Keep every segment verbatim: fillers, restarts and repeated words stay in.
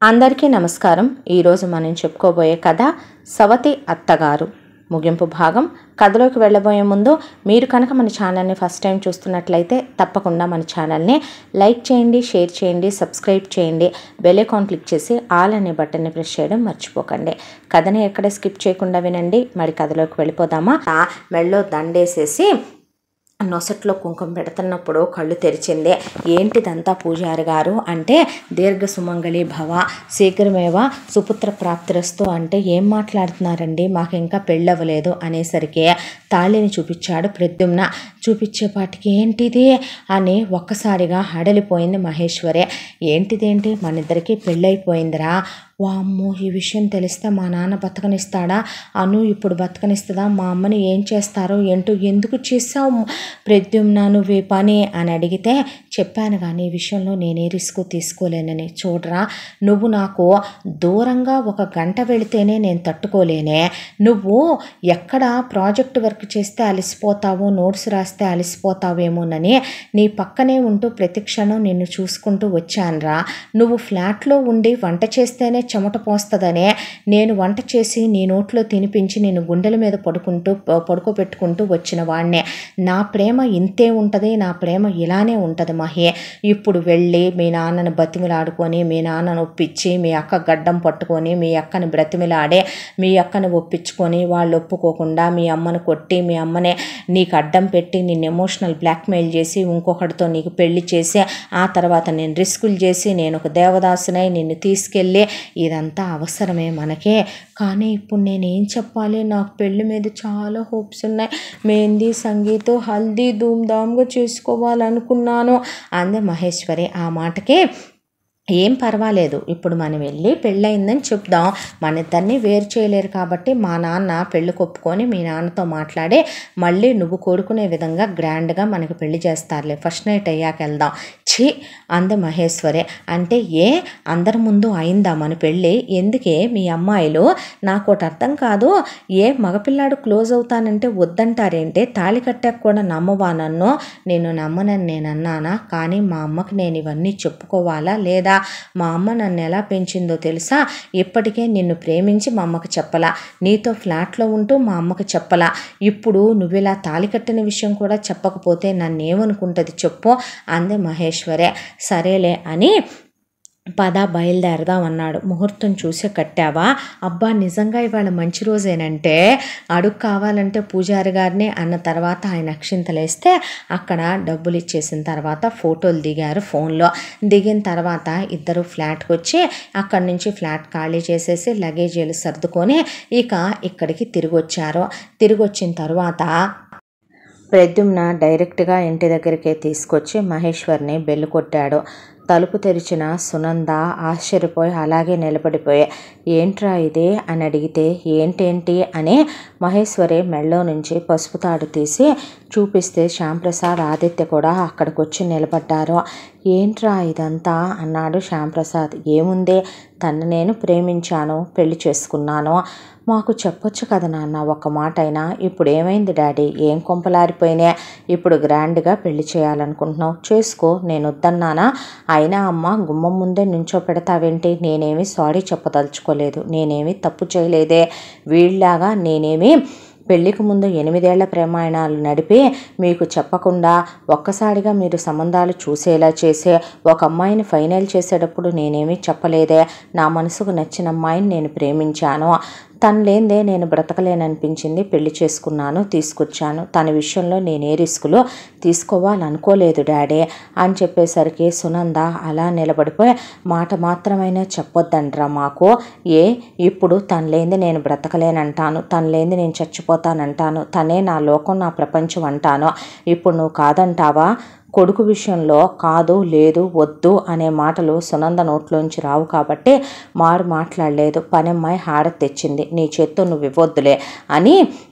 అందరికీ నమస్కారం. ఈరోజు మనం చెప్పుకోబోయే కథ సవతి అత్తగారు ముగింపు భాగం. కథలోకి వెళ్ళబోయే ముందు మీరు కనుక మన ఛానల్ని ఫస్ట్ టైం చూస్తున్నట్లయితే తప్పకుండా మన ఛానల్ని లైక్ చేయండి, షేర్ చేయండి, సబ్స్క్రైబ్ చేయండి, బెల్ ఐకాన్ క్లిక్ చేసి ఆల్ అనే బటన్ని ప్రెస్ చేయడం మర్చిపోకండి. కథని ఎక్కడ స్కిప్ చేయకుండా వినండి. మరి కథలోకి వెళ్ళిపోదామా? మెళ్ళో దండేసేసి నొసట్లో కుంకుమ పెడుతున్నప్పుడు కళ్ళు తెరిచింది. ఏంటిదంతా పూజారి గారు అంటే, దీర్ఘ సుమంగళి భవ శీఘ్రమేవ సుపుత్ర ప్రాప్తిరస్తు అంటే, ఏం మాట్లాడుతున్నారండి, మాకు ఇంకా పెళ్ళవ్వలేదు అనేసరికి తాళిని చూపించాడు ప్రద్యుమ్న. చూపించేపాటికి ఏంటిది అని ఒక్కసారిగా హడలిపోయింది మహేశ్వరి. ఏంటిదేంటి, మన ఇద్దరికి పెళ్ళైపోయిందిరా. వామ్మో, ఈ విషయం తెలిస్తే మా నాన్న బతకనిస్తాడా? అను ఇప్పుడు బతకనిస్తుందా? మా అమ్మని ఏం చేస్తారో ఏంటో. ఎందుకు చేసావు ప్రద్యుమ్న నువ్వు ఈ పని అని అడిగితే, చెప్పాను కానీ ఈ విషయంలో నేనే రిస్క్ తీసుకోలేనని. చూడరా, నువ్వు నాకు దూరంగా ఒక గంట వెళితేనే నేను తట్టుకోలేనే. నువ్వు ఎక్కడ ప్రాజెక్ట్ వర్క్ చేస్తే అలసిపోతావో, నోట్స్ రాస్తే అలసిపోతావేమోనని నీ పక్కనే ఉంటూ ప్రతి క్షణం నిన్ను చూసుకుంటూ వచ్చానురా. నువ్వు ఫ్లాట్లో ఉండి వంట చేస్తేనే చెమట పోస్తుందనే నేను వంట చేసి నీ నోట్లో తినిపించి నేను గుండెల మీద పడుకుంటూ పడుకోబెట్టుకుంటూ వచ్చిన వాడినే. నా ప్రేమ ఇంతే ఉంటుంది, నా ప్రేమ ఇలానే ఉంటుంది మహే. ఇప్పుడు వెళ్ళి మీ నాన్నను బతిమిలాడుకొని, మీ నాన్నను ఒప్పించి, మీ అక్క గడ్డం పట్టుకొని, మీ అక్కని బ్రతిమిలాడే, మీ అక్కని ఒప్పించుకొని, వాళ్ళు ఒప్పుకోకుండా మీ అమ్మను కొట్టి, మీ అమ్మనే నీకు అడ్డం పెట్టి, నిన్ను ఎమోషనల్ బ్లాక్మెయిల్ చేసి, ఇంకొకటితో నీకు పెళ్లి చేసి, ఆ తర్వాత నేను రిస్కులు చేసి, నేను ఒక దేవదాసునై నిన్ను తీసుకెళ్ళి, ఇదంతా అవసరమే మనకే. కానీ ఇప్పుడు నేనేం చెప్పాలి? నాకు పెళ్ళి మీద చాలా హోప్స్ ఉన్నాయి. మెహందీ, సంగీతం, హల్దీ ధూమ్ధామ్గా చేసుకోవాలనుకున్నాను అంది మహేశ్వరి. ఆ మాటకి, ఏం పర్వాలేదు, ఇప్పుడు మనం వెళ్ళి పెళ్ళయిందని చెప్దాం. మన ఇద్దరిని వేరు చేయలేరు కాబట్టి మా నాన్న పెళ్ళి కొప్పుకొని మీ నాన్నతో మాట్లాడి మళ్ళీ నువ్వు కోరుకునే విధంగా గ్రాండ్గా మనకి పెళ్లి చేస్తారులే. ఫస్ట్ నైట్ అయ్యాక వెళ్దాం. ఛీ అంది మహేశ్వరి. అంటే ఏ అందరి ముందు అయిందా మన పెళ్ళి? ఎందుకే మీ అమ్మాయిలు? నాకు ఒకటి అర్థం కాదు. ఏ మగపిల్లాడు క్లోజ్ అవుతానంటే వద్దంటారేంటే? తాళి కట్టాక కూడా నమ్మవా నన్ను? నేను నమ్మనని నేను అన్నానా? కానీ మా అమ్మకి నేను ఇవన్నీ చెప్పుకోవాలా లేదా? మా అమ్మ నన్ను ఎలా పెంచిందో తెలుసా? ఇప్పటికే నిన్ను ప్రేమించి మా అమ్మకి చెప్పలా, నీతో ఫ్లాట్లో ఉంటూ మా అమ్మకి చెప్పలా. ఇప్పుడు నువ్వు ఇలా తాళి కట్టిన విషయం కూడా చెప్పకపోతే నన్ను ఏమనుకుంటుంది చెప్పు అంది మహేశ్వరే. సరేలే అని పద బయలుదేరదాం అన్నాడు. ముహూర్తం చూసే కట్టావా? అబ్బా నిజంగా ఇవాళ మంచి రోజేనంటే అడుగు కావాలంటే పూజారి గారిని అన్న తర్వాత ఆయన అక్షింతలేస్తే అక్కడ డబ్బులు ఇచ్చేసిన తర్వాత ఫోటోలు దిగారు ఫోన్లో. దిగిన తర్వాత ఇద్దరు ఫ్లాట్కి వచ్చి అక్కడి నుంచి ఫ్లాట్ ఖాళీ చేసేసి లగేజీలు సర్దుకొని ఇక ఇక్కడికి తిరిగి వచ్చారు. తిరిగి వచ్చిన తర్వాత ప్రద్యుమ్న డైరెక్ట్గా ఇంటి దగ్గరికే తీసుకొచ్చి మహేశ్వర్ని బెల్లు కొట్టాడు. తలుపు తెరిచిన సునంద ఆశ్చర్యపోయి అలాగే నిలబడిపోయి, ఏంట్రా ఇది అని అడిగితే, ఏంటేంటి అని మహేశ్వరి మెళ్ళో నుంచి పసుపు తాడు తీసి చూపిస్తే శ్యాంప్రసాద్, ఆదిత్య కూడా అక్కడికి వచ్చి నిలబడ్డారు. ఏంట్రా ఇదంతా అన్నాడు శ్యాంప్రసాద్. ఏముంది, తను నేను ప్రేమించాను, పెళ్లి చేసుకున్నాను. మాకు చెప్పొచ్చు కదా నాన్న ఒక్క మాట అయినా. ఇప్పుడు ఏమైంది డాడీ? ఏం కొంపలారిపోయినా? ఇప్పుడు గ్రాండ్గా పెళ్లి చేయాలనుకుంటున్నావు, చేసుకో, నేను వద్దన్నానా? అయినా అమ్మ గుమ్మం ముందే నుంచో పెడతావేంటి? నేనేమి సారీ చెప్పదలుచుకోలేదు, నేనేమి తప్పు చేయలేదే. వీళ్ళలాగా నేనేమి పెళ్లికి ముందు ఎనిమిదేళ్ల ప్రమాణాలు నడిపి మీకు చెప్పకుండా ఒక్కసారిగా మీరు సంబంధాలు చూసేలా చేసే ఒక అమ్మాయిని ఫైనల్ చేసేటప్పుడు నేనేమీ చెప్పలేదే. నా మనసుకు నచ్చిన అమ్మాయిని నేను ప్రేమించాను. తను లేదే నేను బ్రతకలేననిపించింది, పెళ్లి చేసుకున్నాను, తీసుకొచ్చాను. తన విషయంలో నేను ఏ రిస్కులు తీసుకోవాలనుకోలేదు డాడీ అని చెప్పేసరికి సునంద అలా నిలబడిపోయి, మాట మాత్రమైనా చెప్పొద్దండ్రా మాకు. ఏ ఇప్పుడు తను లేనిది నేను బ్రతకలేనంటాను, తను లేనిది నేను చచ్చిపోతానంటాను, తనే నా లోకం, నా ప్రపంచం అంటాను. ఇప్పుడు నువ్వు కాదంటావా? కొడుకు విషయంలో కాదు, లేదు, వద్దు అనే మాటలు సునంద నోట్లోంచి రావు కాబట్టి మారు మాట్లాడలేదు. పనమ్మాయి హారతి తెచ్చింది, నీ చేత్తో నువ్వు ఇవ్వొద్దులే అని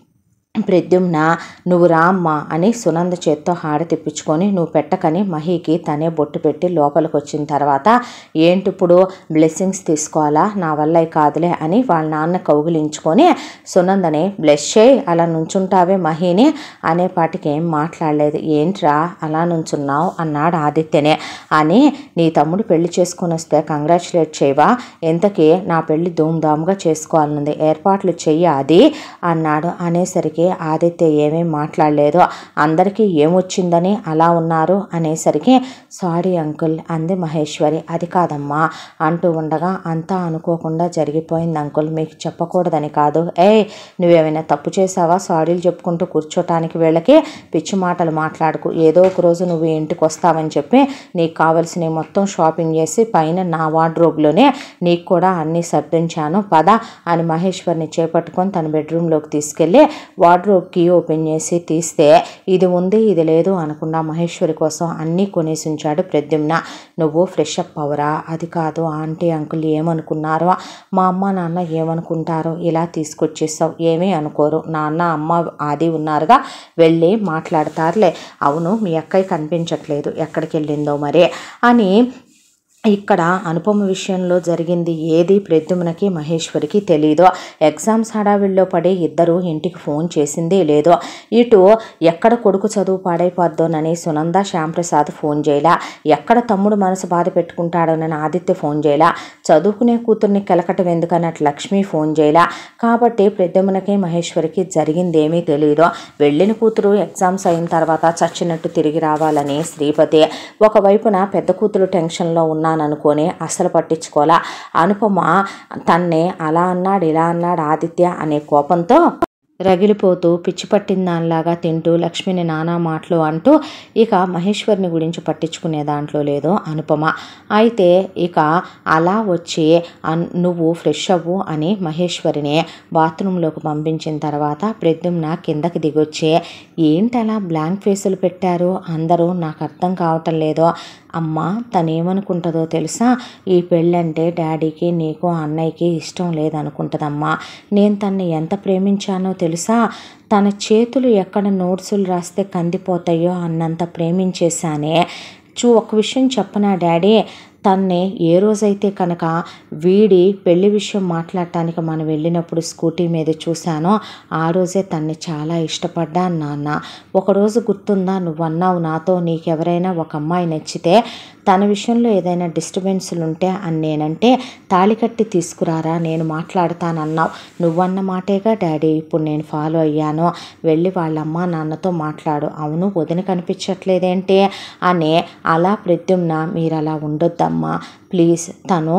ప్రద్యుమ్న నువ్వు రామ్మా అని సునంద చేత్తో హాడ తిప్పించుకొని నువ్వు పెట్టకని మహీకి తనే బొట్టు పెట్టి లోపలికి వచ్చిన తర్వాత ఏంటి ఇప్పుడు బ్లెస్సింగ్స్ తీసుకోవాలా, నా వల్ల కాదులే అని వాళ్ళ నాన్న కౌగిలించుకొని సునందని బ్లెస్ చేయి, అలా నుంచుంటావే మహీని అనేపాటికి ఏం మాట్లాడలేదు. ఏంట్రా అలా నుంచున్నావు అన్నాడు ఆదిత్యనే. అని నీ తమ్ముడు పెళ్లి చేసుకొని వస్తే కంగ్రాచులేట్ చేయవా, ఎంతకీ నా పెళ్లి ధూమ్ధామ్గా చేసుకోవాలనుంది, ఏర్పాట్లు చెయ్యి అది అన్నాడు. అనేసరికి ఆదిత్య ఏమేం మాట్లాడలేదు. అందరికీ ఏమొచ్చిందని అలా ఉన్నారు అనేసరికి సారీ అంకుల్ అంది మహేశ్వరి. అది కాదమ్మా అంటూ ఉండగా అంతా అనుకోకుండా జరిగిపోయింది అంకుల్, మీకు చెప్పకూడదని కాదు. ఏ నువ్వేమైనా తప్పు చేసావా సారీలు చెప్పుకుంటూ కూర్చోటానికి, వీళ్ళకి పిచ్చి మాటలు మాట్లాడుకు. ఏదో ఒక రోజు నువ్వు ఇంటికి వస్తావని చెప్పి నీకు కావలసినవి మొత్తం షాపింగ్ చేసి పైన నా వార్డ్రోబ్లోనే నీకు కూడా అన్నీ సర్దించాను పద అని మహేశ్వరిని చేపట్టుకొని తన బెడ్రూమ్లోకి తీసుకెళ్ళి వార్డ్రోబ్ కీ ఓపెన్ చేసి తీస్తే ఇది ఉంది ఇది లేదు అనకుండా మహేశ్వరి కోసం అన్నీ కొనేసి ఉంచాడు ప్రద్యుమ్న. నువ్వు ఫ్రెష్ అప్ అవరా, అది కాదు ఆంటీ అంకుల్ ఏమనుకున్నారో, మా అమ్మ నాన్న ఏమనుకుంటారో ఇలా తీసుకొచ్చేసావు, ఏమీ అనుకోరు, నాన్న అమ్మ ఆది ఉన్నారుగా వెళ్ళి మాట్లాడతారులే. అవును మీ అక్కయ్య కనిపించట్లేదు ఎక్కడికి వెళ్ళిందో మరి అని. ఇక్కడ అనుపమ విషయంలో జరిగింది ఏది ప్రద్యుమ్నకి మహేశ్వరికి తెలీదు. ఎగ్జామ్స్ హడావిడిలో పడి ఇద్దరు ఇంటికి ఫోన్ చేసిందే లేదో. ఇటు ఎక్కడ కొడుకు చదువు పాడైపోద్దోనని సునంద శ్యాంప్రసాద్ ఫోన్ చేయలా, ఎక్కడ తమ్ముడు మనసు బాధ పెట్టుకుంటాడోనని ఆదిత్య ఫోన్ చేయలా, చదువుకునే కూతుర్ని కెలకటం ఎందుకన్నట్టు లక్ష్మి ఫోన్ చేయలా. కాబట్టి ప్రద్యుమ్నకి మహేశ్వరికి జరిగిందేమీ తెలీదు. వెళ్ళిన కూతురు ఎగ్జామ్స్ అయిన తర్వాత చచ్చినట్టు తిరిగి రావాలని శ్రీపతి ఒకవైపున పెద్ద కూతురు టెన్షన్లో ఉన్న అనుకోని అస్సలు పట్టించుకోలా. అనుపమ తన్నే అలా అన్నాడు ఇలా అన్నాడు ఆదిత్య అనే కోపంతో రగిలిపోతూ పిచ్చి పట్టిన దానిలాగా తింటూ లక్ష్మిని నానా మాటలు అంటూ ఇక మహేశ్వరిని గురించి పట్టించుకునే దాంట్లో లేదు అనుపమ. అయితే ఇక అలా వచ్చి నువ్వు ఫ్రెష్ అవ్వు అని మహేశ్వరిని బాత్రూంలోకి పంపించిన తర్వాత ప్రద్యుమ్న కిందకి దిగొచ్చి ఏంటలా బ్లాంక్ ఫేసులు పెట్టారు అందరూ, నాకు అర్థం కావటం లేదో, అమ్మ తనేమనుకుంటుందో తెలుసా, ఈ పెళ్ళంటే డాడీకి నీకు అన్నయ్యకి ఇష్టం లేదనుకుంటుందమ్మా, నేను తన్ని ఎంత ప్రేమించానో తెలుసా, తన చేతులు ఎక్కడ నోట్సులు రాస్తే కందిపోతాయో అన్నంత ప్రేమించేశానే. చూ ఒక విషయం చెప్పనా డాడీ, తన్నే ఏ రోజైతే కనుక వీడి పెళ్లి విషయం మాట్లాడటానికి మనం వెళ్ళినప్పుడు స్కూటీ మీద చూశానో ఆ రోజే తన్ని చాలా ఇష్టపడ్డాను నాన్న. ఒకరోజు గుర్తుందా నువ్వు అన్నావు నాతో, నీకెవరైనా ఒక అమ్మాయి నచ్చితే తన విషయంలో ఏదైనా డిస్టర్బెన్స్లు ఉంటే అని నేనంటే తాళి కట్టి తీసుకురారా నేను మాట్లాడతానన్నావు. నువ్వన్న మాటేగా డాడీ ఇప్పుడు నేను ఫాలో అయ్యాను, వెళ్ళి వాళ్ళ అమ్మ నాన్నతో మాట్లాడు. అవును వదిన కనిపించట్లేదేంటి అని. అలా ప్రద్యుమ్న మీరు అలా ఉండొద్దమ్మా ప్లీజ్, తను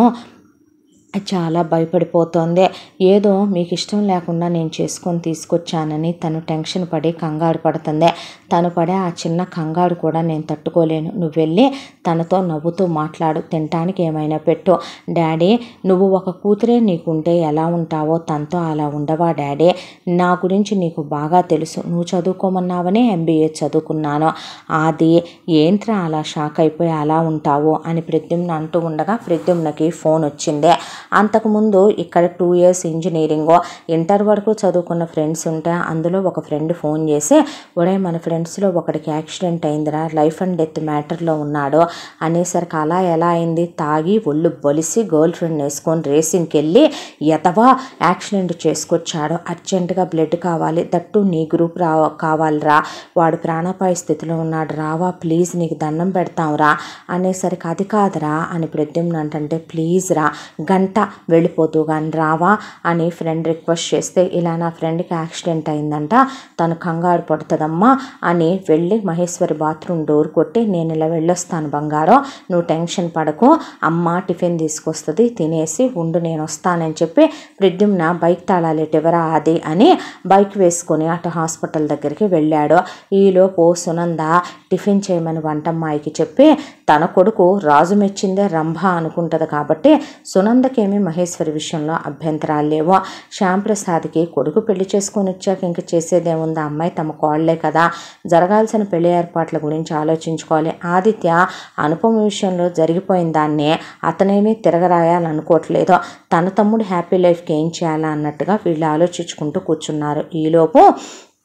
చాలా భయపడిపోతోంది, ఏదో మీకు ఇష్టం లేకుండా నేను చేసుకొని తీసుకొచ్చానని తను టెన్షన్ పడి కంగారు పడుతుంది. తను పడే ఆ చిన్న కంగారు కూడా నేను తట్టుకోలేను. నువ్వు వెళ్ళి తనతో నవ్వుతూ మాట్లాడు, తినటానికి ఏమైనా పెట్టు. డాడీ నువ్వు ఒక కూతురే నీకుంటే ఎలా ఉంటావో తనతో అలా ఉండవా డాడీ, నా గురించి నీకు బాగా తెలుసు, నువ్వు చదువుకోమన్నావనే ఎంబీఏ చదువుకున్నాను. అది ఏంట్రా అలా షాక్ అయిపోయి అలా ఉంటావు అని ప్రద్యుమ్న అంటూ ఉండగా ప్రద్యుమ్నకి ఫోన్ వచ్చింది. అంతకుముందు ఇక్కడ టూ ఇయర్స్ ఇంజనీరింగ్ ఇంటర్ వరకు చదువుకున్న ఫ్రెండ్స్ ఉంటే అందులో ఒక ఫ్రెండ్ ఫోన్ చేసి ఒరే మన ఫ్రెండ్స్లో ఒకడికి యాక్సిడెంట్ అయిందిరా, లైఫ్ అండ్ డెత్ మ్యాటర్లో ఉన్నాడు అనేసరికి అలా ఎలా అయింది, తాగి ఒళ్ళు బొలిసి గర్ల్ ఫ్రెండ్ వేసుకొని రేసింగ్కి వెళ్ళి ఎతవా యాక్సిడెంట్ చేసుకొచ్చాడు, అర్జెంటుగా బ్లడ్ కావాలి, దట్టు నీ గ్రూప్ రా కావాలిరా, వాడు ప్రాణాపాయ స్థితిలో ఉన్నాడు రావా ప్లీజ్ నీకు దండం పెడతాంరా అనేసరికి అది కాదురా అని ప్రద్యుమ్న అంటే ప్లీజ్ రా గంట వెళ్ళిపోతూ కానీ రావా అని ఫ్రెండ్ రిక్వెస్ట్ చేస్తే ఇలా నా ఫ్రెండ్కి యాక్సిడెంట్ అయిందంట తను కంగారు పడుతుందమ్మా అని వెళ్ళి మహేశ్వరి బాత్రూమ్ డోర్ కొట్టి నేను ఇలా వెళ్ళొస్తాను బంగారం నువ్వు టెన్షన్ పడకు, అమ్మ టిఫిన్ తీసుకొస్తుంది తినేసి ఉండు నేను వస్తానని చెప్పి ప్రద్యుమ్న బైక్ తాళాలు ఇవ్వరా అది అని బైక్ వేసుకొని అటు హాస్పిటల్ దగ్గరికి వెళ్ళాడు. ఈలోపు సునంద టిఫిన్ చేయమని వంటమ్మాయికి చెప్పి తన కొడుకు రాజు మెచ్చిందే రంభ అనుకుంటుంది కాబట్టి సునందకేమీ మహేశ్వరి విషయంలో అభ్యంతరాలు లేవు. శ్యాంప్రసాద్కి కొడుకు పెళ్లి చేసుకొని వచ్చాక ఇంక చేసేదేముంది, అమ్మాయి తమ కోళ్లే కదా, జరగాల్సిన పెళ్లి ఏర్పాట్ల గురించి ఆలోచించుకోవాలి. ఆదిత్య అనుపమ విషయంలో జరిగిపోయిన దాన్నే అతనేమీ తిరగరాయాలనుకోవట్లేదు, తన తమ్ముడు హ్యాపీ లైఫ్కి ఏం చేయాలా అన్నట్టుగా వీళ్ళు ఆలోచించుకుంటూ కూర్చున్నారు. ఈలోపు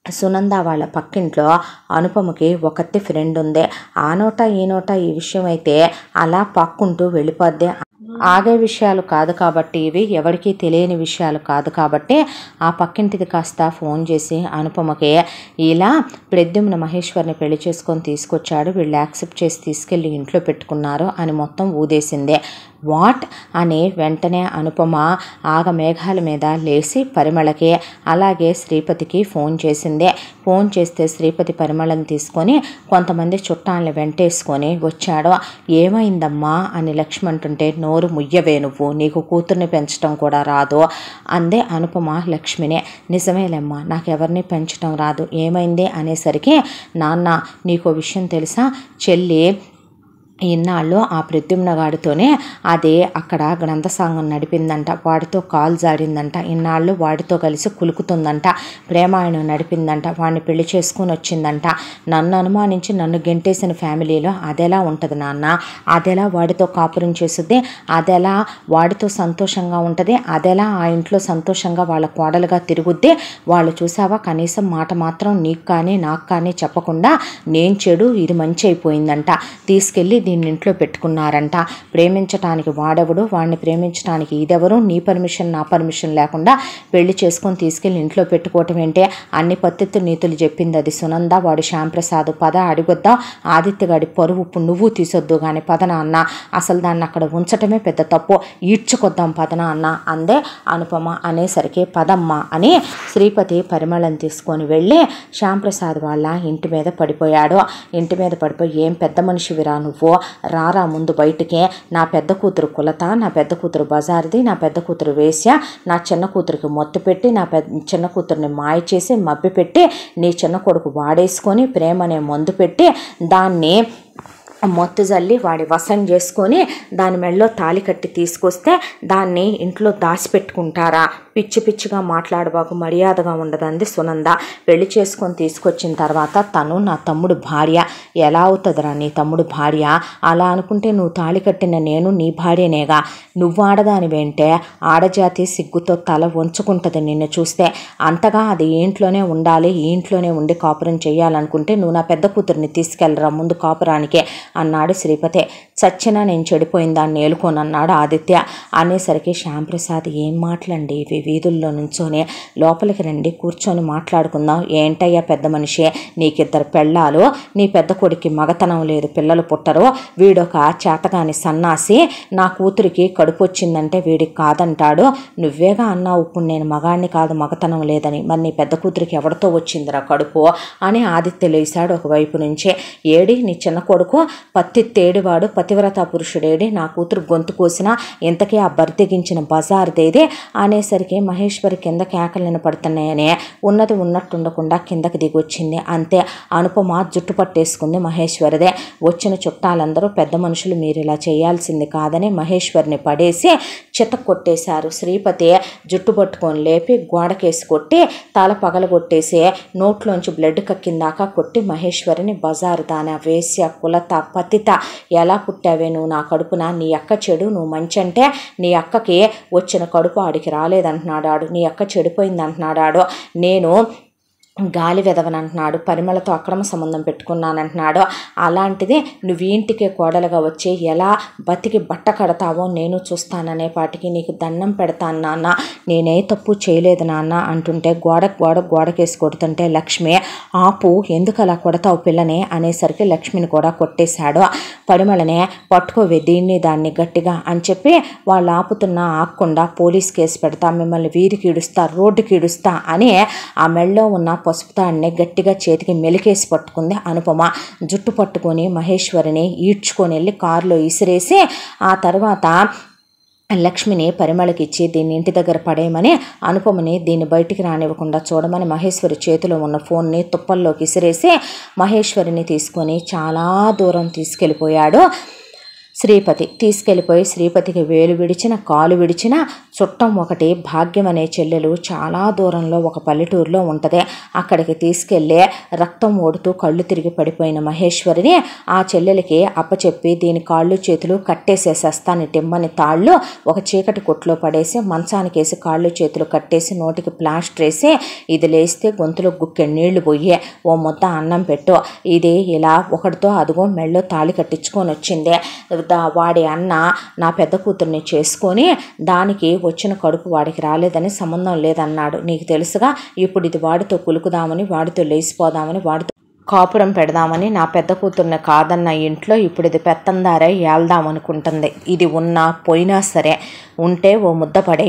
సునంద వాళ్ళ పక్కింట్లో అనుపమకి ఒకటి ఫ్రెండ్ ఉంది. ఆ నోట ఈ నోట ఈ విషయం అయితే అలా పక్కుంటూ వెళ్ళిపోద్ది. ఆగే విషయాలు కాదు కాబట్టి, ఇవి ఎవరికీ తెలియని విషయాలు కాదు కాబట్టి ఆ పక్కింటిది కాస్త ఫోన్ చేసి అనుపమకి ఇలా ప్రద్యుమ్న మహేశ్వర్ని పెళ్లి చేసుకొని తీసుకొచ్చాడు, వీళ్ళు యాక్సెప్ట్ చేసి తీసుకెళ్ళి ఇంట్లో పెట్టుకున్నారు అని మొత్తం ఊదేసిందే. వాట్ అని వెంటనే అనుపమ ఆగ మేఘాల మీద లేచి పరిమళకి అలాగే శ్రీపతికి ఫోన్ చేసింది. ఫోన్ చేస్తే శ్రీపతి పరిమళని తీసుకొని కొంతమంది చుట్టాలని వెంటేసుకొని వచ్చాడు. ఏమైందమ్మా అని లక్ష్మి అంటుంటే, నోరు ముయ్యవే నువ్వు, నీకు కూతుర్ని పెంచడం కూడా రాదు అందే అనుపమ లక్ష్మినే. నిజమేలేమ్మా, నాకెవరిని పెంచడం రాదు, ఏమైంది అనేసరికి, నాన్న నీకో విషయం తెలుసా, చెల్లి ఇన్నాళ్ళు ఆ ప్రద్యుమ్నగాడితోనే అదే అక్కడ గ్రంథసాంగం నడిపిందంట, వాడితో కాలు జాడిందంట, ఇన్నాళ్ళు వాడితో కలిసి కులుకుతుందంట, ప్రేమాయణం నడిపిందంట, వాడిని పెళ్లి చేసుకుని వచ్చిందంట. నన్ను అనుమానించి నన్ను గెంటేసిన ఫ్యామిలీలో అదెలా ఉంటుంది నాన్న, అదెలా వాడితో కాపురం చేస్తుంది, అదెలా వాడితో సంతోషంగా ఉంటుంది, అదెలా ఆ ఇంట్లో సంతోషంగా వాళ్ళ కోడలుగా తిరుగుద్ది. వాళ్ళు చూసావా కనీసం మాట మాత్రం నీకు కానీ నాకు కానీ చెప్పకుండా నేను చెడు ఇది మంచి అయిపోయిందంట, తీసుకెళ్ళి దీన్ని ఇంట్లో పెట్టుకున్నారంట. ప్రేమించటానికి వాడెవడు, వాడిని ప్రేమించడానికి ఇదెవరు, నీ పర్మిషన్ నా పర్మిషన్ లేకుండా పెళ్లి చేసుకొని తీసుకెళ్ళి ఇంట్లో పెట్టుకోవటం ఏంటే, అన్ని పద్ధతులు నీతులు చెప్పింది అది సునంద, వాడు శ్యాంప్రసాద్. పద అడిగొద్దాం, ఆదిత్యగాడి పరువు ఇప్పుడు నువ్వు తీసొద్దు కానీ పదనా అన్న, అసలు దాన్ని అక్కడ ఉంచటమే పెద్ద తప్పు, ఈడ్చుకొద్దాం పదనా అన్న అందే అనుపమ. అనేసరికి పదమ్మ అని శ్రీపతి పరిమళం తీసుకొని వెళ్ళి శ్యాంప్రసాద్ వాళ్ళ ఇంటి మీద పడిపోయాడు. ఇంటి మీద పడిపోయి, ఏం పెద్ద మనిషివిరా నువ్వు, రారా ముందు బయటికి, నా పెద్ద కూతురు కులత, నా పెద్ద కూతురు బజార్ది, నా పెద్ద కూతురు వేశ్య, నా చిన్న కూతురికి మొత్తు పెట్టి నా పెద్ద చిన్న కూతురిని మాయ చేసి మభ్య పెట్టి నీ చిన్న కొడుకు వాడేసుకొని ప్రేమ అనే మందు పెట్టి దాన్ని మొత్తు జల్లి వాడి వశం చేసుకొని దాని మెడలో తాళి కట్టి తీసుకొస్తే దాన్ని ఇంట్లో దాచిపెట్టుకుంటారా, పిచ్చి పిచ్చిగా మాట్లాడబాకు, మర్యాదగా ఉండదంది సునంద. పెళ్లి చేసుకొని తీసుకొచ్చిన తర్వాత తను నా తమ్ముడు భార్య, ఎలా అవుతుందిరా నీ తమ్ముడు భార్య, అలా అనుకుంటే నువ్వు తాళి కట్టిన నేను నీ భార్యనేగా, నువ్వు ఆడదానివేంటే, ఆడజాతి సిగ్గుతో తల వంచుకుంటుంది నిన్ను చూస్తే, అంతగా అది ఈ ఇంట్లోనే ఉండాలి, ఈ ఇంట్లోనే ఉండి కాపురం చేయాలనుకుంటే నువ్వు నా పెద్ద కూతురిని తీసుకెళ్ళరా ముందు కాపురానికే అన్నాడు శ్రీపతి. చచ్చినా నేను చెడిపోయిన దాన్ని ఏలుకోనన్నాడు ఆదిత్య. అనేసరికి శ్యాంప్రసాద్, ఏం మాటలండి ఇవి, వీధుల్లో నుంచొని లోపలికి రండి కూర్చొని మాట్లాడుకుందాం. ఏంటయ్యా పెద్ద మనిషి, నీకిద్దరు పెళ్ళాలు, నీ పెద్ద కొడుకు మగతనం లేదు, పిల్లలు పుట్టరు, వీడొక చేతగాని సన్నాసి, నా కూతురికి కడుపు వచ్చిందంటే వీడికి కాదంటాడు, నువ్వేగా అన్నావు ఇప్పుడు నేను మగాడిని కాదు మగతనం లేదని, మరి నీ పెద్ద కూతురికి ఎవరితో వచ్చిందిరా కడుపు అని ఆదిత్య లేచాడు ఒకవైపు నుంచే. ఏడి నీ చిన్న కొడుకు, పత్తి తేడివాడు పతివ్రత పురుషుడేడి, నా కూతురు గొంతు కోసినా ఇంతకీ ఆ బర్దెగించిన బజార్దేదే అనేసరికి మహేశ్వరి కింద కేకలను పడుతున్నాయని ఉన్నది ఉన్నట్టు ఉండకుండా కిందకి దిగొచ్చింది. అంతే, అనుపమ జుట్టు పట్టేసుకుంది మహేశ్వరిదే. వచ్చిన చుట్టాలందరూ పెద్ద మనుషులు మీరు ఇలా చేయాల్సింది కాదని మహేశ్వరిని పడేసి చిత కొట్టేశారు. శ్రీపతి జుట్టు పట్టుకొని లేపి గోడకేసి కొట్టి తల పగలగొట్టేసి నోట్లోంచి బ్లడ్ కక్కిందాకా కొట్టి మహేశ్వరిని బజారు దాన వేశ్య కులత పతిత ఎలా పుట్టావే నువ్వు నా కడుపున, నీ అక్క చెడు నువ్వు మంచి అంటే నీ అక్కకి వచ్చిన కడుపు ఆడికి రాలేదంటున్నాడాడు, నీ అక్క చెడిపోయింది అంటున్నాడాడు, నేను గాలి వెదవనంటున్నాడు, పరిమళతో అక్రమ సంబంధం పెట్టుకున్నానంటున్నాడు, అలాంటిది నువ్వు ఇంటికి కోడలుగా వచ్చి ఎలా బతికి బట్ట కడతావో నేను చూస్తాననే పాటికి నీకు దండం పెడతాను నాన్న, నేనే తప్పు చేయలేదు నాన్న అంటుంటే గోడ గోడ గోడకేసి కొడుతుంటే లక్ష్మి ఆపు, ఎందుకు అలా కొడతావు పిల్లని అనేసరికి లక్ష్మిని కూడా కొట్టేశాడు. పరిమళనే పట్టుకోవే దీన్ని దాన్ని గట్టిగా అని చెప్పి వాళ్ళు ఆపుతున్నా ఆకుండా పోలీస్ కేసు పెడతా, మిమ్మల్ని వీధికి ఇడుస్తా, రోడ్డుకి ఇడుస్తా అని ఆ మెళ్ళలో ఉన్న పసుపుతాడిని గట్టిగా చేతికి మెలికేసి పట్టుకుంది అనుపమ. జుట్టు పట్టుకొని మహేశ్వరిని ఈడ్చుకొని వెళ్ళి కారులో ఇసిరేసి ఆ తర్వాత లక్ష్మిని పరిమళకి ఇచ్చి దీన్ని ఇంటి దగ్గర పడేయమని, అనుపమని దీన్ని బయటికి రానివ్వకుండా చూడమని మహేశ్వరి చేతిలో ఉన్న ఫోన్ని తుప్పల్లోకి ఇసిరేసి మహేశ్వరిని తీసుకొని చాలా దూరం తీసుకెళ్ళిపోయాడు శ్రీపతి తీసుకెళ్ళిపోయి శ్రీపతికి వేలు విడిచిన కాలు విడిచిన చుట్టం ఒకటి భాగ్యం అనే చెల్లెలు చాలా దూరంలో ఒక పల్లెటూరులో ఉంటుంది. అక్కడికి తీసుకెళ్ళి రక్తం ఓడుతూ కళ్ళు తిరిగి పడిపోయిన మహేశ్వరిని ఆ చెల్లెలకి అప్పచెప్పి దీని కాళ్ళు చేతులు కట్టేసేసేస్తాను టిమ్మని తాళ్ళు ఒక చీకటి కొట్లో పడేసి మంచానికేసి కాళ్ళు చేతులు కట్టేసి నోటికి ప్లాస్టర్ వేసి ఇది లేస్తే గొంతులో గుక్కె నీళ్లు పోయి ఓ ముద్ద అన్నం పెట్టు, ఇది ఇలా ఒకటితో అదుగో మెళ్ళో తాళి కట్టించుకొని వచ్చింది, వాడి అన్న నా పెద్ద కూతుర్ని చేసుకొని దానికి వచ్చిన కడుపు వాడికి రాలేదని సంబంధం లేదన్నాడు, నీకు తెలుసుగా, ఇప్పుడు ఇది వాడితో కులుకుదామని వాడితో లేచిపోదామని వాడితో కాపురం పెడదామని నా పెద్ద కూతుర్ని కాదన్న ఇంట్లో ఇప్పుడు ఇది పెత్తందారే ఏల్దామనుకుంటుంది, ఇది ఉన్నా పోయినా సరే ఉంటే ఓ ముద్ద పడే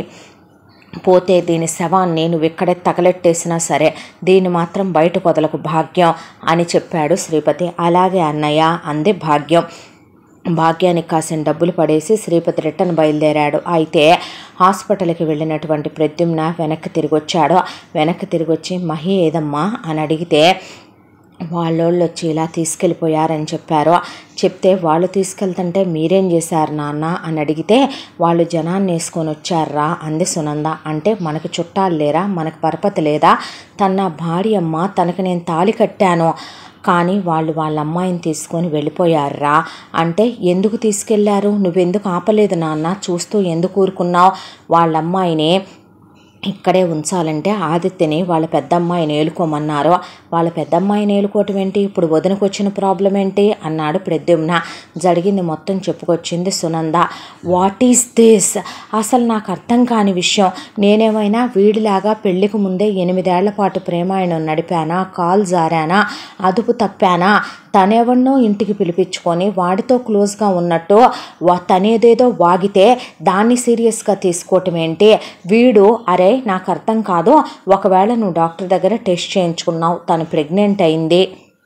పోతే దీని శవాన్ని నువ్వు ఇక్కడే తగలెట్టేసినా సరే దీన్ని మాత్రం బయట పొదలకు భాగ్యం అని చెప్పాడు శ్రీపతి. అలాగే అన్నయ్య అంది భాగ్యం. భాగ్యానికి కాసిన డబ్బులు పడేసి శ్రీపతి రిటర్న్ బయలుదేరాడు. అయితే హాస్పిటల్కి వెళ్ళినటువంటి ప్రద్యుమ్న వెనక్కి తిరిగి వచ్చాడు. వెనక్కి తిరిగి వచ్చి మహి ఏదమ్మా అని అడిగితే వాళ్ళోళ్ళు వచ్చి ఇలా తీసుకెళ్ళిపోయారని చెప్పారు. చెప్తే వాళ్ళు తీసుకెళ్తుంటే మీరేం చేశారు నాన్న అని అడిగితే వాళ్ళు జనాన్ని వేసుకొని వచ్చారా అంది సునంద. అంటే మనకు చుట్టాలు లేరా, మనకు పరపతి లేదా, తన భార్య అమ్మ, తనకు నేను తాళి కట్టాను కానీ వాళ్ళు వాళ్ళ అమ్మాయిని తీసుకొని వెళ్ళిపోయారా అంటే ఎందుకు తీసుకెళ్లారు, నువ్వెందుకు ఆపలేదు నాన్న, చూస్తూ ఎందుకు ఊరుకున్నావు, వాళ్ళ అమ్మాయిని ఇక్కడే ఉంచాలంటే ఆదిత్యని వాళ్ళ పెద్దమ్మాయిని ఏలుకోమన్నారు, వాళ్ళ పెద్దమ్మాయిని ఏలుకోవటం ఏంటి, ఇప్పుడు వదినకు వచ్చిన ప్రాబ్లం ఏంటి అన్నాడు ప్రద్యుమ్న. జరిగింది మొత్తం చెప్పుకొచ్చింది సునంద. వాట్ ఈస్ దిస్, అసలు నాకు అర్థం కాని విషయం, నేనేమైనా వీడిలాగా పెళ్లికి ముందే ఎనిమిదేళ్ల పాటు ప్రేమాయణం నడిపానా, కాల్ జారానా, అదుపు తప్పానా, తనెవన్నో ఇంటికి పిలిపించుకొని వాడితో క్లోజ్గా ఉన్నట్టు తనేదేదో వాగితే దాన్ని సీరియస్గా తీసుకోవటం ఏంటి, వీడు అరే నాకు అర్థం కాదు, ఒకవేళ నువ్వు డాక్టర్ దగ్గర టెస్ట్ చేయించుకున్నావు, తను ప్రెగ్నెంట్ అయింది,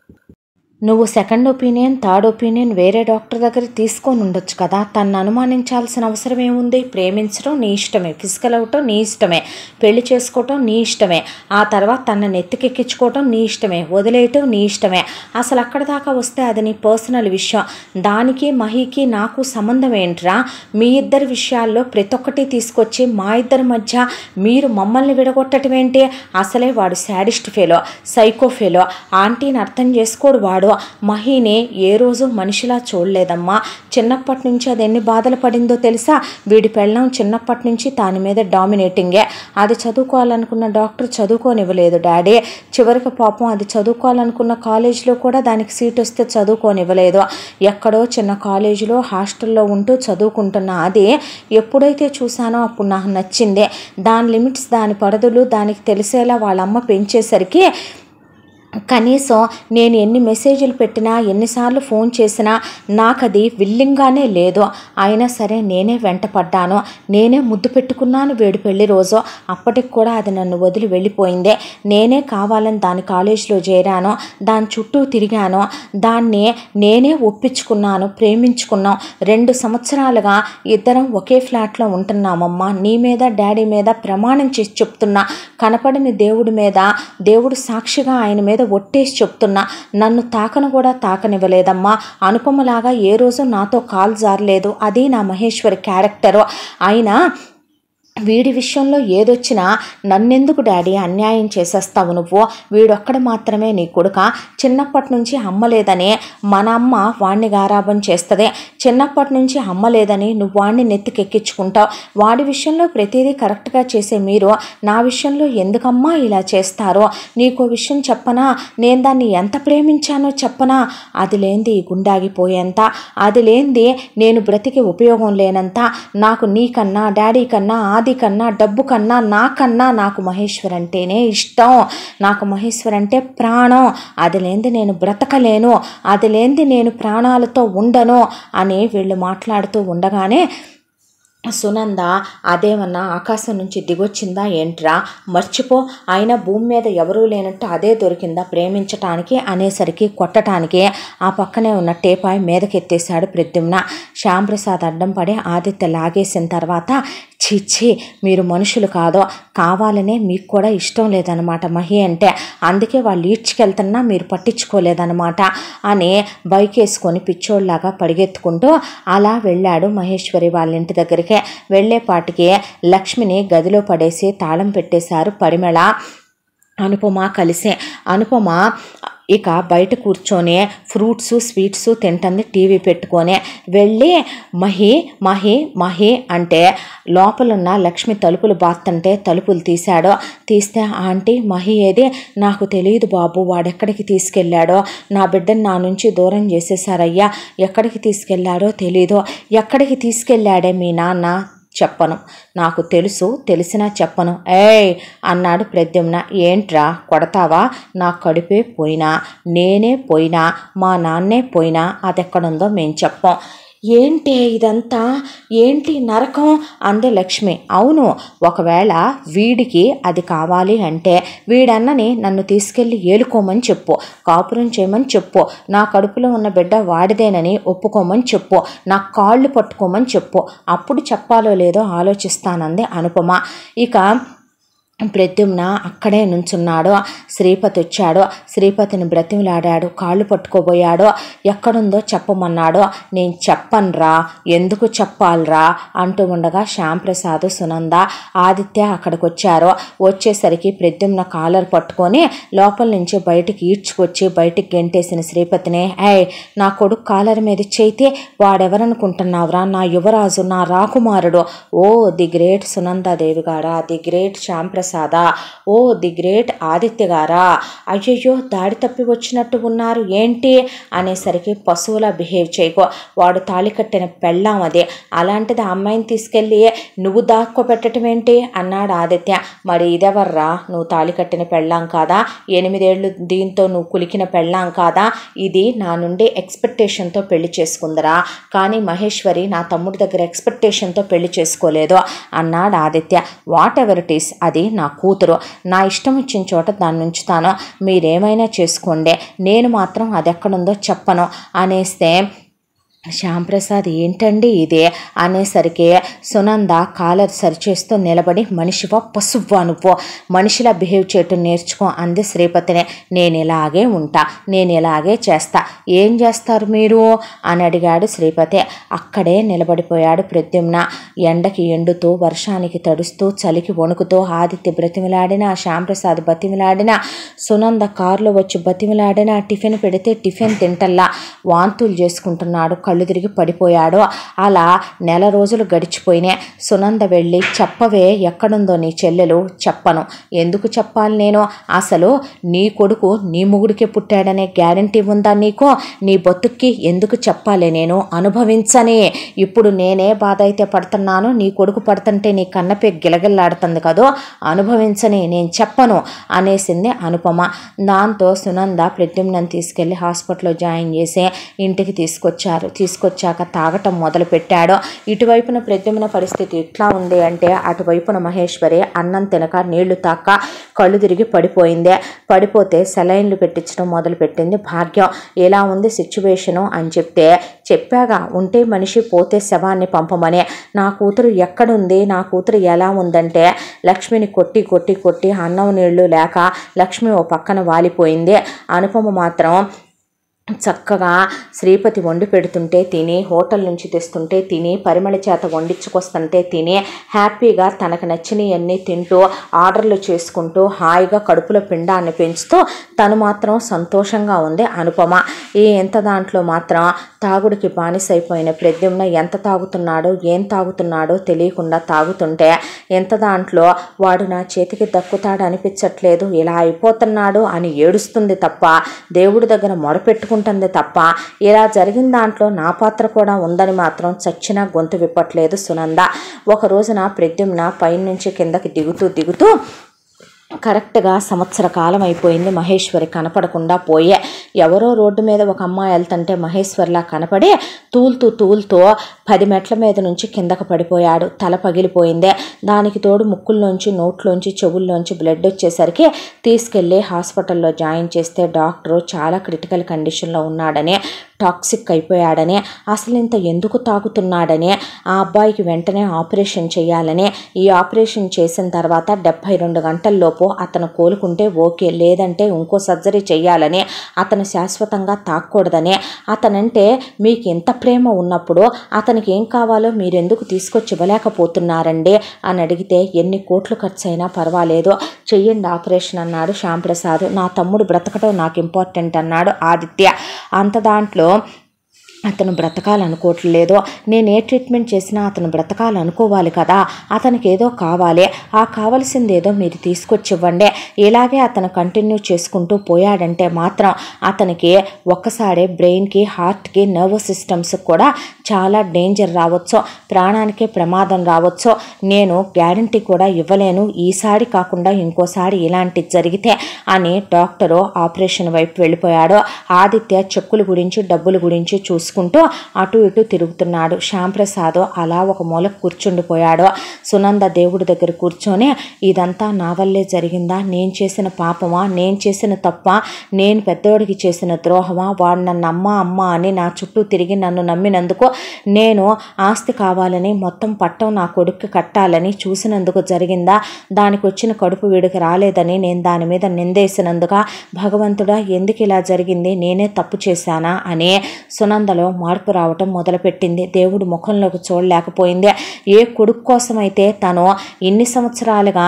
నువ్వు సెకండ్ ఒపీనియన్ థర్డ్ ఒపీనియన్ వేరే డాక్టర్ దగ్గర తీసుకొని ఉండొచ్చు కదా, తను అనుమానించాల్సిన అవసరం ఏముంది, ప్రేమించడం నీ ఇష్టమే, ఫిజికల్ అవటం నీ ఇష్టమే, పెళ్లి చేసుకోవటం నీ ఇష్టమే, ఆ తర్వాత తన నెత్తికెక్కించుకోవటం నీ ఇష్టమే, వదిలేయటం నీ ఇష్టమే, అసలు అక్కడ దాకా వస్తే అది నీ పర్సనల్ విషయం, దానికి మహికి నాకు సంబంధం ఏంట్రా, మీ ఇద్దరి విషయాల్లో ప్రతి ఒక్కటి తీసుకొచ్చి మా ఇద్దరి మధ్య మీరు మమ్మల్ని విడగొట్టడం ఏంటి, అసలే వాడు శాడిస్ట్ ఫెలో, సైకో ఫెలో, ఆంటీని అర్థం చేసుకోడు వాడు, మహిని ఏ రోజు మనిషిలా చూడలేదమ్మా, చిన్నప్పటి నుంచి అది ఎన్ని బాధలు పడిందో తెలుసా, వీడి పెళ్ళం చిన్నప్పటి నుంచి దాని మీద డామినేటింగే, అది చదువుకోవాలనుకున్న డాక్టర్ చదువుకోనివ్వలేదు డాడీ, చివరికి పాపం అది చదువుకోవాలనుకున్న కాలేజీలో కూడా దానికి సీట్ వస్తే చదువుకోనివ్వలేదు, ఎక్కడో చిన్న కాలేజీలో హాస్టల్లో ఉంటూ చదువుకుంటున్న అది ఎప్పుడైతే చూసానో అప్పుడు నాకు నచ్చింది, దాని లిమిట్స్ దాని పరిధులు దానికి తెలిసేలా వాళ్ళమ్మ పెంచేసరికి కనీసం నేను ఎన్ని మెసేజ్లు పెట్టినా ఎన్నిసార్లు ఫోన్ చేసినా నాకు అది విల్లింగ్గానే లేదు, అయినా సరే నేనే వెంట పడ్డాను, నేనే ముద్దు పెట్టుకున్నాను వేడి పెళ్లి రోజు, అప్పటికి కూడా అది నన్ను వదిలి వెళ్ళిపోయిందే, నేనే కావాలని దాని కాలేజీలో చేరాను, దాని చుట్టూ తిరిగాను, దాన్ని నేనే ఒప్పించుకున్నాను, ప్రేమించుకున్నాం, రెండు సంవత్సరాలుగా ఇద్దరం ఒకే ఫ్లాట్లో ఉంటున్నామమ్మా, నీ మీద డాడీ మీద ప్రమాణం చేసి చెప్తున్నా, కనపడని దేవుడి మీద, దేవుడు సాక్షిగా ఆయన మీద ఒట్టేసి చెప్తున్నా, నన్ను తాకను కూడా తాకనివ్వలేదమ్మా, అనుపమలాగా ఏ రోజు నాతో కాల్ జారలేదు, అది నా మహేశ్వరి క్యారెక్టరు, అయినా వీడి విషయంలో ఏదొచ్చినా నన్నెందుకు డాడీ అన్యాయం చేసేస్తావు నువ్వు, వీడొక్కడ మాత్రమే నీ కొడుక, చిన్నప్పటి నుంచి అమ్మ లేదని మన అమ్మ వాణ్ణి గారాబం చేస్తుంది, చిన్నప్పటి నుంచి అమ్మ లేదని నువ్వు వాణ్ణి నెత్తికెక్కించుకుంటావు, వాడి విషయంలో ప్రతిదీ కరెక్ట్గా చేసే మీరు నా విషయంలో ఎందుకమ్మా ఇలా చేస్తారో, నీకో విషయం చెప్పనా, నేను దాన్ని ఎంత ప్రేమించానో చెప్పనా, అది లేనిది ఈ గుండాగిపోయేంత, అది లేనిది నేను బ్రతికి ఉపయోగం లేనంత, నాకు నీకన్నా డాడీ కన్నా ఆది కన్నా డబ్బు కన్నా నాకన్నా నాకు మహేశ్వర్ అంటేనే ఇష్టం, నాకు మహేశ్వర్ అంటే ప్రాణం, అది లేనిది నేను బ్రతకలేను, అది లేనిది నేను ప్రాణాలతో ఉండను అని వీళ్ళు మాట్లాడుతూ ఉండగానే సునంద అదేమన్నా ఆకాశం నుంచి దిగొచ్చిందా ఏంట్రా, మర్చిపో, అయినా భూమి మీద ఎవరూ లేనట్టు అదే దొరికిందా ప్రేమించటానికి అనేసరికి కొట్టడానికి ఆ పక్కనే ఉన్న టేపాయి మీదకెత్తేశాడు ప్రద్యుమ్న. శ్యాంప్రసాద్ అడ్డం పడి ఆదిత్య లాగేసిన తర్వాత చిచ్చి మీరు మనుషులు కాదో, కావాలనే మీకు కూడా ఇష్టం లేదనమాట మహి అంటే, అందుకే వాళ్ళు ఈడ్చుకెళ్తున్నా మీరు పట్టించుకోలేదనమాట అని బైక్ వేసుకొని పిచ్చోళ్ళలాగా పరిగెత్తుకుంటూ అలా వెళ్ళాడు మహేశ్వరి వాళ్ళ ఇంటి దగ్గరికి. వెళ్ళేపాటికి లక్ష్మిని గదిలో పడేసి తాళం పెట్టేశారు పరిమళ అనుపమ కలిసే. అనుపమ ఇక బయట కూర్చొని ఫ్రూట్స్ స్వీట్స్ తింటుంది టీవీ పెట్టుకొని. వెళ్ళి మహి మహి మహి అంటే లోపలున్న లక్ష్మి తలుపులు బాత్తంటే తలుపులు తీశాడో. తీస్తే ఆంటీ మహి ఏది? నాకు తెలియదు బాబు, వాడెక్కడికి తీసుకెళ్ళాడో, నా బిడ్డను నా నుంచి దూరం చేసేసారయ్యా, ఎక్కడికి తీసుకెళ్ళాడో తెలీదు. ఎక్కడికి తీసుకెళ్ళాడే మీ నాన్న? చెప్పను, నాకు తెలుసు, తెలిసినా చెప్పను. ఏయ్ అన్నాడు ప్రద్యుమ్న. ఏంట్రా కొడతావా? నా కడుపే పోయినా, నేనే పోయినా, మా నాన్నే పోయినా అదెక్కడుందో మేం చెప్పం. ఏంటి ఇదంతా, ఏంటి నరకం అందే లక్ష్మి. అవును, ఒకవేళ వీడికి అది కావాలి అంటే వీడన్నని నన్ను తీసుకెళ్ళి ఏలుకోమని చెప్పు, కాపురం చేయమని చెప్పు, నా కడుపులో ఉన్న బిడ్డ వాడిదేనని ఒప్పుకోమని చెప్పు, నా కాళ్ళు పట్టుకోమని చెప్పు, అప్పుడు చెప్పాలో లేదో ఆలోచిస్తానంది అనుపమ. ఇక ప్రద్యుమ్న అక్కడే నుంచున్నాడు. శ్రీపతి వచ్చాడు. శ్రీపతిని బ్రతిమిలాడాడు, కాళ్ళు పట్టుకోబోయాడు. ఎక్కడుందో చెప్పమన్నాడు. నేను చెప్పనురా, ఎందుకు చెప్పాలరా అంటూ ఉండగా శ్యాంప్రసాద్, సునంద, ఆదిత్య అక్కడికి వచ్చారు. వచ్చేసరికి ప్రద్యుమ్న కాలర్ పట్టుకొని లోపల నుంచి బయటికి ఈడ్చుకొచ్చి బయటికి గెంటేసిన శ్రీపతిని, ఏయ్ నా కొడుకు కాలర్ మీద చేయితే వాడెవరనుకుంటున్నావురా? నా యువరాజు, నా రాకుమారుడు. ఓ ది గ్రేట్ సునందాదేవి గారా, ది గ్రేట్ శ్యాంప్రసాద్ సాదా, ఓ ది గ్రేట్ ఆదిత్య గారా, అయ్యయ్యో దాడి తప్పి వచ్చినట్టు ఉన్నారు ఏంటి అనేసరికి పశువులా బిహేవ్ చేయకో, వాడు తాళి కట్టిన పెళ్ళాం అదే, అలాంటిది ఆ అమ్మాయిని తీసుకెళ్ళి నువ్వు దాక్కో పెట్టడం ఏంటి అన్నాడు ఆదిత్య. మరి ఇదెవర్రా, నువ్వు తాళి కట్టిన పెళ్ళాం కాదా? ఎనిమిదేళ్లు దీంతో నువ్వు కులికిన పెళ్ళాం కాదా? ఇది నా నుండి ఎక్స్పెక్టేషన్తో పెళ్లి చేసుకుందరా, కానీ మహేశ్వరి నా తమ్ముడి దగ్గర ఎక్స్పెక్టేషన్తో పెళ్లి చేసుకోలేదు అన్నాడు Aditya. Whatever it is, అది నా కూతురు, నా ఇష్టం వచ్చిన చోట దాన్ని ఉంచుతాను, మీరేమైనా చేసుకోండి, నేను మాత్రం అది ఎక్కడుందో చెప్పను అనేస్తే శ్యాంప్రసాద్ ఏంటండి ఇదే అనేసరికి సునంద కాలర్ సరిచేస్తూ నిలబడి, మనిషివా పశువా నువ్వు, మనిషిలా బిహేవ్ చేయటం నేర్చుకో అంది శ్రీపతిని. నేను ఇలాగే ఉంటా, నేను ఇలాగే చేస్తా, ఏం చేస్తారు మీరు అని అడిగాడు శ్రీపతి. అక్కడే నిలబడిపోయాడు ప్రద్యుమ్న. ఎండకి ఎండుతూ, వర్షానికి తడుస్తూ, చలికి వణుకుతూ ఆదిత్య బ్రతిమిలాడినా, శ్యాంప్రసాద్ బతిమిలాడినా, సునంద కారులో వచ్చి బతిమిలాడినా, టిఫిన్ పెడితే టిఫిన్ తింటల్లా వాంతులు చేసుకుంటున్నాడు, కళ్ళు తిరిగి పడిపోయాడు. అలా నెల రోజులు గడిచిపోయినాయి. సునంద వెళ్ళి, చెప్పవే ఎక్కడుందో నీ చెల్లెలు. చెప్పను, ఎందుకు చెప్పాలి నేను, అసలు నీ కొడుకు నీ మొగుడికే పుట్టాడనే గ్యారంటీ ఉందా నీకు? నీ బతుక్కి ఎందుకు చెప్పాలి నేను, అనుభవించని. ఇప్పుడు నేనే బాధ అయితే పడుతున్నాను, నీ కొడుకు పడుతుంటే నీ కన్నపే గిలగిల్లాడుతుంది కదో, అనుభవించని, నేను చెప్పను అనేసింది అనుపమ. దాంతో సునంద ప్రద్యుమ్నని తీసుకెళ్లి హాస్పిటల్లో జాయిన్ చేసి ఇంటికి తీసుకొచ్చారు. తీసుకొచ్చాక తాగటం మొదలు పెట్టాడు. ఇటువైపున ప్రద్యుమ్న పరిస్థితి ఎట్లా ఉంది అంటే, అటువైపున మహేశ్వరి అన్నం తినక నీళ్లు తాక కళ్ళు తిరిగి పడిపోయింది. పడిపోతే సెలైన్లు పెట్టించడం మొదలు పెట్టింది భాగ్యం. ఎలా ఉంది సిచ్యువేషను అని చెప్తే, చెప్పాగా ఉంటే మనిషి పోతే శవాన్ని పంపమని. నా కూతురు ఎక్కడుంది, నా కూతురు ఎలా ఉందంటే, లక్ష్మిని కొట్టి కొట్టి కొట్టి అన్నం నీళ్లు లేక లక్ష్మి ఓ పక్కన వాలిపోయింది. అనుపమ మాత్రం చక్కగా శ్రీపతి వండి పెడుతుంటే తిని, హోటల్ నుంచి తెస్తుంటే తిని, పరిమళ చేత వండించుకొస్తుంటే తిని, హ్యాపీగా తనకు నచ్చినవన్నీ తింటూ ఆర్డర్లు చేసుకుంటూ హాయిగా కడుపులో పిండాన్ని పెంచుతూ తను మాత్రం సంతోషంగా ఉంది అనుపమ. ఈ ఎంత దాంట్లో మాత్రం తాగుడికి బానిసైపోయిన ప్రద్యుమ్న ఎంత తాగుతున్నాడో ఏం తాగుతున్నాడో తెలియకుండా తాగుతుంటే, ఎంత దాంట్లో వాడు నా చేతికి దక్కుతాడు అనిపించట్లేదు, ఇలా అయిపోతున్నాడు అని ఏడుస్తుంది తప్ప, దేవుడి దగ్గర మొరపెట్టుకుంటుంది తప్ప, ఇలా జరిగిన దాంట్లో నా పాత్ర కూడా ఉందని మాత్రం చచ్చినా గొంతు విప్పట్లేదు సునంద. ఒక రోజున ప్రద్యుమ్న పైనుంచి కిందకి దిగుతూ దిగుతూ కరెక్ట్గా సంవత్సర కాలం అయిపోయింది. మహేశ్వరి కనపడకుండా పోయే. ఎవరో రోడ్డు మీద ఒక అమ్మాయి వెళ్తుంటే మహేశ్వరిలా కనపడి తూలుతూ తూలుతూ పది మెట్ల మీద నుంచి కిందకు పడిపోయాడు. తల పగిలిపోయిందే. దానికి తోడు ముక్కుల్లోంచి, నోట్లోంచి, చెవుల్లోంచి బ్లడ్ వచ్చేసరికి తీసుకెళ్ళి హాస్పిటల్లో జాయిన్ చేస్తే డాక్టరు చాలా క్రిటికల్ కండిషన్లో ఉన్నాడని టాక్సిక్ అయిపోయాడని, అసలు ఇంత ఎందుకు తాగుతున్నాడని ఆ అబ్బాయికి వెంటనే ఆపరేషన్ చేయాలని, ఈ ఆపరేషన్ చేసిన తర్వాత డెబ్భై రెండు గంటల్లోపు అతను కోలుకుంటే ఓకే, లేదంటే ఇంకో సర్జరీ చేయాలని, అతను శాశ్వతంగా తాగకూడదని, అతనంటే మీకు ఎంత ప్రేమ ఉన్నప్పుడు అతనికి ఏం కావాలో మీరెందుకు తీసుకొచ్చి ఇవ్వలేకపోతున్నారండి అని అడిగితే, ఎన్ని కోట్లు ఖర్చు అయినా పర్వాలేదు చెయ్యండి ఆపరేషన్ అన్నాడు శ్యాంప్రసాద్. నా తమ్ముడు బ్రతకటం నాకు ఇంపార్టెంట్ అన్నాడు ఆదిత్య. అంత దాంట్లో అతను బ్రతకాలనుకోవట్లేదు, నేను ఏ ట్రీట్మెంట్ చేసినా అతను బ్రతకాలనుకోవాలి కదా, అతనికి ఏదో కావాలి, ఆ కావలసింది ఏదో మీరు తీసుకొచ్చి ఇవ్వండి. ఇలాగే అతను కంటిన్యూ చేసుకుంటూ పోయాడంటే మాత్రం అతనికి ఒక్కసారి బ్రెయిన్కి, హార్ట్కి, నర్వస్ సిస్టమ్స్కి కూడా చాలా డేంజర్ రావచ్చు, ప్రాణానికే ప్రమాదం రావచ్చు. నేను గ్యారంటీ కూడా ఇవ్వలేను ఈసారి కాకుండా ఇంకోసారి ఇలాంటిది జరిగితే అని డాక్టరు ఆపరేషన్ వైపు వెళ్ళిపోయాడు. ఆదిత్య చెక్కుల గురించి, డబ్బుల గురించి చూసుకుంటూ అటు ఇటు తిరుగుతున్నాడు. శ్యాంప్రసాద్ అలా ఒక మూల కూర్చుండిపోయాడు. సునంద దేవుడి దగ్గర కూర్చొని, ఇదంతా నా వల్లే జరిగిందా, నేను చేసిన పాపమా, నేను చేసిన తప్ప, నేను పెద్దోడికి చేసిన ద్రోహమా, వాడు నన్ను అమ్మ అమ్మ అని నా చుట్టూ తిరిగి నన్ను నమ్మినందుకు, నేను ఆస్తి కావాలని మొత్తం పట్టం నా కొడుక్కి కట్టాలని చూసినందుకు జరిగిందా, దానికి వచ్చిన కడుపు వీడికి రాలేదని నేను దాని మీద నిందేసినందుక, భగవంతుడా ఎందుకు ఇలా జరిగింది, నేనే తప్పు చేశానా అని సునందలో మార్పు రావటం మొదలుపెట్టింది. దేవుడు ముఖంలోకి చూడలేకపోయింది. ఏ కొడుకు కోసమైతే తను ఇన్ని సంవత్సరాలుగా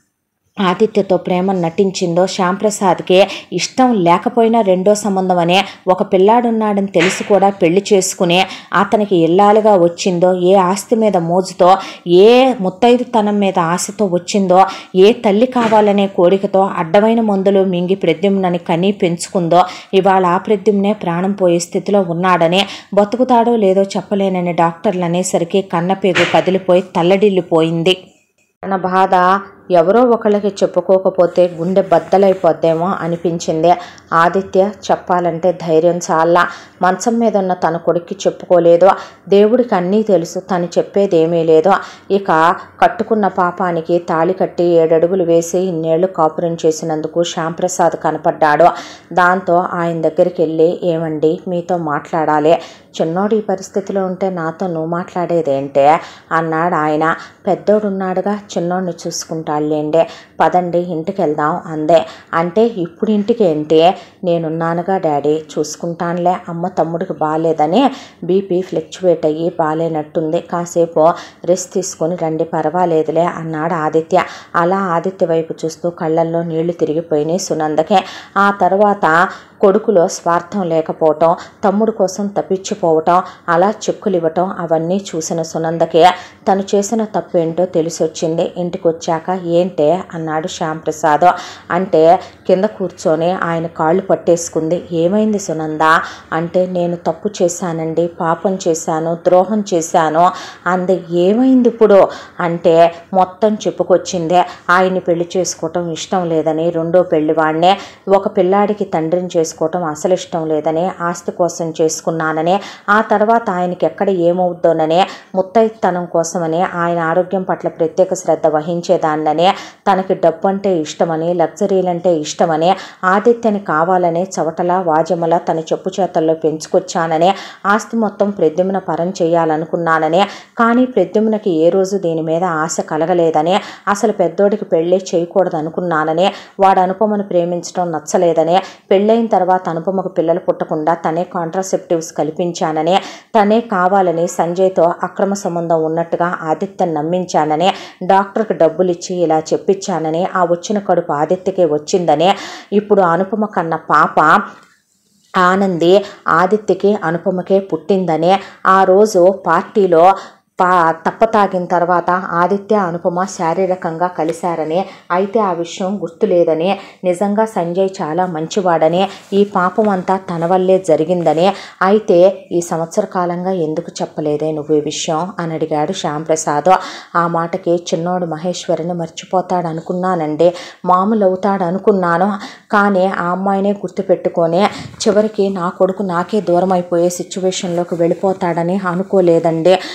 ఆదిత్యతో ప్రేమ నటించిందో, శ్యాంప్రసాద్కి ఇష్టం లేకపోయినా రెండో సంబంధం అనే ఒక పిల్లాడున్నాడని తెలిసి కూడా పెళ్లి చేసుకుని అతనికి ఇల్లాలుగా వచ్చిందో, ఏ ఆస్తి మీద మోజుతో, ఏ ముత్తైదుతనం మీద ఆశతో వచ్చిందో, ఏ తల్లి కావాలనే కోరికతో అడ్డమైన మందులు మింగి ప్రద్యుమ్నని కని పెంచుకుందో, ఇవాళ ఆ ప్రద్యుమ్నే ప్రాణం పోయే స్థితిలో ఉన్నాడని, బతుకుతాడో లేదో చెప్పలేనని డాక్టర్లు అనేసరికి కన్నపేగు కదిలిపోయి తల్లడిల్లిపోయింది. తన బాధ ఎవరో ఒకళ్ళకి చెప్పుకోకపోతే గుండె బద్దలైపోద్దేమో అనిపించింది. ఆదిత్య చెప్పాలంటే ధైర్యం చాలా. మంచం మీద ఉన్న తన కొడుక్కి చెప్పుకోలేదు. దేవుడికి అన్నీ తెలుసు, తను చెప్పేది ఏమీ లేదు. ఇక కట్టుకున్న పాపానికి తాళి కట్టి ఏడడుగులు వేసి ఇన్నేళ్లు కాపురం చేసినందుకు శ్యాంప్రసాద్ కనపడ్డాడు. దాంతో ఆయన దగ్గరికి వెళ్ళి, ఏమండి మీతో మాట్లాడాలి, చిన్నోడు ఈ పరిస్థితిలో ఉంటే నాతో నువ్వు మాట్లాడేదేంటే అన్నాడు ఆయన. పెద్దోడున్నాడుగా, చిన్నోడిని చూసుకుంటాడులేండే, పదండి ఇంటికి వెళ్దాం అందే. అంటే ఇప్పుడు ఇంటికి ఏంటి, నేనున్నానుగా డాడీ, చూసుకుంటానులే, అమ్మ తమ్ముడికి బాగాలేదని బీపీ ఫ్లక్చువేట్ అయ్యి బాగాలేనట్టుంది, కాసేపు రెస్ట్ తీసుకొని రండి పర్వాలేదులే అన్నాడు ఆదిత్య. అలా ఆదిత్య వైపు చూస్తూ కళ్ళల్లో నీళ్లు తిరిగిపోయినాయి సునందకే. ఆ తర్వాత కొడుకులో స్వార్థం లేకపోవటం, తమ్ముడు కోసం తప్పించిపోవటం, అలా చెక్కులు ఇవ్వటం అవన్నీ చూసిన సునందకే తను చేసిన తప్పు ఏంటో తెలిసొచ్చింది. ఇంటికి వచ్చాక ఏంటే అన్నాడు శ్యాంప్రసాద్. అంటే కింద కూర్చొని ఆయన కాళ్ళు పట్టేసుకుంది. ఏమైంది సునంద అంటే, నేను తప్పు చేశానండి, పాపం చేశాను, ద్రోహం చేశాను అంది. ఏమైంది ఇప్పుడు అంటే మొత్తం చెప్పుకొచ్చిందే. ఆయన్ని పెళ్లి చేసుకోవటం ఇష్టం లేదని, రెండో పెళ్లి వాడినే, ఒక పిల్లాడికి తండ్రిని చేసుకోవటం అసలు ఇష్టం లేదని, ఆస్తి కోసం చేసుకున్నానని, ఆ తర్వాత ఆయనకి ఎక్కడ ఏమవుద్దోనని, ముత్తైతనం కోసమని, ఆయన ఆరోగ్యం పట్ల ప్రత్యేక శ్రద్ధ వహించేదాన్నని, తనకి డబ్బు అంటే ఇష్టమని, లగ్జరీలంటే ఇష్టమని, ఆదిత్యని కావాలని చవటలా వాజమలా తన చెప్పు చేతల్లో పెంచుకొచ్చానని, ఆస్తి మొత్తం ప్రద్యుమ్న పరం చేయాలనుకున్నానని, కానీ ప్రద్యుమ్నకి ఏ రోజు దీని మీద ఆశ కలగలేదని, అసలు పెద్దోడికి పెళ్ళి చేయకూడదు అనుకున్నానని, వాడు అనుపమను ప్రేమించడం నచ్చలేదని, పెళ్ళైన తర్వాత అనుపమకు పిల్లలు పుట్టకుండా తనే కాంట్రాసెప్టివ్స్ కల్పించానని, తనే కావాలని సంజయ్తో అక్రమ సంబంధం ఉన్నట్టుగా ఆదిత్యను నమ్మించానని, డాక్టర్కి డబ్బులు ఇచ్చి ఇలా చెప్పించానని, ఆ వచ్చిన కడుపు ఆదిత్యకే వచ్చిందని, ఇప్పుడు అనుపమ కన్న పాప ఆనంది ఆదిత్యకి అనుపమకే పుట్టిందని, ఆ రోజు పార్టీలో పా తప్ప తాగిన తర్వాత ఆదిత్య అనుపమ శారీరకంగా కలిశారని, అయితే ఆ విషయం గుర్తులేదని, నిజంగా సంజయ్ చాలా మంచివాడని, ఈ పాపం అంతా తన వల్లే జరిగిందని, అయితే ఈ సంవత్సర కాలంగా ఎందుకు చెప్పలేదే నువ్వు ఈ విషయం అని అడిగాడు శ్యాంప్రసాద్. ఆ మాటకి చిన్నోడు మహేశ్వరిని మర్చిపోతాడు అనుకున్నానండి, మామూలు అవుతాడు అనుకున్నాను, కానీ ఆ అమ్మాయినే గుర్తుపెట్టుకొని చివరికి నా కొడుకు నాకే దూరం అయిపోయే సిచ్యువేషన్లోకి వెళ్ళిపోతాడని అనుకోలేదండి. వాడు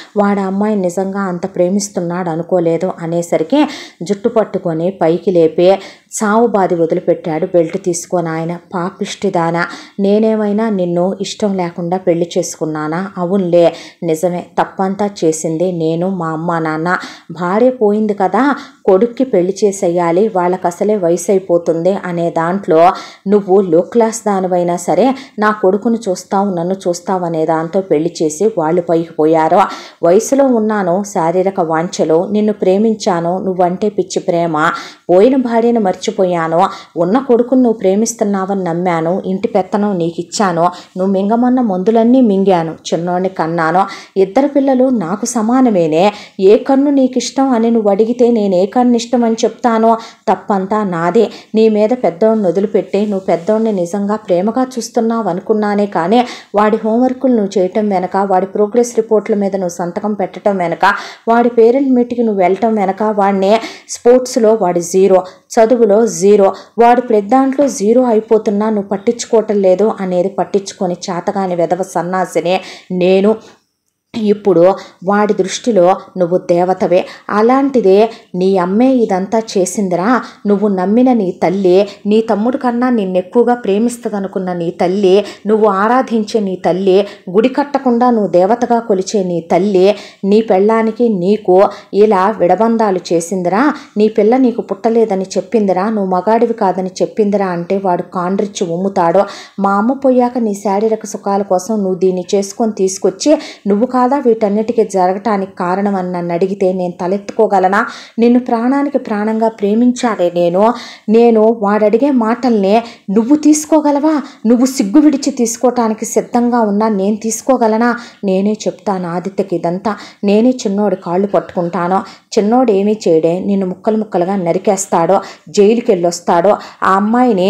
అమ్మాయిని నిజంగా అంత ప్రేమిస్తున్నాడు అనుకోలేదు అనేసరికి జుట్టు పట్టుకొని పైకి లేపి సావు బాధి వదిలిపెట్టాడు బెల్ట్ తీసుకొని ఆయన. పాపిష్టిదానా, నేనేమైనా నిన్ను ఇష్టం లేకుండా పెళ్లి చేసుకున్నానా? అవునులే, నిజమే, తప్పంతా చేసింది నేను, మా అమ్మ నాన్న. భార్య పోయింది కదా, కొడుక్కి పెళ్లి చేసేయాలి, వాళ్ళకి అసలే వయసు అయిపోతుంది అనే దాంట్లో నువ్వు లో క్లాస్ దానివైనా సరే నా కొడుకును చూస్తావు, నన్ను చూస్తావు అనే దాంతో పెళ్లి చేసి వాళ్ళు పైకి పోయారు. వయసులో ఉన్నాను, శారీరక వాంఛలు, నిన్ను ప్రేమించాను, నువ్వంటే పిచ్చి ప్రేమ, పోయిన భార్యను మర్చిపోయాను, ఉన్న కొడుకును నువ్వు ప్రేమిస్తున్నావని నమ్మాను, ఇంటి పెత్తనం నీకు ఇచ్చాను, నువ్వు మింగమన్న మందులన్నీ మింగాను, చిన్నోడిని కన్నాను, ఇద్దరు పిల్లలు నాకు సమానమేనే, ఏ కన్ను నీకు ఇష్టం అని నువ్వు అడిగితే నేను ఏ కన్ను ఇష్టం అని చెప్తాను, తప్పంతా నాదే. నీ మీద పెద్దోడిని వదిలిపెట్టి నువ్వు పెద్దోడిని నిజంగా ప్రేమగా చూస్తున్నావు అనుకున్నానే కానీ వాడి హోంవర్కులు నువ్వు చేయటం వెనక, వాడి ప్రోగ్రెస్ రిపోర్ట్ల మీద నువ్వు సంతకం పెట్టడం వెనక, వాడి పేరెంట్ మీటింగ్కి నువ్వు వెళ్ళటం వెనక, వాడిని స్పోర్ట్స్లో వాడి జీరో, చదువులో జీరో, వాడు ప్రతి దాంట్లో జీరో అయిపోతున్నా నువ్వు పట్టించుకోవటం లేదు అనేది పట్టించుకొని చేతగాని వెధవ సన్నాసినే నేను. ఇప్పుడు వాడి దృష్టిలో నువ్వు దేవతవే. అలాంటిదే నీ అమ్మే ఇదంతా చేసిందిరా. నువ్వు నమ్మిన నీ తల్లి, నీ తమ్ముడు కన్నా నిన్నెక్కువగా ప్రేమిస్తుంది అనుకున్న నీ తల్లి, నువ్వు ఆరాధించే నీ తల్లి, గుడి కట్టకుండా నువ్వు దేవతగా కొలిచే నీ తల్లి, నీ పెళ్ళానికి నీకు ఇలా విడబంధాలు చేసిందిరా. నీ పిల్ల నీకు పుట్టలేదని చెప్పిందిరా, నువ్వు మగాడివి కాదని చెప్పిందిరా అంటే వాడు కాండ్రిచ్చి ఉమ్ముతాడు. మా అమ్మ పోయాక నీ శారీరక సుఖాల కోసం నువ్వు దీన్ని చేసుకొని తీసుకొచ్చి నువ్వు కాదా వీటన్నిటికీ జరగటానికి కారణం అని నన్ను అడిగితే నేను తలెత్తుకోగలనా? నిన్ను ప్రాణానికి ప్రాణంగా ప్రేమించాలే నేను. నేను వాడడిగే మాటల్ని నువ్వు తీసుకోగలవా? నువ్వు సిగ్గు విడిచి తీసుకోవటానికి సిద్ధంగా ఉన్నా నేను తీసుకోగలనా? నేనే చెప్తాను ఆదిత్యకి ఇదంతా. నేనే చిన్నోడి కాళ్ళు పట్టుకుంటాను. చిన్నోడు ఏమీ చేయడే, నిన్ను ముక్కలు ముక్కలుగా నరికేస్తాడో, జైలుకి వెళ్ళొస్తాడో, ఆ అమ్మాయిని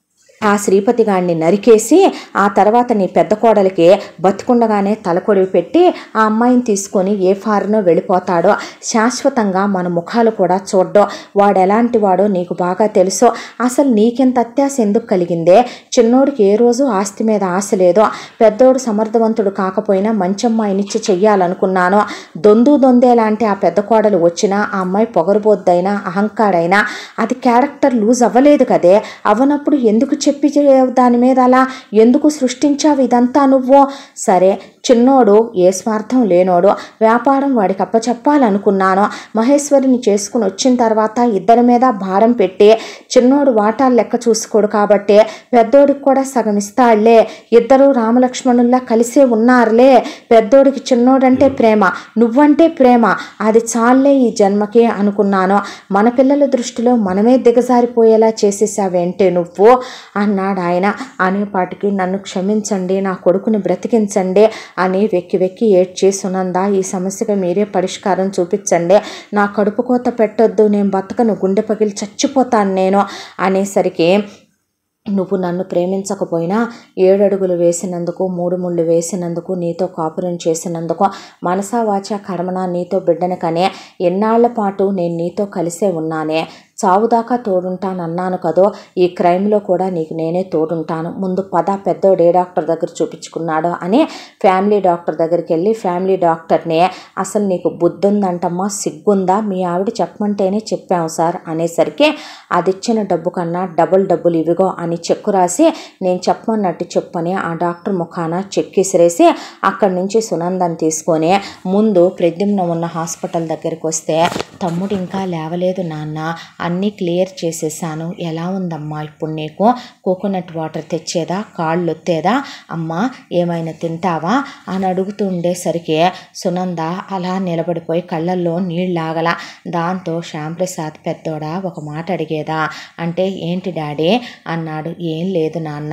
ఆ శ్రీపతి గాడిని నరికేసి ఆ తర్వాత నీ పెద్ద కోడలికి బతికుండగానే తలకొడివి పెట్టి ఆ అమ్మాయిని తీసుకొని ఏ ఫారినో వెళ్ళిపోతాడో, శాశ్వతంగా మన ముఖాలు కూడా చూడ్డో. వాడు ఎలాంటి వాడో నీకు బాగా తెలుసు. అసలు నీకెంత అత్యాశ ఎందుకు కలిగిందే? చిన్నోడికి ఏ రోజు ఆస్తి మీద ఆశ లేదో, పెద్దోడు సమర్థవంతుడు కాకపోయినా మంచి అమ్మాయినిచ్చి చెయ్యాలనుకున్నాను. దొందు దొందే లాంటి ఆ పెద్ద కోడలు వచ్చినా ఆ అమ్మాయి పొగరుబోద్దైనా అహంకారైనా అది క్యారెక్టర్ లూజ్ అవ్వలేదు కదే. అవనప్పుడు ఎందుకు చెప్పి దాని మీద అలా ఎందుకు సృష్టించావు ఇదంతా నువ్వు? సరే, చిన్నోడు ఏ స్వార్థం లేనోడు, వ్యాపారం వాడికి అప్పచెప్పాలనుకున్నాను. మహేశ్వరిని చేసుకుని వచ్చిన తర్వాత ఇద్దరి మీద భారం పెట్టి చిన్నోడు వాటాలు లెక్క చూసుకోడు కాబట్టి పెద్దోడికి కూడా సగం ఇస్తాడులే. ఇద్దరు రామలక్ష్మణుల్లా కలిసే ఉన్నారులే. పెద్దోడికి చిన్నోడంటే ప్రేమ, నువ్వంటే ప్రేమ, అది చాలే ఈ జన్మకి అనుకున్నాను. మన పిల్లల దృష్టిలో మనమే దిగజారిపోయేలా చేసేసావేంటే నువ్వు అన్నాడు ఆయన. అనేపాటికి నన్ను క్షమించండి, నా కొడుకుని బ్రతికించండి అని వెక్కి వెక్కి ఏడ్చి, సునంద ఈ సమస్యకు మీరే పరిష్కారం చూపించండి, నా కడుపు కోత పెట్టొద్దు, నేను బతకను, గుండె పగిలి చచ్చిపోతాను నేను అనేసరికి, నువ్వు నన్ను ప్రేమించకపోయినా ఏడడుగులు వేసినందుకు, మూడు ముళ్ళు వేసినందుకు, నీతో కాపురం చేసినందుకు, మనసా వాచా కర్మన నీతో బిడ్డను కనే ఎన్నాళ్ల పాటు నేను నీతో కలిసే ఉన్నానే. చావుదాకా తోడుంటానన్నాను కదో, ఈ క్రైమ్లో కూడా నీకు నేనే తోడుంటాను. ముందు పద, పెద్దోడు ఏ డాక్టర్ దగ్గర చూపించుకున్నాడో అని ఫ్యామిలీ డాక్టర్ దగ్గరికి వెళ్ళి ఫ్యామిలీ డాక్టర్ని, అసలు నీకు బుద్ధి ఉందంటమ్మా, సిగ్గుందా, మీ ఆవిడ చెప్పమంటేనే చెప్పాము సార్ అనేసరికి, అది ఇచ్చిన డబ్బు కన్నా డబుల్ డబ్బులు ఇవిగో అని చెక్కు రాసి నేను చెప్పమన్నట్టు చెప్పని ఆ డాక్టర్ ముఖాన చెక్కిసిరేసి అక్కడి నుంచి సునందని తీసుకొని ముందు ప్రద్యుమ్న ఉన్న హాస్పిటల్ దగ్గరికి వస్తే, తమ్ముడు ఇంకా లేవలేదు నాన్న, అన్నీ క్లియర్ చేసేసాను, ఎలా ఉందమ్మా ఇప్పుడు నీకు, కోకోనట్ వాటర్ తెచ్చేదా, కాళ్ళు ఒత్తేదా, అమ్మా ఏమైనా తింటావా అని అడుగుతూ ఉండేసరికి సునంద అలా నిలబడిపోయి కళ్ళల్లో నీళ్ళాగల. దాంతో శ్యాంప్రసాద్ పెద్దోడా ఒక మాట అడిగేదా అంటే, ఏంటి డాడీ అన్నాడు. ఏం లేదు నాన్న,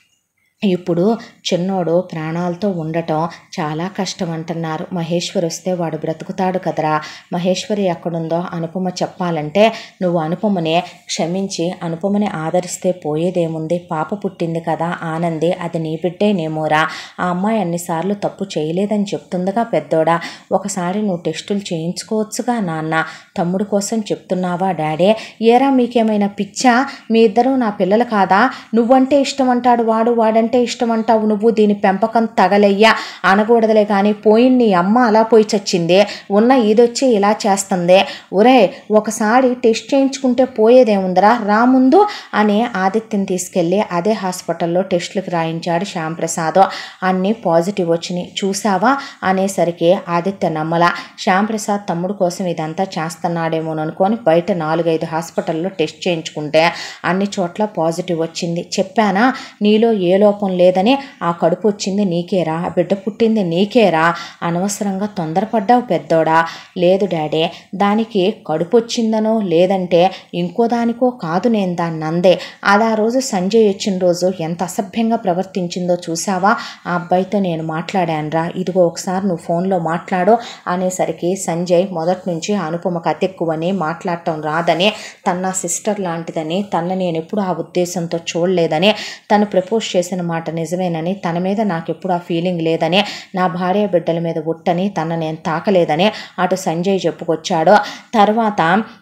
ఇప్పుడు చిన్నోడు ప్రాణాలతో ఉండటం చాలా కష్టం అంటున్నారు. మహేశ్వరి వస్తే వాడు బ్రతుకుతాడు కదరా. మహేశ్వరి ఎక్కడుందో అనుపమ చెప్పాలంటే నువ్వు అనుపమనే క్షమించి అనుపమని ఆదరిస్తే పోయేదేముంది, పాప పుట్టింది కదా ఆనంది, అది నీ బిడ్డేనేమోరా. ఆ అమ్మాయి అన్నిసార్లు తప్పు చేయలేదని చెప్తుందిగా పెద్దోడా, ఒకసారి నువ్వు టెస్టులు చేయించుకోవచ్చుగా నాన్న. తమ్ముడు కోసం చెప్తున్నావా డాడీ? ఏరా మీకేమైనా పిచ్చా? మీ ఇద్దరు నా పిల్లలు కాదా? నువ్వంటే ఇష్టం అంటాడు వాడు, వాడంటే అంటే ఇష్టం అంటావు నువ్వు? దీని పెంపకం తగలయ్యా అనకూడదులే కానీ పోయిన నీ అమ్మ అలా పోయి చచ్చిందే, ఉన్న ఈదొచ్చి ఇలా చేస్తుంది. ఒరే ఒకసారి టెస్ట్ చేయించుకుంటే పోయేదేముందరా, రా ముందు అని ఆదిత్యని తీసుకెళ్ళి అదే హాస్పిటల్లో టెస్టులకు రాయించాడు శ్యాంప్రసాద్. అన్నీ పాజిటివ్ వచ్చినాయి. చూసావా అనేసరికి ఆదిత్య నమ్మల. శ్యాంప్రసాద్ తమ్ముడు కోసం ఇదంతా చేస్తున్నాడేమో అనుకొని బయట నాలుగైదు హాస్పిటల్లో టెస్ట్ చేయించుకుంటే అన్ని చోట్ల పాజిటివ్ వచ్చింది. చెప్పానా నీలో ఏ లోపం లేదని? ఆ కడుపు వచ్చింది నీకేరా, ఆ బిడ్డ పుట్టింది నీకేరా, అనవసరంగా తొందరపడ్డావు పెద్దోడా. లేదు డాడీ, దానికి కడుపు వచ్చిందనో లేదంటే ఇంకో దానికో కాదు, నేను దాన్ని అందే. అది ఆ రోజు సంజయ్ వచ్చిన రోజు ఎంత అసభ్యంగా ప్రవర్తించిందో చూసావా? ఆ అబ్బాయితో నేను మాట్లాడానురా, ఇదిగో ఒకసారి నువ్వు ఫోన్లో మాట్లాడు అనేసరికి సంజయ్ మొదటి నుంచి అనుపమకు అతెక్కువని, మాట్లాడటం రాదని, తన సిస్టర్ లాంటిదని, తన నేను ఎప్పుడు ఆ ఉద్దేశంతో చూడలేదని, తను ప్రపోజ్ చేసిన మాట నిజమేనని, తన మీద నాకు ఎప్పుడు ఆ ఫీలింగ్ లేదని, నా భార్య బిడ్డల మీద ఒట్టని, తన నేను తాకలేదని అటు సంజయ్ చెప్పుకొచ్చాడు. తర్వాత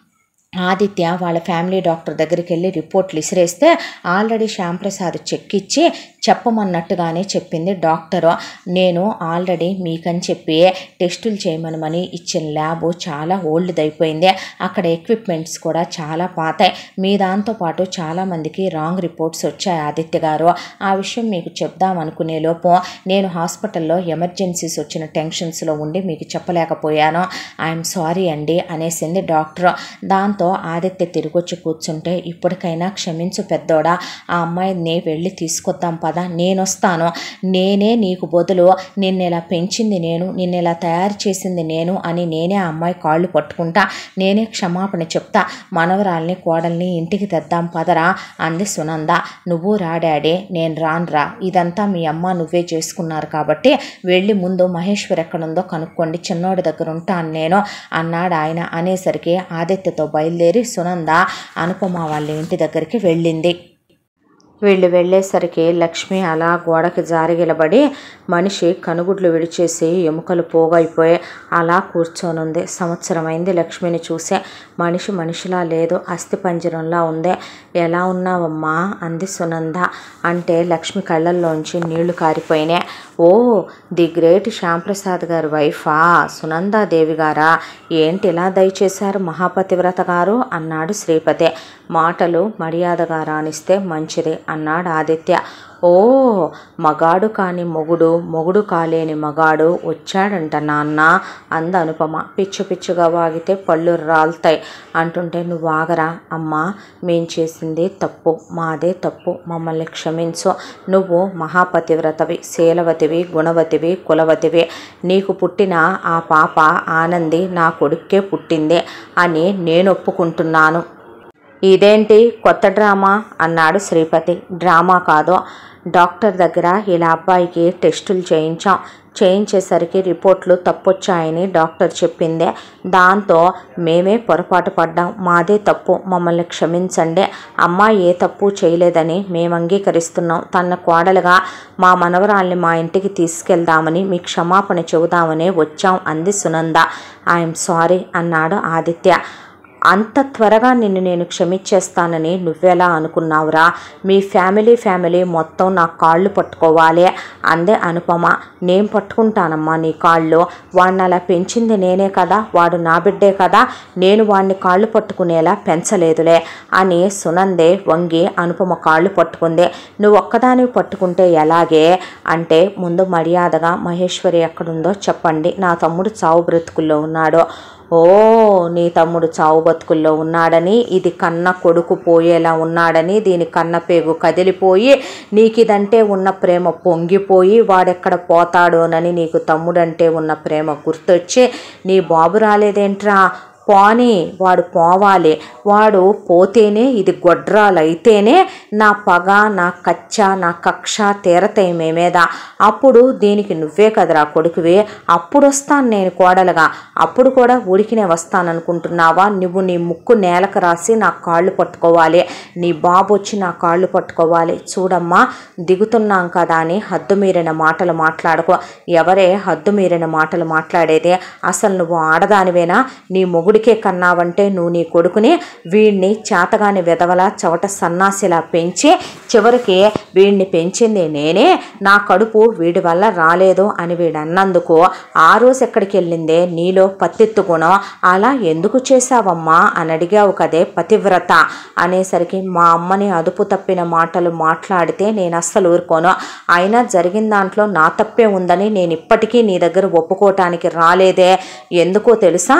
ఆదిత్య వాళ్ళ ఫ్యామిలీ డాక్టర్ దగ్గరికి వెళ్ళి రిపోర్ట్లు ఇసిరేస్తే ఆల్రెడీ శ్యాంప్రసాద్ చెక్ ఇచ్చి చెప్పమన్నట్టుగానే చెప్పింది డాక్టరు. నేను ఆల్రెడీ మీకని చెప్పి టెస్టులు చేయమనమని ఇచ్చిన ల్యాబ్ చాలా ఓల్డ్ అయిపోయింది, అక్కడ ఎక్విప్మెంట్స్ కూడా చాలా పాతాయి, మీ దాంతోపాటు చాలామందికి రాంగ్ రిపోర్ట్స్ వచ్చాయి ఆదిత్య గారు. ఆ విషయం మీకు చెప్దామనుకునే లోపు నేను హాస్పిటల్లో ఎమర్జెన్సీస్ వచ్చిన టెన్షన్స్లో ఉండి మీకు చెప్పలేకపోయాను, ఐఎమ్ సారీ అండి అనేసింది డాక్టర్. దాంతో ఆదిత్య తిరిగొచ్చి కూర్చుంటే ఇప్పటికైనా క్షమించు పెద్దోడా, ఆ అమ్మాయిని వెళ్ళి తీసుకొద్దాం పదా, నేను వస్తాను, నేనే నీకు బదులు, నిన్నెలా పెంచింది నేను, నిన్నెలా తయారు చేసింది నేను అని నేనే ఆ అమ్మాయి కాళ్ళు పట్టుకుంటా, నేనే క్షమాపణ చెప్తా, మనవరాల్ని కోడల్ని ఇంటికి తెద్దాం పదరా అంది సునంద. నువ్వు రా డాడీ, నేను రానురా, ఇదంతా మీ అమ్మ నువ్వే చేసుకున్నారు కాబట్టి వెళ్ళి ముందు మహేశ్వర్ ఎక్కడుందో కనుక్కోండి, చిన్నోడి దగ్గర ఉంటాను నేను అన్నాడు ఆయన. అనేసరికి ఆదిత్యతో బయలుదేరి సునంద అనుపమ వాళ్ళ ఇంటి దగ్గరికి వెళ్ళింది. వీళ్ళు వెళ్ళేసరికి లక్ష్మి అలా గోడకి జారిగిలబడి మనిషి కనుగుడ్లు విడిచేసి ఎముకలు పోగైపోయి అలా కూర్చొనుంది. సంవత్సరం అయింది లక్ష్మిని చూసే. మనిషి మనిషిలా లేదు, అస్థి పంజరంలా ఉంది. ఎలా ఉన్నావమ్మా అంది సునంద. అంటే లక్ష్మి కళ్ళల్లోంచి నీళ్లు కారిపోయినాయి. ఓ ది గ్రేట్ శ్యాంప్రసాద్ గారి వైఫా సునందాదేవి గారా, ఏంటి ఇలా దయచేశారు మహాపతివ్రత గారు అన్నాడు శ్రీపతి. మాటలు మర్యాదగా రానిస్తే మంచిది అన్నాడు ఆదిత్య. ఓ మగాడు కాని మొగుడు, మొగుడు కాలేని మగాడు వచ్చాడంట నాన్న అంద అనుపమ. పిచ్చు పిచ్చుగా వాగితే పళ్ళు రాలుతాయి అంటుంటే నువ్వు ఆగరా అమ్మా, మేం చేసింది తప్పు, మాదే తప్పు, మమ్మల్ని క్షమించు. నువ్వు మహాపతివ్రతవి, శీలవతివి, గుణవతివి, కులవతివి. నీకు పుట్టిన ఆ పాప ఆనంది నా కొడుక్కే పుట్టింది అని నేను ఒప్పుకుంటున్నాను. ఇదేంటి కొత్త డ్రామా అన్నాడు శ్రీపతి. డ్రామా కాదు, డాక్టర్ దగ్గర ఇలా అబ్బాయికి టెస్టులు చేయించాం, చేయించేసరికి రిపోర్ట్లు తప్పొచ్చాయని డాక్టర్ చెప్పిందే, దాంతో మేమే పొరపాటు పడ్డాం, మాదే తప్పు, మమ్మల్ని క్షమించండి. అమ్మాయి ఏ తప్పు చేయలేదని మేము అంగీకరిస్తున్నాం. తన కోడలుగా మా మనవరాల్ని మా ఇంటికి తీసుకెళ్దామని మీ క్షమాపణ చెబుదామని వచ్చాం అంది సునంద. ఐఎమ్ సారీ అన్నాడు ఆదిత్య. అంత త్వరగా నిన్ను నేను క్షమించేస్తానని నువ్వెలా అనుకున్నావురా? మీ ఫ్యామిలీ ఫ్యామిలీ మొత్తం నా కాళ్ళు పట్టుకోవాలి అందే అనుపమ. నేను పట్టుకుంటానమ్మా నీ కాళ్ళు, వాడిని అలా పెంచింది నేనే కదా, వాడు నా బిడ్డే కదా, నేను వాడిని కాళ్ళు పట్టుకునేలా పెంచలేదులే అని సునందే వంగి అనుపమ కాళ్ళు పట్టుకుంది. నువ్వు ఒక్కదానివి పట్టుకుంటే ఎలాగే అంటే ముందు మర్యాదగా మహేశ్వరి ఎక్కడుందో చెప్పండి, నా తమ్ముడు చావు బ్రతుకుల్లో ఉన్నాడు. ఓ నీ తమ్ముడు చావు బతుకుల్లో ఉన్నాడని, ఇది కన్న కొడుకు పోయేలా ఉన్నాడని, దీని కన్న పేగు కదిలిపోయి నీకిదంటే ఉన్న ప్రేమ పొంగిపోయి వాడెక్కడ పోతాడోనని నీకు తమ్ముడంటే ఉన్న ప్రేమ గుర్తొచ్చి నీ బాబు రాలేదేంట్రా, పోనీ వాడు పోవాలి, వాడు పోతేనే ఇది గొడ్రాలైతేనే నా పగ, నా కచ్చ, నా కక్ష తీరతాయి మే మీద. అప్పుడు దీనికి నువ్వే కదరా కొడుకువి, అప్పుడు వస్తాను నేను కోడలుగా, అప్పుడు కూడా ఊరికినే వస్తాననుకుంటున్నావా? నువ్వు నీ ముక్కు నేలకు రాసి నా కాళ్ళు పట్టుకోవాలి, నీ బాబు వచ్చి నా కాళ్ళు పట్టుకోవాలి. చూడమ్మా దిగుతున్నాం కదా అని హద్దు మీరిన మాటలు మాట్లాడుకో. ఎవరే హద్దు మీరిన మాటలు మాట్లాడేది? అసలు నువ్వు ఆడదానివేనా? నీ మొగుడు మొగుడికే కన్నావంటే నువ్వు నీ కొడుకుని వీడిని చేతగాని విధవలా చవట సన్నాసిలా పెంచి చివరికి వీడిని పెంచింది నేనే, నా కడుపు వీడి వల్ల రాలేదు అని వీడు అన్నందుకు ఆ రోజు ఎక్కడికి వెళ్ళిందే నీలో పత్తిత్తు గుణం, అలా ఎందుకు చేశావమ్మా అని అడిగావు కదే పతివ్రత అనేసరికి మా అమ్మని అదుపు తప్పిన మాటలు మాట్లాడితే నేను అస్సలు ఊరుకోను, అయినా జరిగిన దాంట్లో నా తప్పే ఉందని నేను ఇప్పటికీ నీ దగ్గర ఒప్పుకోవటానికి రాలేదే. ఎందుకో తెలుసా,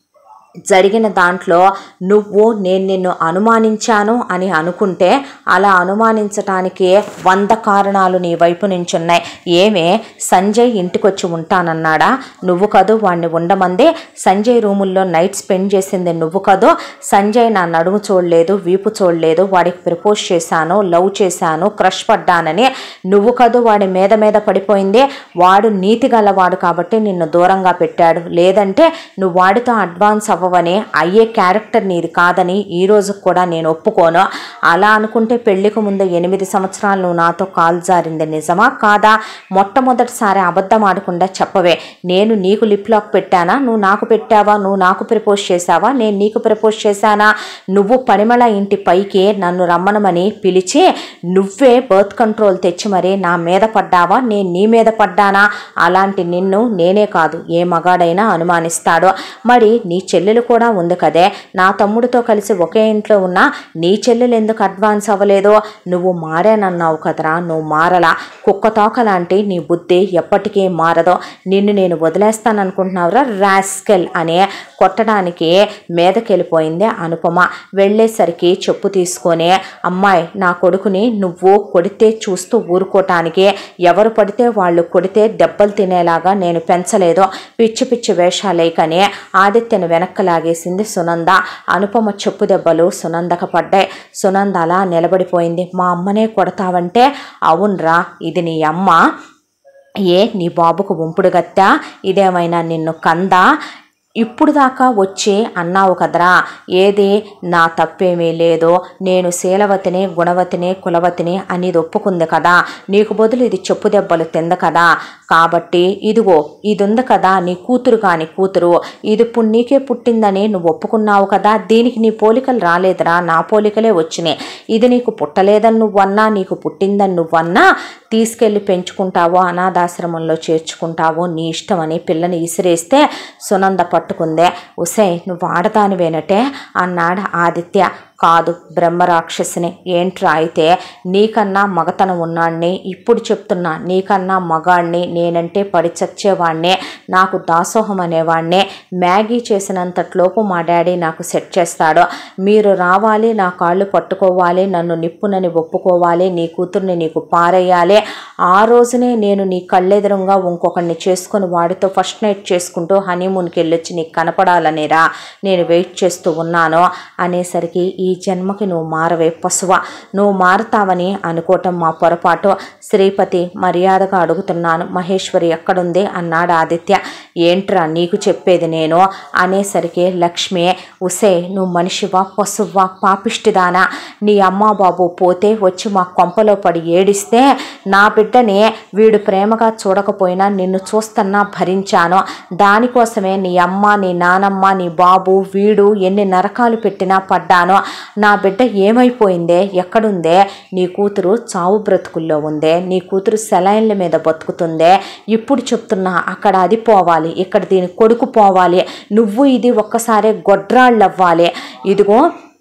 జరిగిన దాంట్లో నువ్వు నేను నిన్ను అనుమానించాను అని అనుకుంటే అలా అనుమానించటానికి వంద కారణాలు నీ వైపు నుంచి ఉన్నాయి. ఏమే సంజయ్ ఇంటికొచ్చి ఉంటానన్నాడా? నువ్వు కదూ వాడిని ఉండమందే. సంజయ్ రూముల్లో నైట్ స్పెండ్ చేసింది నువ్వు కదూ. సంజయ్ నా నడుము చూడలేదు, వీపు చూడలేదు, వాడికి ప్రపోజ్ చేశాను, లవ్ చేశాను, క్రష్ పడ్డానని నువ్వు కదూ వాడి మీద మీద పడిపోయింది. వాడు నీతి గలవాడు కాబట్టి నిన్ను దూరంగా పెట్టాడు, లేదంటే నువ్వు వాడితో అడ్వాన్స్ అవ్వవని అయ్యే క్యారెక్టర్ నీది కాదని ఈరోజు కూడా నేను ఒప్పుకోను. అలా అనుకుంటే పెళ్లికి ముందు ఎనిమిది సంవత్సరాలు నువ్వు నాతో కాలు జారింది నిజమా కాదా? మొట్టమొదటిసారి అబద్ధం ఆడకుండా చెప్పవే. నేను నీకు లిప్ లాక్ పెట్టానా? నువ్వు నాకు పెట్టావా? నువ్వు నాకు ప్రపోజ్ చేశావా? నేను నీకు ప్రపోజ్ చేశానా? నువ్వు పరిమళ ఇంటి పైకి నన్ను రమ్మనమని పిలిచి నువ్వే బర్త్ కంట్రోల్ తెచ్చి మరి నా మీద పడ్డావా? నేను నీ మీద పడ్డానా? అలాంటి నిన్ను నేనే కాదు ఏ మగాడైనా అనుమానిస్తాడు. మరి నీ చెల్లెలు కూడా ఉంది కదే, నా తమ్ముడితో కలిసి ఒకే ఇంట్లో ఉన్నా నీ చెల్లెలు ఎందుకు అడ్వాన్స్ అవ్వలేదో? నువ్వు మారానన్నావు కదరా, నువ్వు మారలా. కుక్క తోక లాంటి నీ బుద్ధి ఎప్పటికీ మారదో. నిన్ను నేను వదిలేస్తాననుకుంటున్నావురా రాస్కెల్ అని కొట్టడానికి మీదకెళ్ళిపోయింది అనుపమ. వెళ్ళేసరికి చెప్పు తీసుకొని, అమ్మాయి నా కొడుకుని నువ్వు కొడితే చూస్తూ ఊరుకోటానికి ఎవరు పడితే వాళ్ళు కొడితే దెబ్బలు తినేలాగా నేను పెంచలేదు. పిచ్చి పిచ్చి వేషాలేకని ఆదిత్యను వెనక్కి లాగేసింది సునంద. అనుపమ చెప్పు దెబ్బలు సునందకు పడ్డాయి. సునంద అలా నిలబడిపోయింది. మా అమ్మనే కొడతావంటే? అవునరా, ఇది నీ అమ్మ. ఏ నీ బాబుకు ఉంపుడు గత్తా? ఇదేమైనా నిన్ను కందా? ఇప్పుడు దాకా వచ్చి అన్నావు కదరా, ఏది నా తప్పేమీ లేదు, నేను శీలవతిని గుణవతిని కులవతిని అని ఇది ఒప్పుకుంది కదా, నీకు బదులు ఇది చెప్పు దెబ్బలు తింద కదా, కాబట్టి ఇదిగో ఇది ఉంది కదా నీ కూతురు కాని కూతురు, ఇది ఇప్పుడు నీకే పుట్టిందని నువ్వు ఒప్పుకున్నావు కదా, దీనికి నీ పోలికలు రాలేదురా, నా పోలికలే వచ్చినాయి. ఇది నీకు పుట్టలేదని నువ్వన్నా నీకు పుట్టిందని నువ్వన్నా తీసుకెళ్ళి పెంచుకుంటావో అనాథాశ్రమంలో చేర్చుకుంటావో నీ ఇష్టమని పిల్లని ఇసిరేస్తే సునంద పట్టుకుందే. ఉసే నువ్వు ఆడదానివేనటే అన్నాడు ఆదిత్య. కాదు బ్రహ్మరాక్షసిని. ఏంట్రా అయితే? నీకన్నా మగతనం ఉన్నాడిని, ఇప్పుడు చెప్తున్నా నీకన్నా మగాడిని, నేనంటే పడి చచ్చేవాడినే, నాకు దాసోహం అనేవాడినే. మ్యాగీ చేసినంతట్లోపు మా డాడీ నాకు సెట్ చేస్తాడు. మీరు రావాలి, నా కాళ్ళు పట్టుకోవాలి, నన్ను నిప్పునని ఒప్పుకోవాలి, నీ కూతుర్ని నీకు పారేయాలి. ఆ రోజునే నేను నీ కళ్ళెదురుగా ఇంకొకరిని చేసుకుని వాడితో ఫస్ట్ నైట్ చేసుకుంటూ హనీమూన్కి వెళ్ళొచ్చి నీకు కనపడాలనేరా నేను వెయిట్ చేస్తూ ఉన్నాను అనేసరికి ఈ జన్మకి నువ్వు మారవే పశువ, నువ్వు మారుతావని అనుకోవటం మా పొరపాటు. శ్రీపతి మర్యాదగా అడుగుతున్నాను, మహేశ్వరి ఎక్కడుంది అన్నాడు ఆదిత్య. ఏంట్రా నీకు చెప్పేది నేను అనేసరికి లక్ష్మి, ఉసే నువ్వు మనిషివా పశువా పాపిష్టిదానా? నీ అమ్మ బాబు పోతే వచ్చి మా కొంపలో పడి ఏడిస్తే నా బిడ్డని వీడు ప్రేమగా చూడకపోయినా నిన్ను చూస్తున్నా భరించాను. దానికోసమే నీ అమ్మ నీ నానమ్మ నీ బాబు వీడు ఎన్ని నరకాలు పెట్టినా పడ్డాను. నా బిడ్డ ఏమైపోయిందే? ఎక్కడుందే? నీ కూతురు చావు బ్రతుకుల్లో ఉందే, నీ కూతురు సెలైన్ల మీద బతుకుతుందే. ఇప్పుడు చెప్తున్నా అక్కడ అది పోవాలి, ఇక్కడ దీని కొడుకు పోవాలి, నువ్వు ఇది ఒక్కసారి గొడ్రాళ్ళు అవ్వాలి. ఇదిగో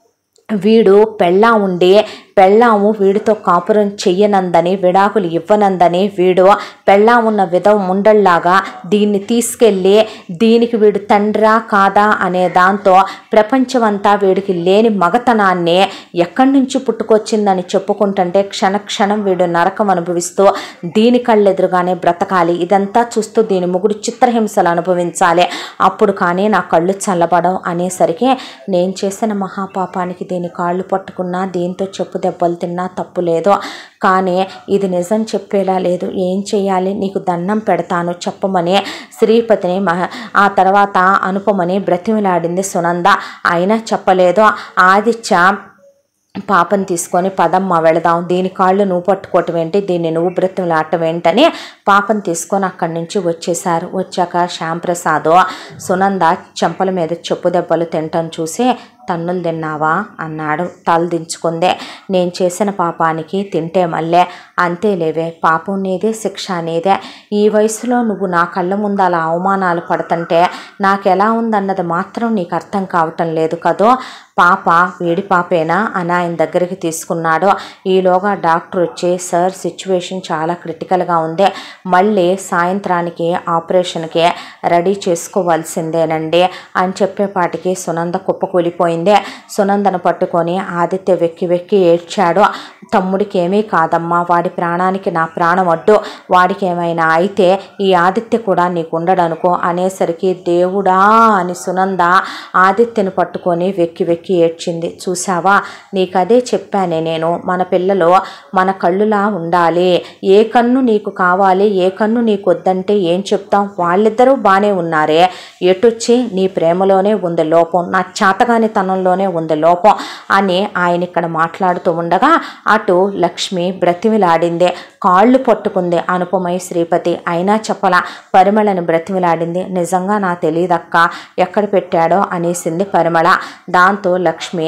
వీడు పెళ్ళా ఉండి పెళ్ళాము వీడితో కాపురం చెయ్యనందని విడాకులు ఇవ్వనందని వీడు పెళ్ళా ఉన్న విధవ ముండల్లాగా దీన్ని తీసుకెళ్ళి దీనికి వీడు తండ్రా కాదా అనే దాంతో ప్రపంచమంతా వీడికి లేని మగతనాన్ని ఎక్కడి నుంచి పుట్టుకొచ్చిందని చెప్పుకుంటుంటే క్షణక్షణం వీడు నరకం అనుభవిస్తూ దీని కళ్ళెదురుగానే బ్రతకాలి. ఇదంతా చూస్తూ దీని ముగ్గురు చిత్రహింసలు అనుభవించాలి. అప్పుడు కానీ నా కళ్ళు చల్లబడం అనేసరికి నేను చేసిన మహాపాపానికి దీని కాళ్ళు పట్టుకున్నా దీంతో చెప్పు దెబ్బలు తిన్నా తప్పు లేదు, కానీ ఇది నిజం చెప్పేలా లేదు. ఏం చేయాలి? నీకు దండం పెడతాను చెప్పమని శ్రీపతిని మహ ఆ తర్వాత అనుపమని బ్రతిమిలాడింది సునంద. అయినా చెప్పలేదు. ఆదిత్య పాపని తీసుకొని పదమ్మ వెళదాం, దీని కాళ్ళు నువ్వు పట్టుకోవటం ఏంటి, దీన్ని నువ్వు బ్రతిమలాడటం ఏంటని పాపని తీసుకొని అక్కడి నుంచి వచ్చేసారు. వచ్చాక శ్యాంప్రసాద్ సునంద చెంపల మీద చెప్పు దెబ్బలు తింటం చూసి తన్నులు తిన్నావా అన్నాడు. తల దించుకుందే. నేను చేసిన పాపానికి తింటే మళ్ళీ అంతేలేవే, పాపం నీదే శిక్ష నీదే. ఈ వయసులో నువ్వు నా కళ్ళ ముందు అలా అవమానాలు పడుతుంటే నాకు ఎలా ఉందన్నది మాత్రం నీకు అర్థం కావటం లేదు కదో. పాప వేడి పాపేనా అని ఆయన దగ్గరికి తీసుకున్నాడు. ఈలోగా డాక్టర్ వచ్చి సార్ సిచ్యువేషన్ చాలా క్రిటికల్గా ఉంది, మళ్ళీ సాయంత్రానికి ఆపరేషన్కి రెడీ చేసుకోవాల్సిందేనండి అని చెప్పేపాటికి సునంద కుప్పకూలిపోయింది. సునందను పట్టుకొని ఆదిత్య వెక్కి వెక్కి ఏడ్చాడు. తమ్ముడికి ఏమీ కాదమ్మా, వాడి ప్రాణానికి నా ప్రాణం అడ్డు, వాడికి ఏమైనా అయితే ఈ ఆదిత్య కూడా నీకు ఉండడనుకో అనేసరికి దేవుడా అని సునంద ఆదిత్యను పట్టుకొని వెక్కి వెక్కి ఏడ్చింది. చూసావా, నీకు అదే చెప్పానే నేను, మన పిల్లలు మన కళ్ళులా ఉండాలి, ఏ కన్ను నీకు కావాలి ఏ కన్ను నీకు వద్దంటే ఏం చెప్తాం, వాళ్ళిద్దరూ బాగానే ఉన్నారే, ఎటొచ్చి నీ ప్రేమలోనే ఉంది లోపం, నా చేతగాని తనంలోనే ఉంది లోపం అని ఆయన ఇక్కడ మాట్లాడుతూ ఉండగా అటు లక్ష్మి బ్రతిమిలాడిందే, కాళ్ళు పట్టుకుంది అనుపమై శ్రీపతి. అయినా చెప్పలా, పరిమళని బ్రతిమిలాడింది. నిజంగా నా తెలియదక్క, ఎక్కడ పెట్టాడో అనేసింది పరిమళ. దాంతో లక్ష్మి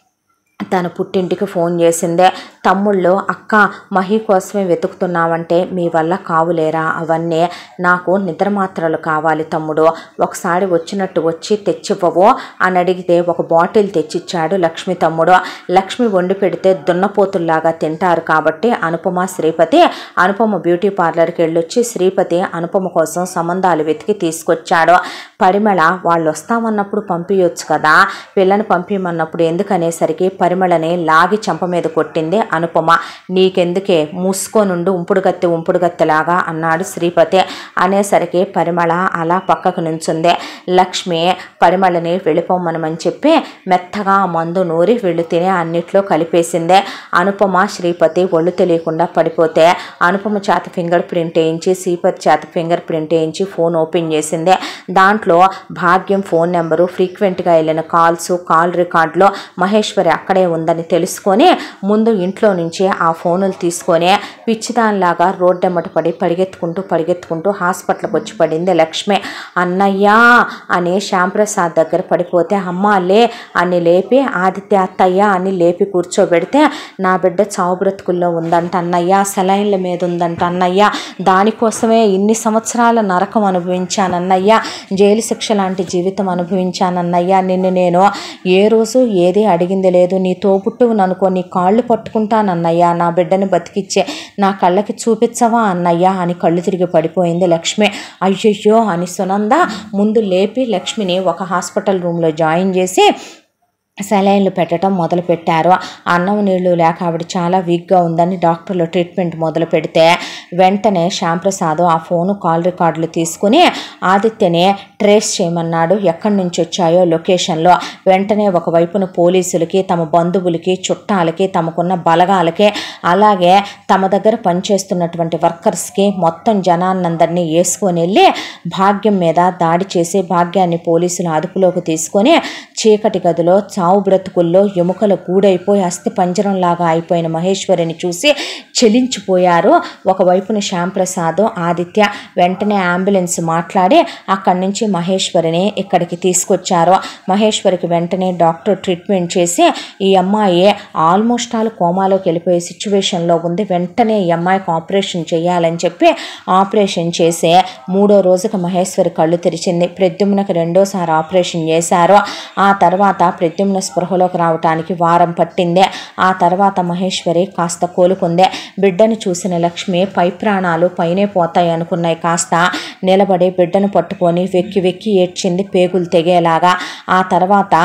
తన పుట్టింటికి ఫోన్ చేసిందే. తమ్ముళ్ళు అక్క మహి కోసమే వెతుకుతున్నామంటే మీ వల్ల కావులేరా అవన్నీ, నాకు నిద్ర మాత్రలు కావాలి తమ్ముడు, ఒకసారి వచ్చినట్టు వచ్చి తెచ్చివ్వవు అని అడిగితే ఒక బాటిల్ తెచ్చిచ్చాడు లక్ష్మి తమ్ముడు. లక్ష్మి వండి పెడితే దున్నపోతుల్లాగా తింటారు కాబట్టి అనుపమ శ్రీపతి అనుపమ బ్యూటీ పార్లర్కి వెళ్ళొచ్చి శ్రీపతి అనుపమ కోసం సంబంధాలు వెతికి తీసుకొచ్చాడు. పరిమళ వాళ్ళు వస్తామన్నప్పుడు పంపించవచ్చు కదా, పిల్లని పంపించమన్నప్పుడు ఎందుకనేసరికి పరిమళని లాగి చంప మీద కొట్టింది అనుపమ. నీకెందుకే, మూసుకోనుండు ఉంపుడు గత్తె ఉంపుడు గత్తెలాగా అన్నాడు శ్రీపతి. అనేసరికి పరిమళ అలా పక్కకు నుంచుంది. లక్ష్మి పరిమళని వెళ్ళిపోమ్మనమని చెప్పి మెత్తగా మందు నూరి వీళ్ళు తినే అన్నిట్లో కలిపేసిందే. అనుపమ శ్రీపతి ఒళ్ళు తెలియకుండా పడిపోతే అనుపమ చేత ఫింగర్ ప్రింట్ వేయించి శ్రీపతి చేత ఫింగర్ ప్రింట్ వేయించి ఫోన్ ఓపెన్ చేసిందే. దాంట్లో భాగ్యం ఫోన్ నెంబరు, ఫ్రీక్వెంట్గా వెళ్ళిన కాల్స్, కాల్ రికార్డులో మహేశ్వరి అక్కడే ఉందని తెలుసుకొని ముందు ఇంట్లో నుంచి ఆ ఫోనులు తీసుకొని పిచ్చిదానిలాగా రోడ్డెమ్మట పడి పరిగెత్తుకుంటూ పరిగెత్తుకుంటూ హాస్పిటల్కి వచ్చి పడింది లక్ష్మి. అన్నయ్యా అని శ్యాంప్రసాద్ దగ్గర పడిపోతే అమ్మా లే అని లేపి ఆదిత్య అత్తయ్య అని లేపి కూర్చోబెడితే నా బిడ్డ చావు బ్రతుకుల్లో ఉందంట అన్నయ్య, సెలైన్ల మీద ఉందంట అన్నయ్య, దానికోసమే ఇన్ని సంవత్సరాల నరకం అనుభవించానన్నయ్య, జైలు శిక్ష లాంటి జీవితం అనుభవించానన్నయ్య, నిన్ను నేను ఏ రోజు ఏది అడిగింది లేదు, నీ తోబుట్టువు ననుకో, నీ కాళ్ళు పట్టుకుంటానన్నయ్య, నా బిడ్డను బతికిచ్చే నా కళ్ళకి చూపించవా అన్నయ్య అని కళ్ళు తిరిగి పడిపోయింది లక్ష్మి. అయ్యయ్యో అని సునంద ముందు లేపి లక్ష్మిని ఒక హాస్పిటల్ రూమ్లో జాయిన్ చేసి సెలైన్లు పెట్టడం మొదలుపెట్టారు. అన్నం నీళ్లు లేక ఆవిడ చాలా వీక్గా ఉందని డాక్టర్లు ట్రీట్మెంట్ మొదలు పెడితే వెంటనే శ్యాంప్రసాద్ ఆ ఫోను కాల్ రికార్డులు తీసుకుని ఆదిత్యని ట్రేస్ చేయమన్నాడు. ఎక్కడి నుంచి వచ్చాయో లొకేషన్లో వెంటనే ఒకవైపున పోలీసులకి, తమ బంధువులకి, చుట్టాలకి, తమకున్న బలగాలకి, అలాగే తమ దగ్గర పనిచేస్తున్నటువంటి వర్కర్స్కి మొత్తం జనాన్నందరినీ వేసుకొని వెళ్ళి భాగ్యం మీద దాడి చేసి భాగ్యాన్ని పోలీసులు అదుపులోకి తీసుకొని చీకటి గదిలో చావు బ్రతుకుల్లో ఎముకల గూడైపోయి అస్థి పంజరంలాగా అయిపోయిన మహేశ్వరిని చూసి చెలించిపోయారు. ఒకవైపున శ్యాంప్రసాద్, ఆదిత్య వెంటనే అంబులెన్స్ మాట్లాడి అక్కడి నుంచి మహేశ్వరిని ఇక్కడికి తీసుకొచ్చారు. మహేశ్వరికి వెంటనే డాక్టర్ ట్రీట్మెంట్ చేసి ఈ అమ్మాయి ఆల్మోస్ట్ ఆల్ కోమాలోకి వెళ్ళిపోయే సిచ్యువేషన్లో ఉంది, వెంటనే ఈ అమ్మాయికి ఆపరేషన్ చేయాలని చెప్పి ఆపరేషన్ చేసి మూడో రోజుకి మహేశ్వరి కళ్ళు తెరిచింది. ప్రద్యుమ్నకి రెండోసారి ఆపరేషన్ చేశారు. ఆ తర్వాత ప్రద్యుమ్న స్పృహలోకి రావటానికి వారం పట్టిందే. ఆ తర్వాత మహేశ్వరి కాస్త కోలుకుందే. బిడ్డను చూసిన లక్ష్మి పై ప్రాణాలు పైనే పోతాయి అనుకున్నాయి, కాస్త నిలబడి బిడ్డను పట్టుకొని వెక్కి వెక్కి ఏడ్చింది పేగులు తెగేలాగా. ఆ తర్వాత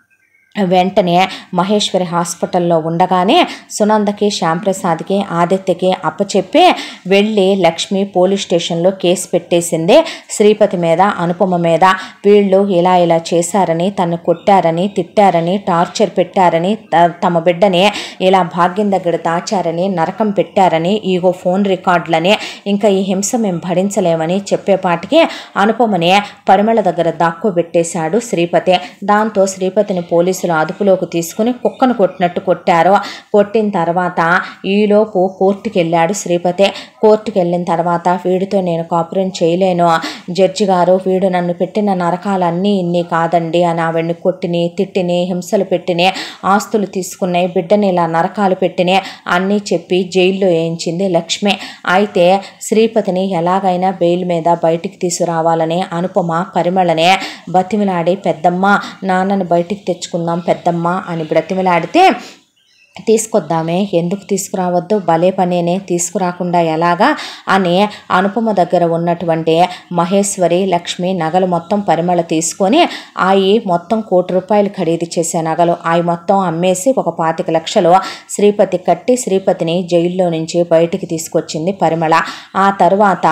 వెంటనే మహేశ్వరి హాస్పిటల్లో ఉండగానే సునందకి, శ్యాంప్రసాద్కి, ఆదిత్యకి అప్పచెప్పి వెళ్ళి లక్ష్మి పోలీస్ స్టేషన్లో కేసు పెట్టేసింది శ్రీపతి మీద, అనుపమ మీద. వీళ్ళు ఇలా ఇలా చేశారని, తను కొట్టారని, తిట్టారని, టార్చర్ పెట్టారని, తమ బిడ్డని ఇలా భాగ్యం దగ్గర దాచారని, నరకం పెట్టారని, ఈగో ఫోన్ రికార్డులని, ఇంకా ఈ హింస మేము భరించలేమని చెప్పేపాటికి అనుపమని పరిమళ దగ్గర దాక్కోబెట్టేశాడు శ్రీపతి. దాంతో శ్రీపతిని పోలీసు పోలీసులు అదుపులోకి తీసుకుని కుక్కను కొట్టినట్టు కొట్టారు. కొట్టిన తర్వాత ఈలోపు కోర్టుకి వెళ్ళాడు శ్రీపతి. కోర్టుకి వెళ్ళిన తర్వాత వీడితో నేను కాపురం చేయలేను జడ్జి గారు, వీడు నన్ను పెట్టిన నరకాలన్నీ ఇన్ని కాదండి అని ఆవిడ్ని కొట్టిని తిట్టిని హింసలు పెట్టినే ఆస్తులు తీసుకున్నాయి, బిడ్డని ఇలా నరకాలు పెట్టినే అన్నీ చెప్పి జైల్లో వేయించింది లక్ష్మి. అయితే శ్రీపతిని ఎలాగైనా బెయిల్ మీద బయటికి తీసుకురావాలని అనుపమ పరిమళనే బతిమిలాడి పెద్దమ్మ నాన్నని బయటికి తెచ్చుకుందాం పెద్దమ్మ అని బ్రతిమిలాడితే తీసుకొద్దామే, ఎందుకు తీసుకురావద్దు, భలే పనేనే, తీసుకురాకుండా ఎలాగా అని అనుపమ దగ్గర ఉన్నటువంటి మహేశ్వరి లక్ష్మి నగలు మొత్తం పరిమళ తీసుకొని అవి మొత్తం కోటి రూపాయలు ఖరీదు చేసే నగలు అవి మొత్తం అమ్మేసి ఒక పాతిక లక్షలు శ్రీపతి కట్టి శ్రీపతిని జైల్లో నుంచి బయటికి తీసుకొచ్చింది పరిమళ. ఆ తర్వాత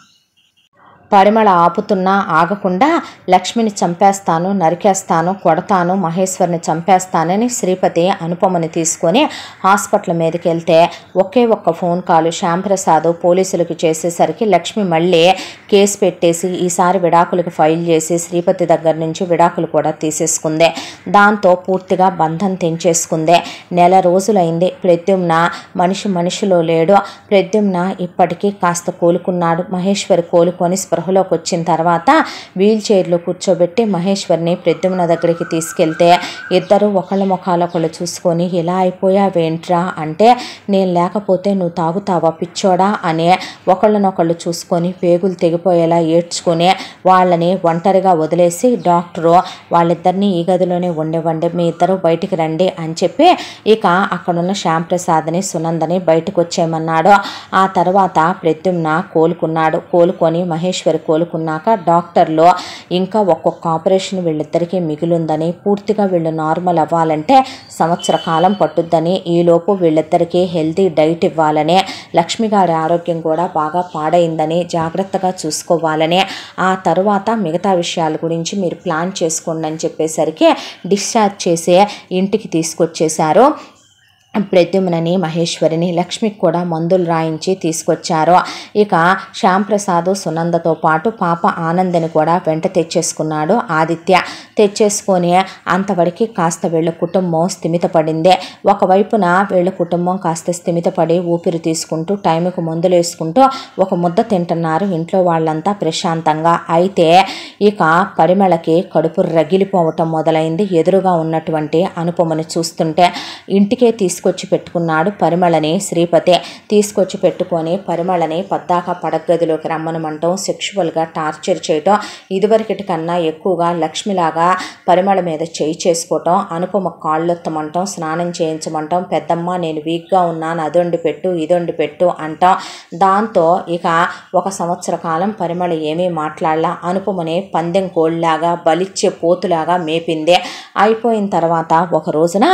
పరిమళ ఆపుతున్నా ఆగకుండా లక్ష్మిని చంపేస్తాను, నరికేస్తాను, కొడతాను, మహేశ్వరిని చంపేస్తానని శ్రీపతి అనుపమని తీసుకొని హాస్పిటల్ మీదకి వెళ్తే ఒకే ఒక్క ఫోన్ కాల్ శ్యాంప్రసాద్ పోలీసులకు చేసేసరికి లక్ష్మి మళ్ళీ కేసు పెట్టేసి ఈసారి విడాకులకు ఫైల్ చేసి శ్రీపతి దగ్గర నుంచి విడాకులు కూడా తీసేసుకుంది. దాంతో పూర్తిగా బంధం తెంచేసుకుంది. నెల రోజులైంది. ప్రద్యుమ్న మనిషి మనిషిలో లేడు. ప్రద్యుమ్న ఇప్పటికీ కాస్త కోలుకున్నాడు. మహేశ్వరి కోలుకొని స్పృహలోకి వచ్చిన తర్వాత వీల్ చైర్లో కూర్చోబెట్టి మహేశ్వరిని ప్రద్యుమ్న దగ్గరికి తీసుకెళ్తే ఇద్దరు ఒకళ్ళ ముఖాలు ఒకళ్ళు చూసుకొని ఇలా అయిపోయావేంట్రా అంటే నేను లేకపోతే నువ్వు తాగుతావా పిచ్చోడా అని ఒకళ్ళనొకళ్ళు చూసుకొని పేగులు తెగిపోయేలా ఏడ్చుకొని వాళ్ళని ఒంటరిగా వదిలేసి డాక్టరు వాళ్ళిద్దరినీ ఈ గదిలోనే ఉండేవండి, మీ ఇద్దరు బయటికి రండి అని చెప్పి ఇక అక్కడున్న శ్యాంప్రసాద్ని సునందని బయటకు వచ్చేయమన్నాడు. ఆ తర్వాత ప్రద్యుమ్న కోలుకున్నాడు. కోలుకొని మహేశ్వరి కోలుకున్నాక డాక్టర్లు ఇంకా ఒక్కొక్క ఆపరేషన్ వీళ్ళిద్దరికీ మిగిలిందని, పూర్తిగా వీళ్ళు నార్మల్ అవ్వాలంటే సంవత్సర కాలం పట్టుద్దని, ఈలోపు వీళ్ళిద్దరికీ హెల్తీ డైట్ ఇవ్వాలని, లక్ష్మిగారి ఆరోగ్యం కూడా బాగా పాడైందని, జాగ్రత్తగా చూసుకోవాలని, ఆ తర్వాత మిగతా విషయాల గురించి మీరు ప్లాన్ చేసుకోండి అని చెప్పేసరికి డిశ్చార్జ్ చేసి ఇంటికి తీసుకొచ్చేశారు. ప్రద్యుమ్నని మహేశ్వరిని లక్ష్మికి కూడా మందులు రాయించి తీసుకొచ్చారు. ఇక శ్యాంప్రసాద్ సునందతో పాటు పాప ఆనందని కూడా వెంట తెచ్చేసుకున్నాడు ఆదిత్య. తెచ్చేసుకొని అంతవరకు కాస్త వీళ్ళ కుటుంబం స్థిమితపడింది. ఒకవైపున వీళ్ళ కుటుంబం కాస్త స్థిమితపడి ఊపిరి తీసుకుంటూ టైంకు మందులు వేసుకుంటూ ఒక ముద్ద తింటున్నారు ఇంట్లో వాళ్ళంతా ప్రశాంతంగా. అయితే ఇక పరిమళకి కడుపు రగిలిపోవటం మొదలైంది ఎదురుగా ఉన్నటువంటి అనుపమని చూస్తుంటే. ఇంటికే తీసుకు తీసుకొచ్చి పెట్టుకున్నాడు పరిమళని శ్రీపతి. తీసుకొచ్చి పెట్టుకొని పరిమళని పద్దాక పడగదిలోకి రమ్మనమంటాం, సెక్షువల్గా టార్చర్ చేయటం, ఇదివరకటి కన్నా ఎక్కువగా లక్ష్మిలాగా పరిమళ మీద చేయి చేసుకోవటం, అనుపమ కాళ్ళొత్తమంటాం, స్నానం చేయించమంటాం, పెద్దమ్మ నేను వీక్గా ఉన్నాను అదొండి పెట్టు ఇదొండి పెట్టు అంటాం. దాంతో ఇక ఒక సంవత్సర కాలం పరిమళ ఏమీ మాట్లాడలా. అనుపమని పందెం కోళ్ళలాగా బలిచ్చే పోతులాగా మేపింది. అయిపోయిన తర్వాత ఒక రోజున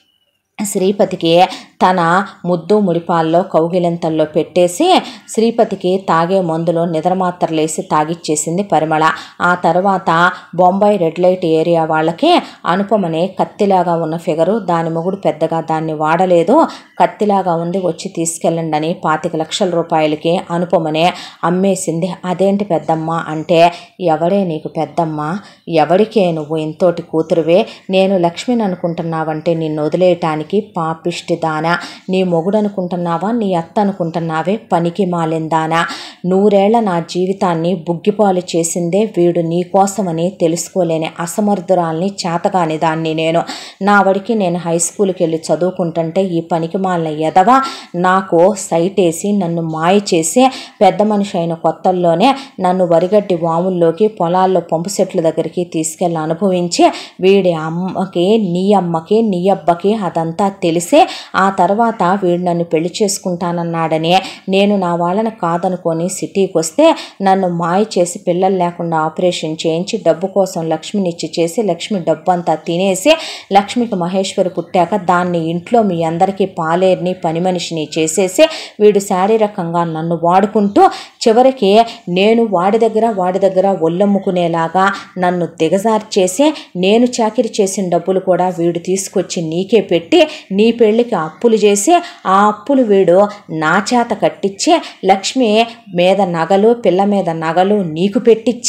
శ్రీపతికి తన ముద్దు ముడిపాల్లో కౌగిలింతల్లో పెట్టేసి శ్రీపతికి తాగే మందులో నిద్రమాత్రలేసి తాగిచ్చేసింది పరిమళ. ఆ తర్వాత బొంబాయి రెడ్ లైట్ ఏరియా వాళ్ళకి అనుపమనే కత్తిలాగా ఉన్న ఫిగరు, దాని మొగుడు పెద్దగా దాన్ని వాడలేదు, కత్తిలాగా ఉంది వచ్చి తీసుకెళ్ళండి అని పాతిక లక్షల రూపాయలకి అనుపమనే అమ్మేసింది. అదేంటి పెద్దమ్మ అంటే ఎవడే నీకు పెద్దమ్మ, ఎవడికే నువ్వు ఇంతోటి కూతురువే, నేను లక్ష్మిని అనుకుంటున్నావంటే నిన్ను వదిలేయటానికి పాపిష్టి దానా, నీ మొగుడు అనుకుంటున్నావా నీ అత్త అనుకుంటున్నావే పనికి మాలిందానా, నూరేళ్ల నా జీవితాన్ని బుగ్గిపాలు చేసిందే వీడు నీ కోసమని తెలుసుకోలేని అసమర్థురాల్ని చేతగాని దాన్ని నేను. నా వడికి నేను హై స్కూల్కి వెళ్ళి చదువుకుంటుంటే ఈ పనికి మాలిన ఎదవ నాకు సైట్ వేసి నన్ను మాయ చేసి పెద్ద మనిషి అయిన కొత్తల్లోనే నన్ను వరిగడ్డి వాముల్లోకి పొలాల్లో పంపు సెట్ల దగ్గరికి తీసుకెళ్ళి అనుభవించి వీడి అమ్మకి నీ అమ్మకి నీ అబ్బకి అదంతా తెలిసే ఆ తర్వాత వీడు నన్ను పెళ్లి చేసుకుంటానన్నాడని నేను నా వాళ్ళని కాదనుకొని సిటీకి వస్తే నన్ను మాయ చేసి పిల్లలు లేకుండా ఆపరేషన్ చేయించి డబ్బు కోసం లక్ష్మినిచ్చి చేసి లక్ష్మి డబ్బు అంతా తినేసి లక్ష్మికి మహేశ్వరి పుట్టాక దాన్ని ఇంట్లో మీ అందరికీ పాలేరుని పని మనిషిని చేసేసి వీడు శారీరకంగా నన్ను వాడుకుంటూ చివరికి నేను వాడి దగ్గర వాడి దగ్గర ఒళ్ళమ్ముకునేలాగా నన్ను దిగజార్చేసి నేను చాకిరి చేసిన డబ్బులు కూడా వీడు తీసుకొచ్చి నీకే పెట్టి నీ పెళ్ళికి అప్పులు చేసి ఆ అప్పులు వీడు నా చేత కట్టించి లక్ష్మి మీద నగలు పిల్ల మీద నగలు నీకు పెట్టించి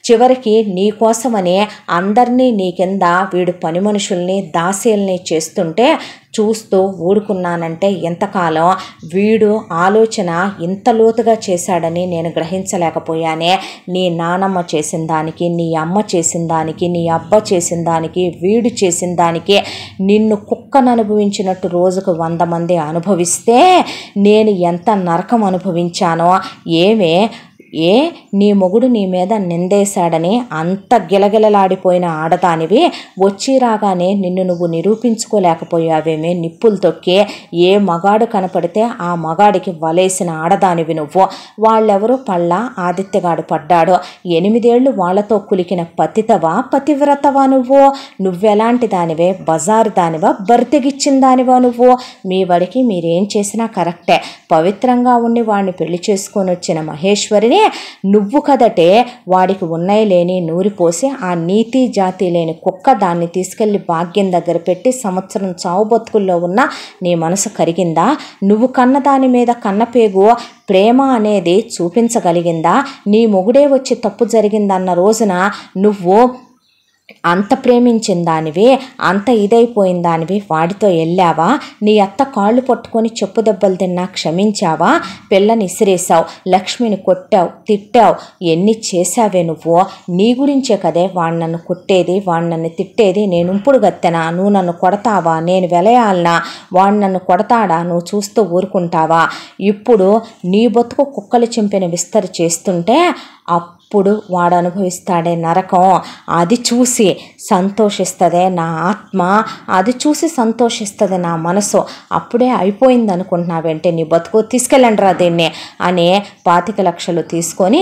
చివరికి నీ కోసమని అందరినీ నీ కింద వీడు పని మనుషుల్ని దాసీల్ని చేస్తుంటే చూస్తూ ఊరుకున్నానంటే ఎంతకాలం వీడు ఆలోచన ఇంత లోతుగా చేశాడని నేను గ్రహించలేకపోయానే. నీ నానమ్మ చేసిన దానికి, నీ అమ్మ చేసిన దానికి, నీ అబ్బ చేసిన దానికి, వీడు చేసిన దానికి నిన్ను కుక్కను అనుభవించినట్టు రోజుకు వంద మంది అనుభవిస్తే నేను ఎంత నరకం అనుభవించానో. ఏమే ఏ నీ మొగుడు నీ మీద నిందేశాడని అంత గిలగిలలాడిపోయిన ఆడదానివి వచ్చి రాగానే నిన్ను నువ్వు నిరూపించుకోలేకపోయావేమే. నిప్పులు తొక్కే ఏ మగాడు కనపడితే ఆ మగాడికి వలేసిన ఆడదానివి నువ్వు. వాళ్ళెవరూ పళ్ళ ఆదిత్యగాడు పడ్డాడు. ఎనిమిదేళ్లు వాళ్లతో కులికిన పతితవా పతివ్రతవా నువ్వు? నువ్వెలాంటి దానివే? బజారు దానివా? బరితెగిచ్చిన దానివా నువ్వు? మీ వాడికి మీరేం చేసినా కరెక్టే. పవిత్రంగా ఉండి వాడిని పెళ్లి చేసుకొని వచ్చిన మహేశ్వరిని నువ్వు కదటే వాడికి ఉన్నాయి లేని నూరిపోసి ఆ నీతి జాతి లేని కుక్క దాన్ని తీసుకెళ్లి భాగ్యం దగ్గర పెట్టి సంవత్సరం చావు బతుకుల్లో ఉన్న నీ మనసు కరిగిందా? నువ్వు కన్న దాని మీద కన్నపేగు ప్రేమ అనేది చూపించగలిగిందా? నీ మొగుడే వచ్చి తప్పు జరిగిందన్న రోజున నువ్వు అంత ప్రేమించిన దానివి, అంత ఇదైపోయిన దానివి వాడితో వెళ్ళావా? నీ అత్త కాళ్ళు పట్టుకొని చెప్పు దెబ్బలు తిన్నా క్షమించావా? పిల్లని ఇసిరేసావు, లక్ష్మిని కొట్టావు, తిట్టావు, ఎన్ని చేశావే నువ్వు? నీ గురించే కదే వాడు నన్ను కొట్టేది, వాడు నన్ను తిట్టేది. నేను ఇప్పుడు గత్తెనా? నువ్వు నన్ను కొడతావా? నేను వెలయాలనా? వాడు నన్ను కొడతాడా? నువ్వు చూస్తూ ఊరుకుంటావా? ఇప్పుడు నీ బతుకు కుక్కలు చింపిన విస్తరి చేస్తుంటే అప్పుడు వాడు అనుభవిస్తాడే నరకం. అది చూసి సంతోషిస్తుంది నా ఆత్మ, అది చూసి సంతోషిస్తుంది నా మనసు. అప్పుడే అయిపోయింది అనుకుంటున్నావేంటే నీ బతుకు? తీసుకెళ్ళండి రా దీన్ని అని పాతిక లక్షలు తీసుకొని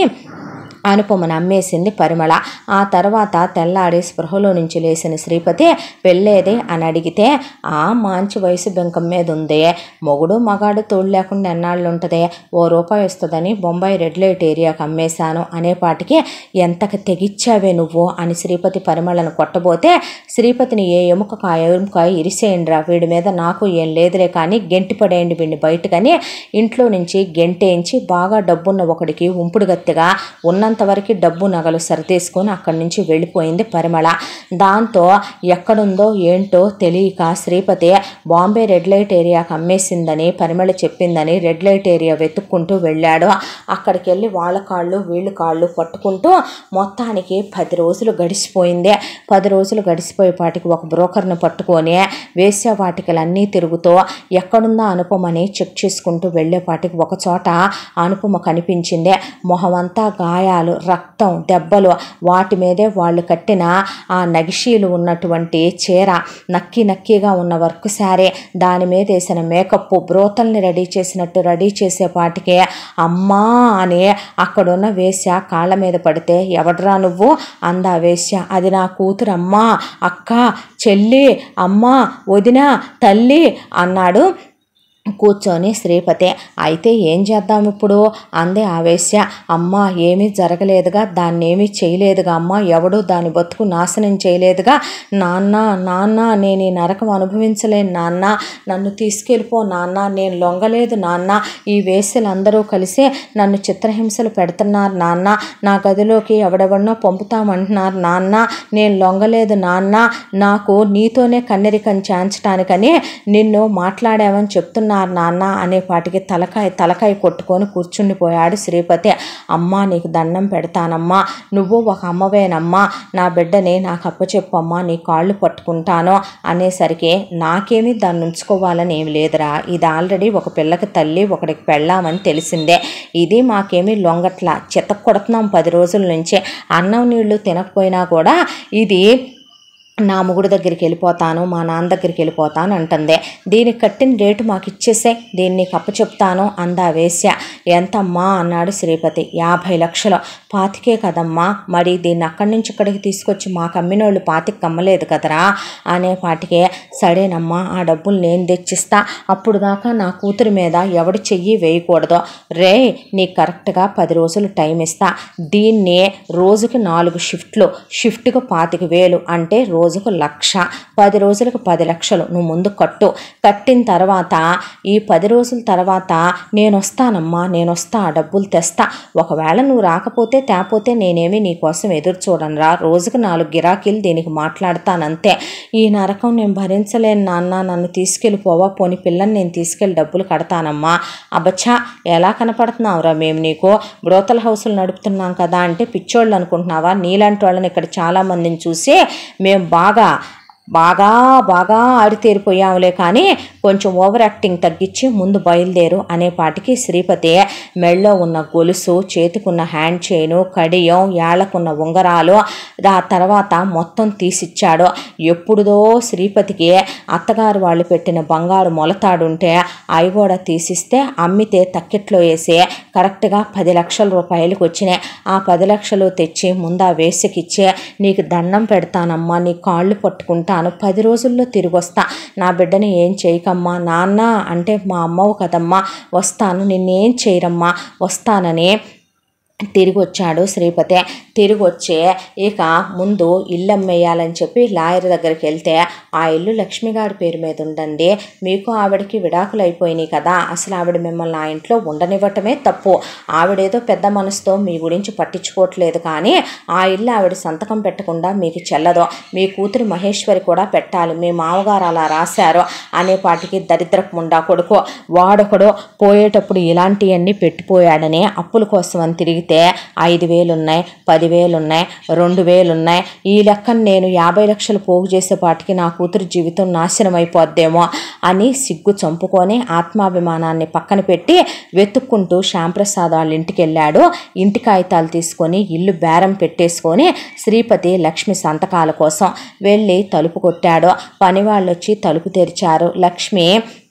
అనుపమను అమ్మేసింది పరిమళ. ఆ తర్వాత తెల్లాడి స్పృహలో నుంచి లేచిన శ్రీపతి పెళ్ళేది అని అడిగితే ఆ మంచి వయసు బెంకం మీద ఉంది, మొగుడు మగాడు తోడు లేకుండా ఎన్నాళ్ళు ఉంటుంది, ఓ రూపాయి వస్తుందని బొంబాయి రెడ్ లైట్ ఏరియాకి అమ్మేశాను అనేపాటికి ఎంతకు తెగిచ్చావే నువ్వు అని శ్రీపతి పరిమళను కొట్టబోతే శ్రీపతిని ఏ ఎముక ఆ ఎముక ఇరిసేయండిరా, వీడి మీద నాకు ఏం లేదులే కానీ గెంటి పడేయండి వీడిని బయటకని ఇంట్లో నుంచి గెంటేయించి బాగా డబ్బున్న ఒకడికి ఉంపుడు గత్తిగా ఉన్న అంతవరకు డబ్బు నగలు సరితీసుకొని అక్కడి నుంచి వెళ్ళిపోయింది పరిమళ. దాంతో ఎక్కడుందో ఏంటో తెలియక శ్రీపతి బాంబే రెడ్ లైట్ ఏరియాకి అమ్మేసిందని పరిమళ చెప్పిందని రెడ్ లైట్ ఏరియా వెతుక్కుంటూ వెళ్ళాడు. అక్కడికి వెళ్ళి వాళ్ళ కాళ్ళు వీళ్ళు కాళ్ళు పట్టుకుంటూ మొత్తానికి పది రోజులు గడిచిపోయింది. పది రోజులు గడిచిపోయేపాటికి ఒక బ్రోకర్ని పట్టుకొని వేశ్యావాటికలన్నీ తిరుగుతూ ఎక్కడుందా అనుపమని చెక్ చేసుకుంటూ వెళ్ళేపాటికి ఒక చోట అనుపమ కనిపించింది. మొహమంతా గాయాలు, రక్తం, దెబ్బలు, వాటి మీదే వాళ్ళు కట్టిన ఆ నగిషీలు ఉన్నటువంటి చీర, నక్కి నక్కిగా ఉన్న వర్క్ శారీ, దాని మీద వేసిన మేకప్, బ్రోతల్ని రెడీ చేసినట్టు రెడీ చేసేపాటికే అమ్మా అని అక్కడున్న వేశ్య కాళ్ళ మీద పడితే ఎవడ్రా నువ్వు అందా వేశ్య. అది నా కూతురు అమ్మా, అక్క, చెల్లి, అమ్మ, వదిన, తల్లి అన్నాడు కూర్చొని శ్రీపతి. అయితే ఏం చేద్దాం ఇప్పుడు అందే ఆవేశ్య. అమ్మ ఏమీ జరగలేదుగా, దాన్ని ఏమీ చేయలేదుగా అమ్మ, ఎవడు దాని బతుకు నాశనం చేయలేదుగా. నాన్న నాన్న నేను ఈ నరకం అనుభవించలేను నాన్న, నన్ను తీసుకెళ్ళిపో నాన్న, నేను లొంగలేదు నాన్న, ఈ వేశ్యలందరూ కలిసి నన్ను చిత్రహింసలు పెడుతున్నారు నాన్న, నా గదిలోకి ఎవడెవడనో పంపుతామంటున్నారు నాన్న, నేను లొంగలేదు నాన్న, నాకు నీతోనే కన్నెరికం చేయించడానికని నిన్ను మాట్లాడామని చెప్తున్నా నాన్న అనేపాటికి తలకాయ తలకాయ కొట్టుకొని కూర్చుండిపోయాడు శ్రీపతి. అమ్మా నీకు దండం పెడతానమ్మా, నువ్వు ఒక అమ్మవేనమ్మా, నా బిడ్డని నాకు అప్పచెప్పమ్మా, నీ కాళ్ళు పట్టుకుంటాను అనేసరికి నాకేమీ దాన్ని ఉంచుకోవాలని ఏమి లేదురా, ఇది ఆల్రెడీ ఒక పిల్లకి తల్లి ఒకడికి పెళ్ళామని తెలిసిందే, ఇది మాకేమీ లొంగట్లా, చితక్ కొడుతున్నాం పది రోజుల నుంచి, అన్నం నీళ్లు తినకపోయినా కూడా ఇది నా మొగుడు దగ్గరికి వెళ్ళిపోతాను, మా నాన్న దగ్గరికి వెళ్ళిపోతాను అంటుంది. దీనికి కట్టిన రేటు మాకు ఇచ్చేసే, దీన్ని నీకు అప్పచెప్తాను అందా వేశ్య. ఎంతమ్మా అన్నాడు శ్రీపతి. యాభై లక్షలు. పాతికే కదమ్మా, మరి దీన్ని అక్కడి నుంచి ఇక్కడికి తీసుకొచ్చి మాకు అమ్మినోళ్ళు పాతికి కమ్మలేదు కదరా అనేపాటికే సరేనమ్మా ఆ డబ్బులు నేను తెచ్చిస్తా, అప్పుడు దాకా నా కూతురి మీద ఎవడు చెయ్యి వేయకూడదు, రే నీకు కరెక్ట్గా పది రోజులు టైం ఇస్తా, దీన్ని రోజుకి నాలుగు షిఫ్ట్లు, షిఫ్ట్కు పాతిక వేలు అంటే రోజుకు లక్ష, పది రోజులకు పది లక్షలు నువ్వు ముందు కట్టు. కట్టిన తర్వాత ఈ పది రోజుల తర్వాత నేను వస్తానమ్మా, నేను వస్తా, డబ్బులు తెస్తా. ఒకవేళ నువ్వు రాకపోతే తేపోతే నేనేమి నీకోసం ఎదురు చూడనురా, రోజుకు నాలుగు గిరాకీలు దీనికి మాట్లాడతానంతే. ఈ నరకం నేను భరించలేను నాన్న, నన్ను తీసుకెళ్ళిపోవా, పోని పిల్లని నేను తీసుకెళ్ళి డబ్బులు కడతానమ్మా. అబ్బచ్చా ఎలా కనపడుతున్నావురా మేము నీకు, బ్రోతల్ హౌసులు నడుపుతున్నాం కదా అంటే పిచ్చోళ్ళు అనుకుంటున్నావా? నీలాంటి వాళ్ళని ఇక్కడ చాలామందిని చూసి మేము బాగా బాగా బాగా ఆడితేరిపోయాములే, కానీ కొంచెం ఓవర్ యాక్టింగ్ తగ్గించి ముందు బయలుదేరు అనేపాటికి శ్రీపతి మెళ్ళో ఉన్న గొలుసు, చేతికున్న హ్యాండ్ చైను, కడియం, ఏళ్లకున్న ఉంగరాలు ఆ తర్వాత మొత్తం తీసిచ్చాడు. ఎప్పుడుదో శ్రీపతికి అత్తగారు వాళ్ళు పెట్టిన బంగారు మొలతాడుంటే అవి కూడా తీసిస్తే అమ్మితే తక్కెట్లో వేసి కరెక్ట్గా పది లక్షల రూపాయలకు వచ్చినాయి. ఆ పది లక్షలు తెచ్చి ముందా వేసికిచ్చే, నీకు దండం పెడతానమ్మా, నీ కాళ్ళు పట్టుకుంటా, పది రోజుల్లో తిరిగి వస్తా, నా బిడ్డని ఏం చేయకమ్మా నాన్న అంటే మా అమ్మవు కదమ్మా, వస్తాను, నిన్నేం చేయరమ్మా, వస్తానని తిరిగి వచ్చాడు శ్రీపతి. తిరిగి వచ్చే ఇక ముందు ఇల్లు అమ్మేయాలని చెప్పి లాయర్ దగ్గరికి వెళ్తే, ఆ ఇల్లు లక్ష్మిగారి పేరు మీద ఉండండి, మీకు ఆవిడకి విడాకులు అయిపోయినాయి కదా, అసలు ఆవిడ మిమ్మల్ని ఆ ఇంట్లో ఉండనివ్వటమే తప్పు, ఆవిడేదో పెద్ద మనసుతో మీ గురించి పట్టించుకోవట్లేదు, కానీ ఆ ఇల్లు ఆవిడ సంతకం పెట్టకుండా మీకు చెల్లదు, మీ కూతురు మహేశ్వరి కూడా పెట్టాలి, మీ మామగారు అలా రాశారు అనేపాటికి దరిద్రపు ముండా కొడుకు వాడొకడు పోయేటప్పుడు ఇలాంటివన్నీ పెట్టిపోయాడని అప్పుల కోసం అని తిరిగితే ఐదు వేలు ఉన్నాయి, పదివేలు ఉన్నాయి, రెండు వేలు ఉన్నాయి, ఈ లెక్కను నేను యాభై లక్షలు పోగు చేసేపాటికి నా కూతురు జీవితం నాశనం అయిపోద్దేమో అని సిగ్గు చంపుకొని ఆత్మాభిమానాన్ని పక్కన పెట్టి వెతుక్కుంటూ శ్యాంప్రసాద్ వాళ్ళ ఇంటికి వెళ్ళాడు. ఇంటి కాగితాలు తీసుకొని ఇల్లు బేరం పెట్టేసుకొని శ్రీపతి లక్ష్మి సంతకాల కోసం వెళ్ళి తలుపు కొట్టాడు. పని వాళ్ళు వచ్చి తలుపు తెరిచారు. లక్ష్మి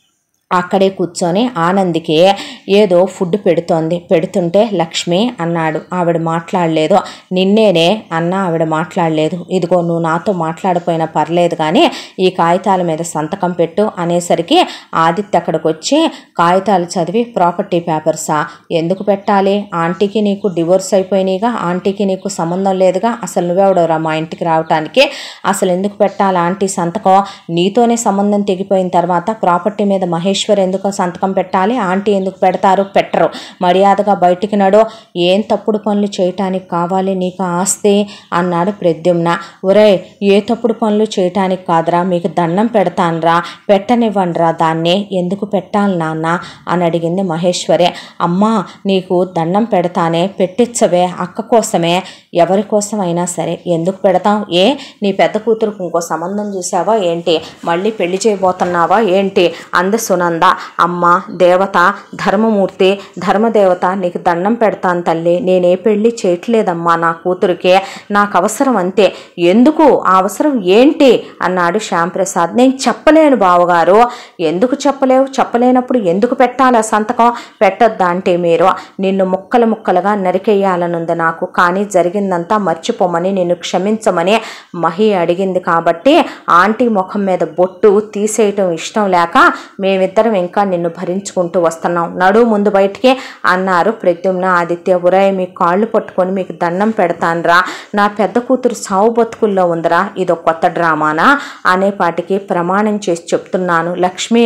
అక్కడే కూర్చొని ఆనందికి ఏదో ఫుడ్ పెడుతోంది. పెడుతుంటే లక్ష్మి అన్నాడు. ఆవిడ మాట్లాడలేదు. నిన్నేనే అన్న, ఆవిడ మాట్లాడలేదు. ఇదిగో నువ్వు నాతో మాట్లాడిపోయినా పర్లేదు, కానీ ఈ కాగితాల మీద సంతకం పెట్టు అనేసరికి ఆదిత్య అక్కడికి వచ్చి కాగితాలు చదివి, ప్రాపర్టీ పేపర్సా, ఎందుకు పెట్టాలి, ఆంటీకి నీకు డివోర్స్ అయిపోయినాయిగా, ఆంటీకి నీకు సంబంధం లేదుగా, అసలు నువ్వెవడవరా మా ఇంటికి రావటానికి, అసలు ఎందుకు పెట్టాలి ఆంటీ సంతకం, నీతోనే సంబంధం తెగిపోయిన తర్వాత ప్రాపర్టీ మీద మహేష్ ఎందుకు సంతకం పెట్టాలి, ఆంటీ ఎందుకు పెడతారు, పెట్టరు, మర్యాదగా బయటికి నడు, ఏం తప్పుడు పనులు చేయటానికి కావాలి నీకు ఆస్తి అన్నాడు ప్రద్యుమ్న. ఒరే ఏ తప్పుడు పనులు చేయటానికి కాదురా, మీకు దండం పెడతానురా, పెట్టనివ్వండిరా, దాన్ని ఎందుకు పెట్టాలి నాన్న అని అడిగింది మహేశ్వరి. అమ్మా నీకు దండం పెడతానే, పెట్టించవే, అక్క కోసమే, ఎవరి కోసం అయినా సరే, ఎందుకు పెడతాం, ఏ నీ పెద్ద కూతురుకు ఇంకో సంబంధం చూసావా ఏంటి, మళ్ళీ పెళ్లి చేయబోతున్నావా ఏంటి అంద సునంద. అమ్మ దేవత, ధర్మమూర్తి, ధర్మదేవత, నీకు దండం పెడతాను తల్లి, నేనే పెళ్లి చేయట్లేదమ్మా, నా కూతురికే, నాకు అవసరం అంతే, ఎందుకు ఆ అవసరం ఏంటి అన్నాడు శ్యాంప్రసాద్. నేను చెప్పలేను బావగారు. ఎందుకు చెప్పలేవు, చెప్పలేనప్పుడు ఎందుకు పెట్టాలి ఆ సంతకం, పెట్టొద్దా అంటే మీరు, నిన్ను ముక్కలు ముక్కలుగా నరికేయాలనుంది నాకు, కానీ జరిగిందంతా మర్చిపోమని, నిన్ను క్షమించమని మహి అడిగింది కాబట్టి ఆంటీ ముఖం మీద బొట్టు తీసేయటం ఇష్టం లేక మేమిద్దరం ఇంకా నిన్ను భరించుకుంటూ వస్తున్నాం, నడు ముందు బయటికి అన్నారు ప్రద్యుమ్న. ఆదిత్య ఉరై మీ కాళ్ళు పట్టుకొని మీకు దండం పెడతానురా, నా పెద్ద కూతురు సావు బతుకుల్లో ఉందిరా, ఇదో కొత్త డ్రామానా అనేపాటికి ప్రమాణం చేసి చెప్తున్నాను లక్ష్మి,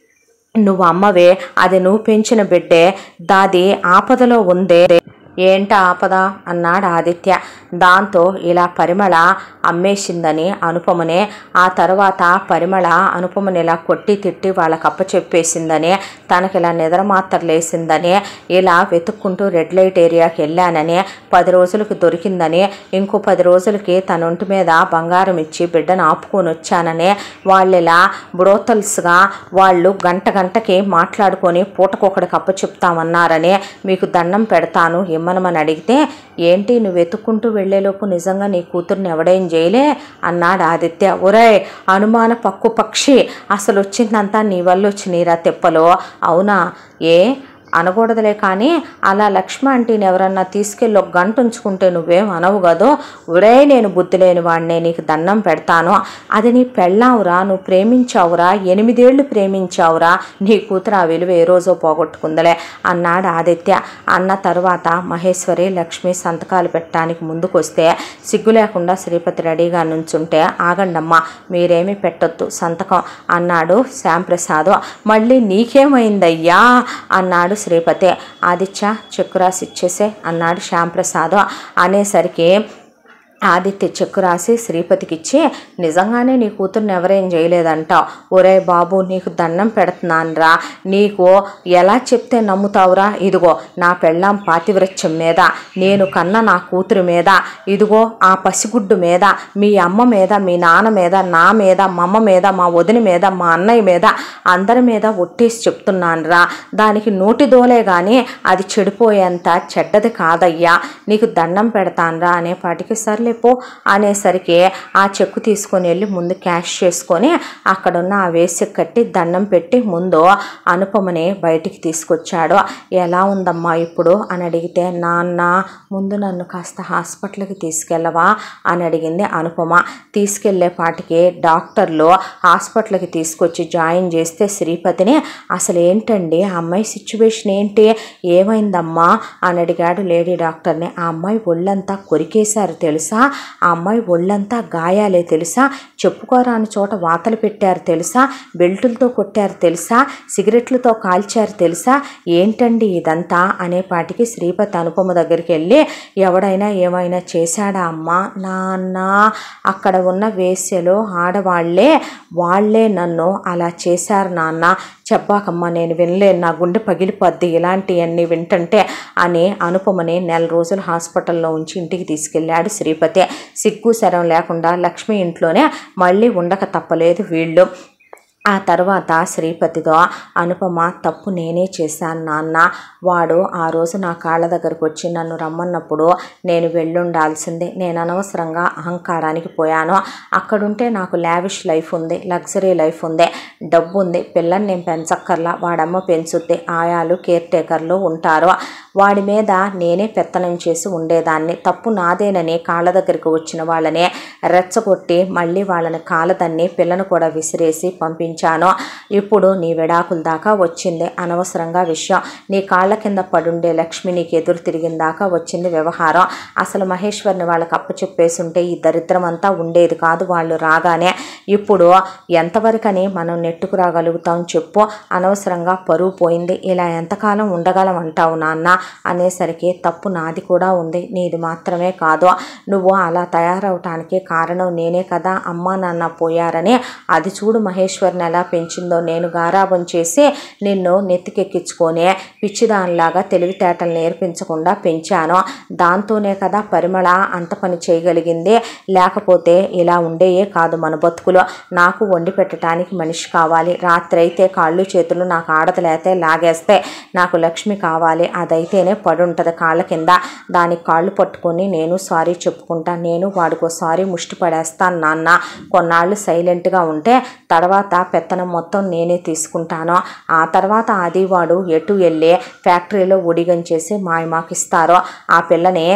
నువ్వు అమ్మవే, అది నువ్వు పెంచిన బిడ్డే, దాది ఆపదలో ఉందే, ఏంట ఆపద అన్నాడు ఆదిత్య. దాంతో ఇలా పరిమళ అమ్మేసిందని అనుపమనే, ఆ తర్వాత పరిమళ అనుపమని ఇలా కొట్టి తిట్టి వాళ్ళకి అప్పచెప్పేసిందని, తనకి ఇలా నిద్రమాత్రలేసిందని, ఇలా వెతుక్కుంటూ రెడ్ లైట్ ఏరియాకి వెళ్ళానని, పది రోజులకు దొరికిందని, ఇంకో పది రోజులకి తన ఒంటి మీద బంగారం ఇచ్చి బిడ్డను ఆపుకొని వచ్చానని, వాళ్ళు ఇలా బ్రోతల్స్గా వాళ్ళు గంట గంటకి మాట్లాడుకొని పూటకొకడికి అప్పచెప్తామన్నారని, మీకు దండం పెడతాను ఇమ్మనమని అడిగితే, ఏంటి నువ్వు వెతుక్కుంటూ వెళ్లేలోపు నిజంగా నీ కూతుర్ని ఎవడేం చేయలే అన్నాడు ఆదిత్య. ఒరే అనుమాన పక్కు పక్షి, అసలు వచ్చిందంతా నీ వల్ల వచ్చినీరా తెప్పలో, అవునా, ఏ అనకూడదులే కానీ అలా లక్ష్మి ఆంటీని ఎవరన్నా తీసుకెళ్ళి ఒక గంట ఉంచుకుంటే నువ్వేం అనవు కదో, ఒరే నేను బుద్ధి లేని వాడినే, నీకు దండం పెడతాను, అది నీ పెళ్ళావురా, నువ్వు ప్రేమించావురా, ఎనిమిదేళ్లు ప్రేమించావురా, నీ కూతురు ఆ విలువ ఏ రోజో పోగొట్టుకుందలే అన్నాడు ఆదిత్య. అన్న తరువాత మహేశ్వరి లక్ష్మి సంతకాలు పెట్టడానికి ముందుకొస్తే సిగ్గు లేకుండా శ్రీపతి రెడీగా నుంచుంటే, ఆగండమ్మా మీరేమీ పెట్టొద్దు సంతకం అన్నాడు శ్యాంప్రసాద్. మళ్ళీ నీకేమైందయ్యా అన్నాడు శ్రీపతి. ఆదిత్య చెక్కు రాసి ఇచ్చేసే అన్నాడు శ్యాంప్రసాద్. అనేసరికి ఆదిత్య చెక్కు రాసి శ్రీపతికి ఇచ్చి, నిజంగానే నీ కూతుర్ని ఎవరేం చేయలేదంటావు, ఒరే బాబు నీకు దండం పెడుతున్నానురా, నీకు ఎలా చెప్తే నమ్ముతావురా, ఇదిగో నా పెళ్ళాం పాతివ్రత్యం మీద, నేను కన్న నా కూతురు మీద, ఇదిగో ఆ పసిగుడ్డు మీద, మీ అమ్మ మీద, మీ నాన్న మీద, నా మీద, మా అమ్మ మీద, మా వదిన మీద, మా అన్నయ్య మీద, అందరి మీద ఒట్టేసి చెప్తున్నానురా, దానికి నోటి దోలే కానీ అది చెడిపోయేంత చెడ్డది కాదయ్యా, నీకు దండం పెడతానురా అనేపాటికి సర్లే పో అనేసరికి ఆ చెక్కు తీసుకొని వెళ్ళి ముందు క్యాష్ చేసుకొని అక్కడున్న ఆ వేసి కట్టి దండం పెట్టి ముందు అనుపమని బయటికి తీసుకొచ్చాడు. ఎలా ఉందమ్మా ఇప్పుడు అని అడిగితే, నాన్న ముందు నన్ను కాస్త హాస్పిటల్కి తీసుకెళ్ళవా అని అడిగింది అనుపమ. తీసుకెళ్లేపాటికి డాక్టర్లు హాస్పిటల్కి తీసుకొచ్చి జాయిన్ చేస్తే శ్రీపతిని, అసలు ఏంటండి ఆ అమ్మాయి సిచ్యువేషన్ ఏంటి, ఏమైందమ్మా అని అడిగాడు లేడీ డాక్టర్ని. ఆ అమ్మాయి ఒళ్ళంతా కొరికేశారు తెలుసా, ఆ అమ్మాయి ఒళ్ళంతా గాయాలే తెలుసా, చెప్పుకోరాని చోట వాతలు పెట్టారు తెలుసా, బెల్టులతో కొట్టారు తెలుసా, సిగరెట్లతో కాల్చారు తెలుసా, ఏంటండి ఇదంతా అనేపాటికి శ్రీపతి అనుపమ దగ్గరికి వెళ్ళి, ఎవడైనా ఏమైనా చేశాడా అమ్మా, నాన్న అక్కడ ఉన్న వేశ్యలు ఆడవాళ్లే, వాళ్లే నన్ను అలా చేశారు నాన్న, చెప్పాకమ్మా నేను వినలేను, నా గుండె పగిలిపోద్ది ఇలాంటివన్నీ వింటుంటే అని అనుపమని నెల రోజులు హాస్పిటల్లో ఉంచి ఇంటికి తీసుకెళ్ళాడు శ్రీపతి. సిగ్గు శరం లేకుండా లక్ష్మి ఇంట్లోనే మళ్ళీ ఉండక తప్పలేదు వీళ్ళు. ఆ తర్వాత శ్రీపతితో, అనుపమ తప్పు నేనే చేశాను నాన్న, వాడు ఆ రోజు నా కాళ్ళ దగ్గరకు వచ్చి నన్ను రమ్మన్నప్పుడు నేను వెళ్ళుండాల్సిందే, నేను అనవసరంగా అహంకారానికి పోయాను, అక్కడుంటే నాకు లావిష్ లైఫ్ ఉంది, లగ్జరీ లైఫ్ ఉంది, డబ్బు ఉంది, పిల్లని నేను పెంచక్కర్లా, వాడమ్మ పెంచుద్ది, ఆయాలు కేర్ టేకర్లు ఉంటారు, వాడి మీద నేనే పెత్తనం చేసి ఉండేదాన్ని, తప్పు నాదేనని కాళ్ళ దగ్గరికి వచ్చిన వాళ్ళనే రెచ్చగొట్టి మళ్ళీ వాళ్ళని కాళ్ళదన్ని పిల్లను కూడా విసిరేసి పంపించాను. ఇప్పుడు నీ విడాకుల దాకా వచ్చింది అనవసరంగా విషయం, నీ కాళ్ళ కింద పడుండే లక్ష్మి నీకు ఎదురు తిరిగిన దాకా వచ్చింది వ్యవహారం, అసలు మహేశ్వర్ని వాళ్ళకి అప్పచెప్పేసి ఉంటే ఈ దరిద్రం అంతా ఉండేది కాదు వాళ్ళు రాగానే, ఇప్పుడు ఎంతవరకని మనం నెట్టుకు రాగలుగుతాం చెప్పు, అనవసరంగా పరువు పోయింది, ఇలా ఎంతకాలం ఉండగలం అంటావు నాన్న అనేసరికి, తప్పు నాది కూడా ఉంది, నీది మాత్రమే కాదు, నువ్వు అలా తయారవటానికి కారణం నేనే కదా, అమ్మా నాన్న పోయారని, అది చూడు మహేశ్వర్ని ఎలా పెంచిందో, నేను గారాబం చేసి నిన్ను నెత్తికెక్కించుకొని పిచ్చిదానిలాగా తెలివితేటలు నేర్పించకుండా పెంచాను, దాంతోనే కదా పరిమళ అంత పని చేయగలిగింది, లేకపోతే ఇలా ఉండేయే కాదు మన బతుకులు, నాకు వండి పెట్టడానికి మనిషి కావాలి, రాత్రి అయితే కాళ్ళు చేతులు నాకు ఆడతలేతే లాగేస్తే, నాకు లక్ష్మి కావాలి, అదైతేనే పడుంటుంది కాళ్ళ కింద, దానికి కాళ్ళు పట్టుకొని నేను సారీ చెప్పుకుంటా, నేను వాడికో సారీ ముష్టి పడేస్తాను నాన్న, కొన్నాళ్ళు సైలెంట్గా ఉంటే తర్వాత పెత్తనం మొత్తం నేనే తీసుకుంటాను, ఆ తర్వాత అది వాడు ఎటు వెళ్ళి ఫ్యాక్టరీలో ఉడిగం చేసి మాయమాకిస్తారో ఆ పిల్లని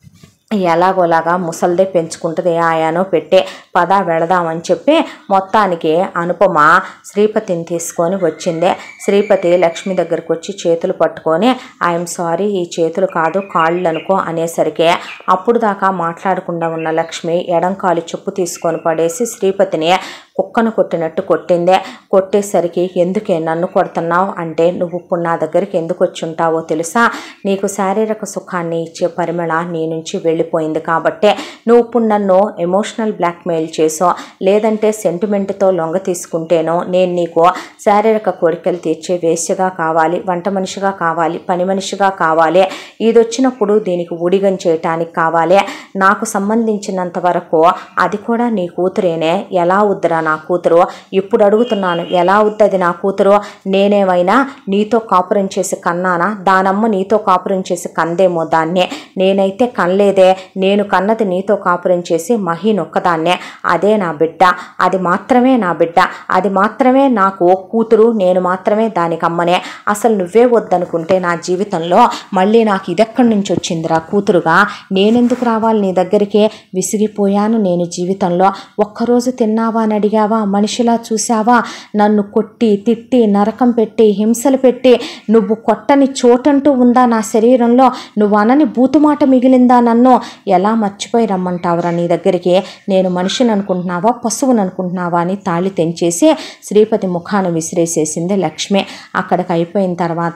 ఎలాగోలాగా ముసల్దే పెంచుకుంటుంది, ఆయానో పెట్టే పద వెళదామని చెప్పి మొత్తానికి అనుపమ శ్రీపతిని తీసుకొని వచ్చింది. శ్రీపతి లక్ష్మి దగ్గరకు వచ్చి చేతులు పట్టుకొని, ఐఎమ్ సారీ ఈ చేతులు కాదు కాళ్ళు అనుకో అనేసరికి అప్పుడు దాకా మాట్లాడకుండా ఉన్న లక్ష్మి ఎడం కాలు చెప్పు తీసుకొని పడేసి శ్రీపతిని కుక్కను కొట్టినట్టు కొట్టిందే. కొట్టేసరికి ఎందుకే నన్ను కొడుతున్నావు అంటే, నువ్వు ఇప్పుడు నా దగ్గరికి ఎందుకు వచ్చి ఉంటావో తెలుసా, నీకు శారీరక సుఖాన్ని ఇచ్చే పరిమళ నీ నుంచి వెళ్ళిపోయింది కాబట్టే నువ్వు ఇప్పుడు నన్ను ఎమోషనల్ బ్లాక్మెయిల్ చేసో లేదంటే సెంటిమెంట్తో లొంగ తీసుకుంటేనో నేను నీకు శారీరక కోరికలు తీర్చే వేశ్యగా కావాలి, వంట మనిషిగా కావాలి, పని మనిషిగా కావాలి, ఇది వచ్చినప్పుడు దీనికి ఊడిగం చేయటానికి కావాలి, నాకు సంబంధించినంత వరకు అది కూడా నీ కూతురేనే, ఎలా వద్దురా నా కూతురు? ఇప్పుడు అడుగుతున్నాను, ఎలా అవుతుంది నా కూతురు? నేనేమైనా నీతో కాపురం చేసి కన్నానా? దానమ్మ నీతో కాపురం చేసి కందేమో దాన్నే. నేనైతే కనలేదే. నేను కన్నది నీతో కాపురం చేసి మహీనొక్కదాన్నే. అదే నా బిడ్డ, అది మాత్రమే నా బిడ్డ, అది మాత్రమే నాకు కూతురు, నేను మాత్రమే దానికి అమ్మనే. అసలు నువ్వే వద్దనుకుంటే నా జీవితంలో మళ్ళీ నాకు ఇదెక్కడి నుంచి వచ్చిందిరా కూతురుగా? నేనెందుకు రావాలి నీ దగ్గరికే? విసిగిపోయాను నేను జీవితంలో. ఒక్కరోజు తిన్నావా అని అడిగావా? మనిషిలా చూసావా? నన్ను కొట్టి తిట్టి నరకం పెట్టి హింసలు పెట్టి, నువ్వు కొట్టని చోటంటూ ఉందా నా శరీరంలో? నువ్వు అనని బూతుమాట మిగిలిందా నన్ను? ఎలా మర్చిపోయి రమ్మంటావురా నీ దగ్గరికి? నేను మనిషిని అనుకుంటున్నావా, పశువుని అనుకుంటున్నావా అని తాళి తెంచేసి శ్రీపతి ముఖాన విసిరేసేసింది లక్ష్మి. అక్కడికి అయిపోయిన తర్వాత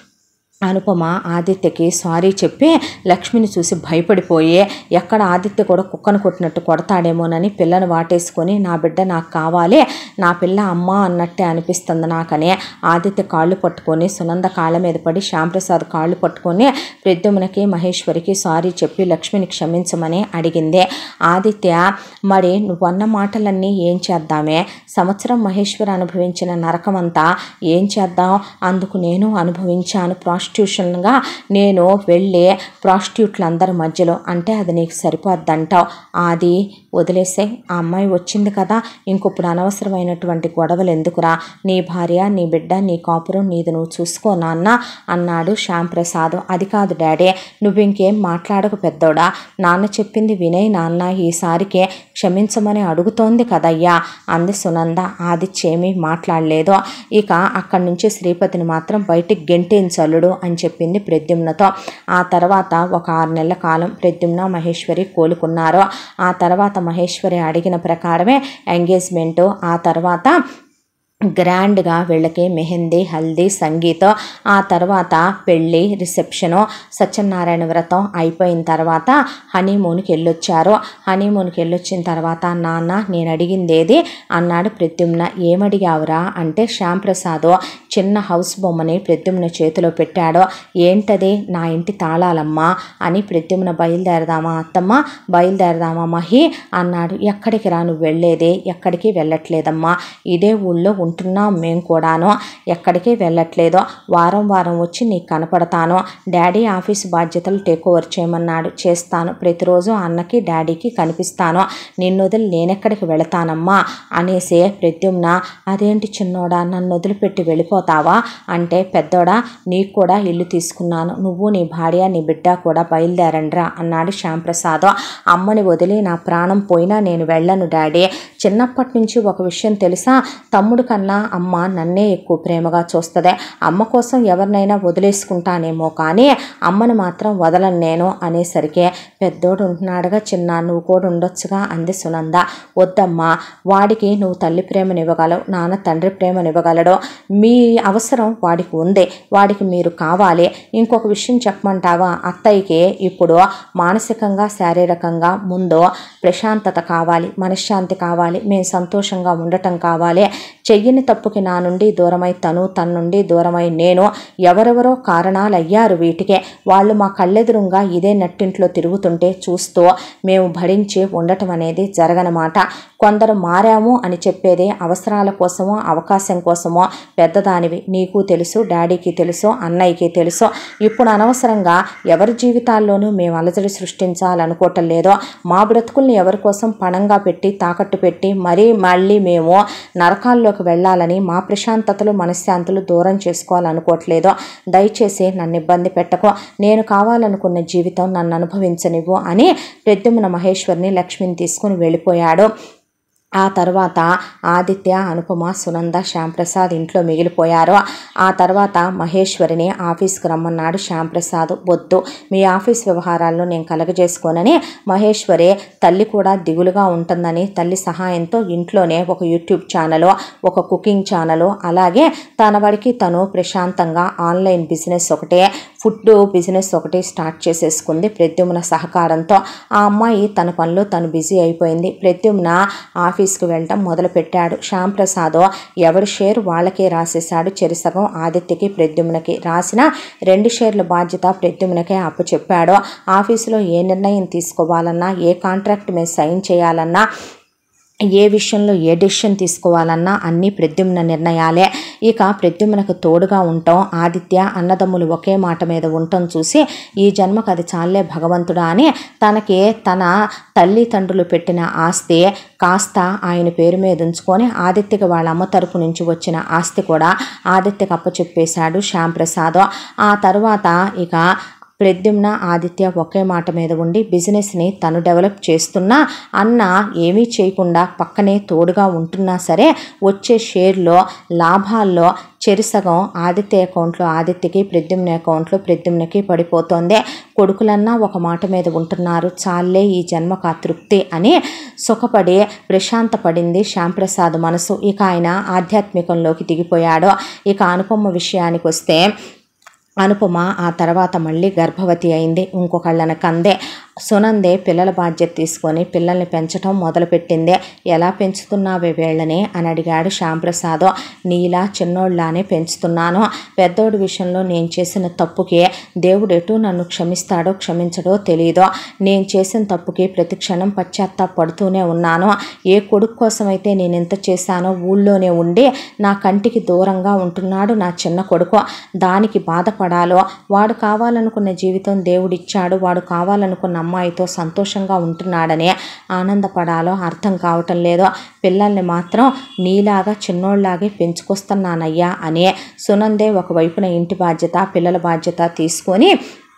అనుపమ ఆదిత్యకి సారీ చెప్పి లక్ష్మిని చూసి భయపడిపోయి, ఎక్కడ ఆదిత్య కూడా కుక్కను కొట్టినట్టు కొడతాడేమోనని పిల్లను వాటేసుకొని, నా బిడ్డ నాకు కావాలి, నా పిల్ల అమ్మ అన్నట్టే అనిపిస్తుంది నాకని ఆదిత్య కాళ్ళు పట్టుకొని సునంద కాళ్ళ మీద పడి శ్యాంప్రసాద్ కాళ్ళు పట్టుకొని ప్రద్యుమ్నకి మహేశ్వరికి సారీ చెప్పి లక్ష్మిని క్షమించమని అడిగింది. ఆదిత్య, మరి నువ్వన్న మాటలన్నీ ఏం చేద్దామే? సంవత్సరం మహేశ్వరి అనుభవించిన నరకమంతా ఏం చేద్దాం? అందుకు నేను అనుభవించాను. ప్రాస్టిట్యూషన్గా నేను వెళ్ళి ప్రాస్టిట్యూట్లందరి మధ్యలో, అంటే అది నీకు సరిపోద్దంటావు. అది వదిలేసే, ఆ అమ్మాయి వచ్చింది కదా, ఇంకొప్పుడు అనవసరమైనటువంటి గొడవలు ఎందుకురా? నీ భార్య, నీ బిడ్డ, నీ కాపురం నీది నువ్వు చూసుకో నాన్న అన్నాడు శ్యాంప్రసాద్. అది కాదు డాడీ, నువ్వు ఇంకేం మాట్లాడకు పెద్దోడా. నాన్న చెప్పింది వినయ్ నాన్న, ఈసారికి క్షమించమని అడుగుతోంది కదయ్యా అంది సునంద. ఆదిత్యేమీ మాట్లాడలేదు. ఇక అక్కడి నుంచి శ్రీపతిని మాత్రం బయటికి గెంటించలుడు అని చెప్పింది ప్రద్యుమ్నతో. ఆ తర్వాత ఒక ఆరు నెలల కాలం ప్రద్యుమ్న మహేశ్వరి కోలుకున్నారు. ఆ తర్వాత మహేశ్వరి అడిగిన ప్రకారమే ఎంగేజ్మెంటు, ఆ తర్వాత గ్రాండ్గా వీళ్ళకి మెహందీ, హల్దీ, సంగీతం, ఆ తర్వాత పెళ్ళి, రిసెప్షను, సత్యనారాయణ వ్రతం అయిపోయిన తర్వాత హనీమూన్కి వెళ్ళొచ్చారు. హనీమూన్కి వెళ్ళొచ్చిన తర్వాత నాన్న నేను అడిగిందేది అన్నాడు ప్రద్యుమ్న. ఏమడిగావురా అంటే శ్యాంప్రసాద్ చిన్న హౌస్ బొమ్మని ప్రద్యుమ్న చేతిలో పెట్టాడు. ఏంటది? నా ఇంటి తాళాలమ్మా అని. ప్రద్యుమ్న బయలుదేరదామా అత్తమ్మ, బయలుదేరదామా మహి అన్నాడు. ఎక్కడికి రా నువ్వు వెళ్ళేది? ఎక్కడికి వెళ్ళట్లేదమ్మా, ఇదే ఊళ్ళో ఉంటున్నాం మేము కూడాను, ఎక్కడికి వెళ్ళట్లేదు. వారం వారం వచ్చి నీకు కనపడతాను. డాడీ ఆఫీస్ బాధ్యతలు టేక్ ఓవర్ చేయమన్నాడు, చేస్తాను. ప్రతిరోజు అన్నకి డాడీకి కనిపిస్తాను. నిన్ను వదిలి నేనెక్కడికి వెళతానమ్మా అనేసి ప్రద్యుమ్న, అదేంటి చిన్నోడా నన్ను వదిలిపెట్టి వెళ్ళిపోతావా అంటే, పెద్దోడా నీకు కూడా ఇల్లు తీసుకున్నాను, నువ్వు నీ భార్య నీ బిడ్డ కూడా బయలుదేరండ్రా అన్నాడు శ్యాంప్రసాద్. అమ్మని వదిలి నా ప్రాణం పోయినా నేను వెళ్ళను డాడీ. చిన్నప్పటి నుంచి ఒక విషయం తెలుసా, తమ్ముడు కన్నా అమ్మ నన్నే ఎక్కువ ప్రేమగా చూస్తుంది. అమ్మ కోసం ఎవరినైనా వదిలేసుకుంటానేమో కానీ అమ్మని మాత్రం వదలను నేను అనేసరికి, పెద్దోడు ఉంటున్నాడుగా చిన్న, నువ్వు కూడా ఉండొచ్చుగా అంది సునంద. వద్దమ్మా, వాడికి నువ్వు తల్లి ప్రేమనివ్వగలవు, నాన్న తండ్రి ప్రేమనివ్వగలడు. మీ అవసరం వాడికి ఉంది, వాడికి మీరు కావాలి. ఇంకొక విషయం చెప్పమంటావా, అత్తయ్యకి ఇప్పుడు మానసికంగా శారీరకంగా ముందు ప్రశాంతత కావాలి, మనశ్శాంతి కావాలి, మేము సంతోషంగా ఉండటం కావాలి. చెయ్యని తప్పుకి నా నుండి దూరమై తను, తన నుండి దూరమై నేను, ఎవరెవరో కారణాలు అయ్యారు వీటికే. వాళ్ళు మా కళ్ళెదురుగా ఇదే నట్టింట్లో తిరుగుతుంటే చూస్తూ మేము భరించి ఉండటం అనేది జరగనమాట. కొందరు మారాము అని చెప్పేదే అవసరాల కోసమో అవకాశం కోసమో. పెద్దదానివి, నీకు తెలుసు, డాడీకి తెలుసు, అన్నయ్యకి తెలుసు. ఇప్పుడు అనవసరంగా ఎవరి జీవితాల్లోనూ మేము అలజడి సృష్టించాలనుకోవటం లేదో. మా బ్రతుకుల్ని ఎవరి కోసం పణంగా పెట్టి తాకట్టు పెట్టి మరీ మళ్ళీ మేము నరకాల్లోకి వెళ్ళాలని, మా ప్రశాంతతలు మనశ్శాంతులు దూరం చేసుకోవాలనుకోవట్లేదు. దయచేసి నన్ను ఇబ్బంది పెట్టకు, నేను కావాలనుకున్న జీవితం నన్ను అనుభవించనివ్వు అని ప్రద్యుమ్న మహేశ్వరిని లక్ష్మిని తీసుకుని వెళ్ళిపోయాడు. ఆ తర్వాత ఆదిత్య, అనుపమ, సునంద, శ్యాంప్రసాద్ ఇంట్లో మిగిలిపోయారు. ఆ తర్వాత మహేశ్వరిని ఆఫీస్కి రమ్మన్నాడు శ్యాంప్రసాద్. వద్దు, మీ ఆఫీస్ వ్యవహారాల్లో నేను కలగజేసుకోనని మహేశ్వరి తల్లి కూడా దిగులుగా ఉంటుందని తల్లి సహాయంతో ఇంట్లోనే ఒక యూట్యూబ్ ఛానల్, ఒక కుకింగ్ ఛానల్, అలాగే తన వాడికి తను ప్రశాంతంగా ఆన్లైన్ బిజినెస్ ఒకటే, ఫుడ్ బిజినెస్ ఒకటి స్టార్ట్ చేసేసుకుంది ప్రద్యుమ్న సహకారంతో. ఆ అమ్మాయి తన పనిలో తను బిజీ అయిపోయింది. ప్రద్యుమ్న ఆఫీస్కి వెళ్ళటం మొదలుపెట్టాడు. శ్యాంప్రసాద్ ఎవరి షేర్ వాళ్ళకే రాసేశాడు. చెరిసగం ఆదిత్యకి, ప్రద్యుమ్నకి రాసిన రెండు షేర్ల బాధ్యత ప్రద్యుమ్నకే అప్పచెప్పాడు. ఆఫీసులో ఏ నిర్ణయం తీసుకోవాలన్నా, ఏ కాంట్రాక్ట్ మీద సైన్ చేయాలన్నా ఏ విషయంలో ఏ డెసిషన్ తీసుకోవాలన్నా అన్నీ ప్రద్యుమ్న నిర్ణయాలే. ఇక ప్రద్యుమ్నకు తోడుగా ఉండటం, ఆదిత్య అన్నదమ్ములు ఒకే మాట మీద ఉండటం చూసి ఈ జన్మకు అది చాలే భగవంతుడా అని తనకి తన తల్లిదండ్రులు పెట్టిన ఆస్తి కాస్త ఆయన పేరు మీద ఉంచుకొని ఆదిత్యకి వాళ్ళ అమ్మ తరపు నుంచి వచ్చిన ఆస్తి కూడా ఆదిత్యకి అప్పచెప్పేశాడు శ్యాంప్రసాద్. ఆ తర్వాత ఇక ప్రద్యుమ్న ఆదిత్య ఒకే మాట మీద ఉండి బిజినెస్ని తను డెవలప్ చేస్తున్నా, అన్న ఏమీ చేయకుండా పక్కనే తోడుగా ఉంటున్నా సరే వచ్చే షేర్లో లాభాల్లో చెరిసగం ఆదిత్య అకౌంట్లో ఆదిత్యకి, ప్రద్యుమ్న అకౌంట్లో ప్రద్యుమ్నకి పడిపోతుంది. కొడుకులన్నా ఒక మాట మీద ఉంటున్నారు, చాలే ఈ జన్మకు తృప్తి అని సుఖపడి ప్రశాంతపడింది శ్యాంప్రసాద్ మనసు. ఇక ఆయన ఆధ్యాత్మికంలోకి దిగిపోయాడు. ఇక అనుపమ విషయానికి వస్తే అనుపమ ఆ తర్వాత మళ్ళీ గర్భవతి అయింది. ఇంకొకళ్ళని కందే. సునందే పిల్లల బాధ్యత తీసుకొని పిల్లల్ని పెంచడం మొదలుపెట్టింది. ఎలా పెంచుతున్నావే వీళ్ళని అని అడిగాడు శ్యాంప్రసాద్. నీలా చిన్నోళ్ళలానే పెంచుతున్నాను. పెద్దోడి విషయంలో నేను చేసిన తప్పుకి దేవుడు ఎటు నన్ను క్షమిస్తాడో క్షమించడో తెలియదు. నేను చేసిన తప్పుకి ప్రతి క్షణం పశ్చాత్తాపడుతూనే ఉన్నాను. ఏ కొడుకు కోసమైతే నేను ఎంత చేశానో ఊళ్ళోనే ఉండి నా కంటికి దూరంగా ఉంటున్నాడు నా చిన్న కొడుకు. దానికి బాధపడాలో, వాడు కావాలనుకున్న జీవితం దేవుడిచ్చాడు, వాడు కావాలనుకున్న అమ్మాయితో సంతోషంగా ఉంటున్నాడని ఆనందపడాలో అర్థం కావటం లేదు. పిల్లల్ని మాత్రం నీలాగా చిన్నోళ్ళలాగే పెంచుకొస్తున్నానయ్యా అని సునందే ఒకవైపున ఇంటి బాధ్యత పిల్లల బాధ్యత తీసుకొని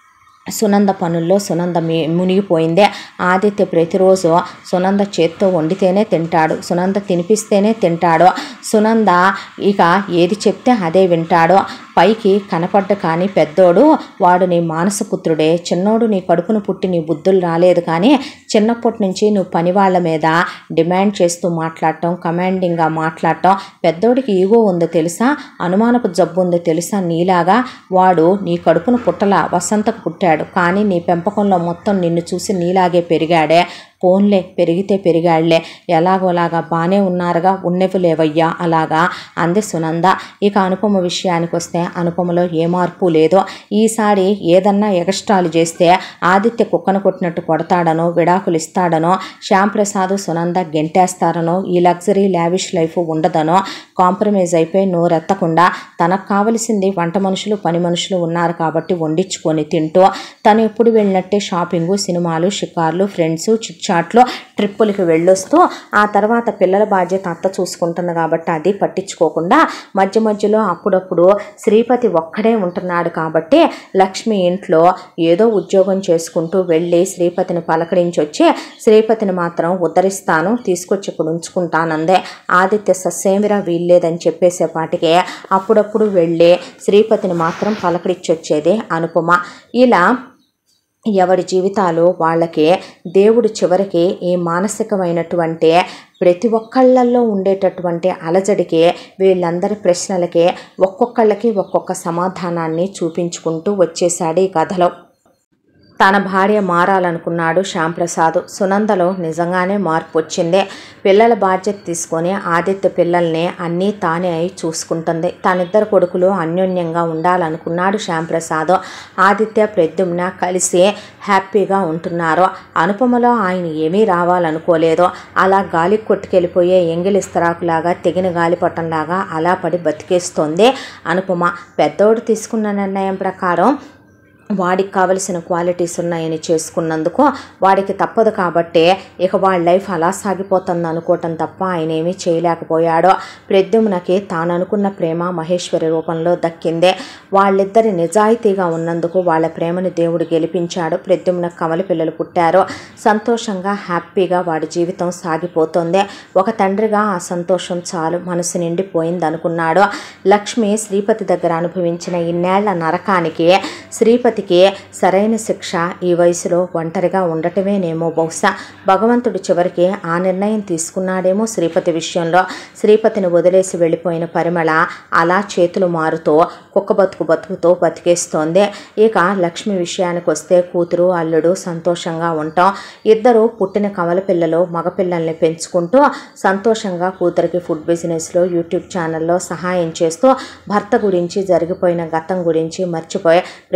సునంద పనుల్లో సునంద మునిగిపోయిందే. ఆదిత్య ప్రతిరోజు సునంద చేత్తో వండితేనే తింటాడు, సునంద తినిపిస్తేనే తింటాడు. సునంద ఇక ఏది చెప్తే అదే వింటాడు. పైకి కనపడ్డ కానీ పెద్దోడు వాడు నీ మానసపుత్రుడే. చిన్నోడు నీ కడుపును పుట్టి నీ బుద్ధులు రాలేదు, కానీ చిన్నప్పటి నుంచి నువ్వు పని వాళ్ళ మీద డిమాండ్ చేస్తూ మాట్లాడటం, కమాండింగ్గా మాట్లాడటం. పెద్దోడికి ఈగో ఉందో తెలుసా, అనుమానపు జబ్బు ఉందో తెలుసా నీలాగా. వాడు నీ కడుపును పుట్టలా, వసంతకు పుట్టాడు, కానీ నీ పెంపకంలో మొత్తం నిన్ను చూసి నీలాగే పెరిగాడే. పోన్లే, పెరిగితే పెరిగాళ్లే, ఎలాగోలాగా బాగానే ఉన్నారుగా, ఉన్నవి లేవయ్యా అలాగా అంది సునంద. ఇక అనుపమ విషయానికి వస్తే అనుపమలో ఏ మార్పు లేదు. ఈసారి ఏదన్నా ఎగస్ట్రాలు చేస్తే ఆదిత్య కుక్కను కొట్టినట్టు కొడతాడనో, విడాకులు ఇస్తాడనో, శ్యాంప్రసాద్ సునంద గెంటేస్తారనో, ఈ లగ్జరీ లావిష్ లైఫ్ ఉండదనో కాంప్రమైజ్ అయిపోయి నోరెత్తకుండా తనకు కావలసింది వంట మనుషులు పని మనుషులు ఉన్నారు కాబట్టి వండించుకొని తింటూ తను ఎప్పుడు వెళ్ళినట్టే షాపింగు, సినిమాలు, షికార్లు, ఫ్రెండ్స్, చాట్లో ట్రిప్పులకి వెళ్ళొస్తూ ఆ తర్వాత పిల్లల బాధ్యత అత్త చూసుకుంటుంది కాబట్టి అది పట్టించుకోకుండా మధ్య మధ్యలో అప్పుడప్పుడు శ్రీపతి ఒక్కడే ఉంటున్నాడు కాబట్టి లక్ష్మి ఇంట్లో ఏదో ఉద్యోగం చేసుకుంటూ వెళ్ళి శ్రీపతిని పలకరించి వచ్చి శ్రీపతిని మాత్రం ఉద్ధరిస్తాను, తీసుకొచ్చి ఇక్కడ ఉంచుకుంటానందే. ఆదిత్య ససేమిరా వీల్లేదని చెప్పేసేపాటికే అప్పుడప్పుడు వెళ్ళి శ్రీపతిని మాత్రం పలకరించి వచ్చేది అనుపమ. ఇలా ఎవరి జీవితాలు వాళ్ళకి దేవుడు చివరికి ఈ మానసికమైనటువంటి ప్రతి ఒక్కళ్ళల్లో ఉండేటటువంటి అలజడికి వీళ్ళందరి ప్రశ్నలకి ఒక్కొక్కళ్ళకి ఒక్కొక్క సమాధానాన్ని చూపించుకుంటూ వచ్చేశాడు ఈ కథలో. తన భార్య మారాలనుకున్నాడు శ్యాంప్రసాద్. సునందలో నిజంగానే మార్పు వచ్చింది. పిల్లల బాధ్యత తీసుకొని ఆదిత్య పిల్లల్ని అన్నీ తానే అయి చూసుకుంటుంది. తనిద్దరు కొడుకులు అన్యోన్యంగా ఉండాలనుకున్నాడు శ్యాంప్రసాద్. ఆదిత్య ప్రద్యుమ్న కలిసి హ్యాపీగా ఉంటున్నారు. అనుపమలో ఆయన ఏమీ రావాలనుకోలేదు. అలా గాలి కొట్టుకెళ్ళిపోయే ఎంగిలిస్తరాకులాగా తెగిన గాలిపటంలాగా అలా పడి బతికేస్తోంది అనుపమ. పెద్దోడు తీసుకున్న నిర్ణయం ప్రకారం వాడికి కావలసిన క్వాలిటీస్ ఉన్నాయని చేసుకున్నందుకు వాడికి తప్పదు కాబట్టి ఇక వాళ్ళ లైఫ్ అలా సాగిపోతుంది అనుకోవటం తప్ప ఆయన ఏమీ చేయలేకపోయాడు. ప్రద్యుమ్నకి తాను అనుకున్న ప్రేమ మహేశ్వరి రూపంలో దక్కిందే. వాళ్ళిద్దరి నిజాయితీగా ఉన్నందుకు వాళ్ళ ప్రేమని దేవుడు గెలిపించాడు. ప్రద్యుమ్న కమల పిల్లలు పుట్టారు. సంతోషంగా హ్యాపీగా వాడి జీవితం సాగిపోతుంది. ఒక తండ్రిగా ఆ సంతోషం చాలు, మనసు నిండిపోయింది అనుకున్నాడు. లక్ష్మి శ్రీపతి దగ్గర అనుభవించిన ఇన్నేళ్ల నరకానికి శ్రీపతి సరైన శిక్ష ఈ వయసులో ఒంటరిగా ఉండటమేనేమో. బహుశా భగవంతుడు చివరికి ఆ నిర్ణయం తీసుకున్నాడేమో శ్రీపతి విషయంలో. శ్రీపతిని వదిలేసి వెళ్ళిపోయిన పరిమళ అలా చేతులు మారుతూ కుక్క బతుకు బతుకుతో బతికేస్తోంది. ఇక లక్ష్మి విషయానికి వస్తే కూతురు అల్లుడు సంతోషంగా ఉంటాం. ఇద్దరు పుట్టిన కమల పిల్లలు మగపిల్లల్ని పెంచుకుంటూ సంతోషంగా కూతురికి ఫుడ్ బిజినెస్లో యూట్యూబ్ ఛానల్లో సహాయం చేస్తూ భర్త గురించి జరిగిపోయిన గతం గురించి మర్చిపోయి ప్రశాంతంగా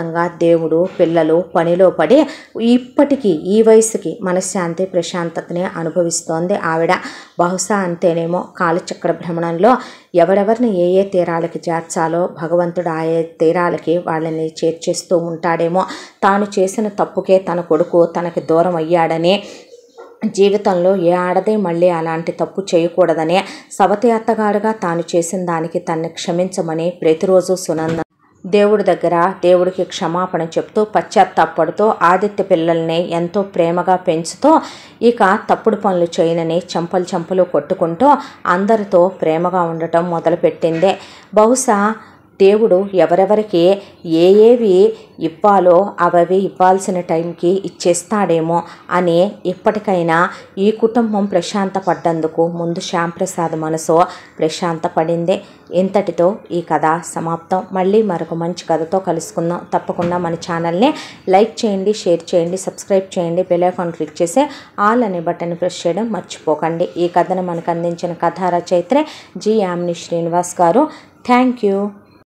ప్రశాంతంగా దేవుడు పిల్లలు పనిలో పడి ఇప్పటికీ ఈ వయసుకి మనశ్శాంతి ప్రశాంతతని అనుభవిస్తోంది ఆవిడ. బహుశా అంతేనేమో కాలచక్ర భ్రమణంలో ఎవరెవరిని ఏ ఏ తీరాలకి చేర్చాలో భగవంతుడు ఆ ఏ తీరాలకి వాళ్ళని చేర్చేస్తూ ఉంటాడేమో. తాను చేసిన తప్పుకే తన కొడుకు తనకి దూరం అయ్యాడని, జీవితంలో ఏ ఆడదే మళ్ళీ అలాంటి తప్పు చేయకూడదనే సవతి అత్తగారుగా తాను చేసిన దానికి తన్ని క్షమించమని ప్రతిరోజు సునంద దేవుడి దగ్గర దేవుడికి క్షమాపణ చెప్తూ పశ్చాత్తాపడుతూ ఆదిత్య పిల్లల్ని ఎంతో ప్రేమగా పెంచుతూ ఇక తప్పుడు పనులు చేయనని చంపలు చంపలు కొట్టుకుంటూ అందరితో ప్రేమగా ఉండటం మొదలుపెట్టిందే. బహుశా దేవుడు ఎవరెవరికి ఏ ఏవి ఇవ్వాలో అవి ఇవ్వాల్సిన టైంకి ఇచ్చేస్తాడేమో అని ఇప్పటికైనా ఈ కుటుంబం ప్రశాంత పడ్డందుకు ముందు శ్యాంప్రసాద్ మనసు ప్రశాంత పడింది. ఇంతటితో ఈ కథ సమాప్తం. మళ్ళీ మరొక మంచి కథతో కలుసుకుందాం. తప్పకుండా మన ఛానల్ని లైక్ చేయండి, షేర్ చేయండి, సబ్స్క్రైబ్ చేయండి, బెల్ ఐకాన్ క్లిక్ చేసి ఆల్ అనే బటన్ ప్రెస్ చేయడం మర్చిపోకండి. ఈ కథను మనకు అందించిన కథా రచయిత్రి జి యామిని శ్రీనివాస్ గారు. Thank you.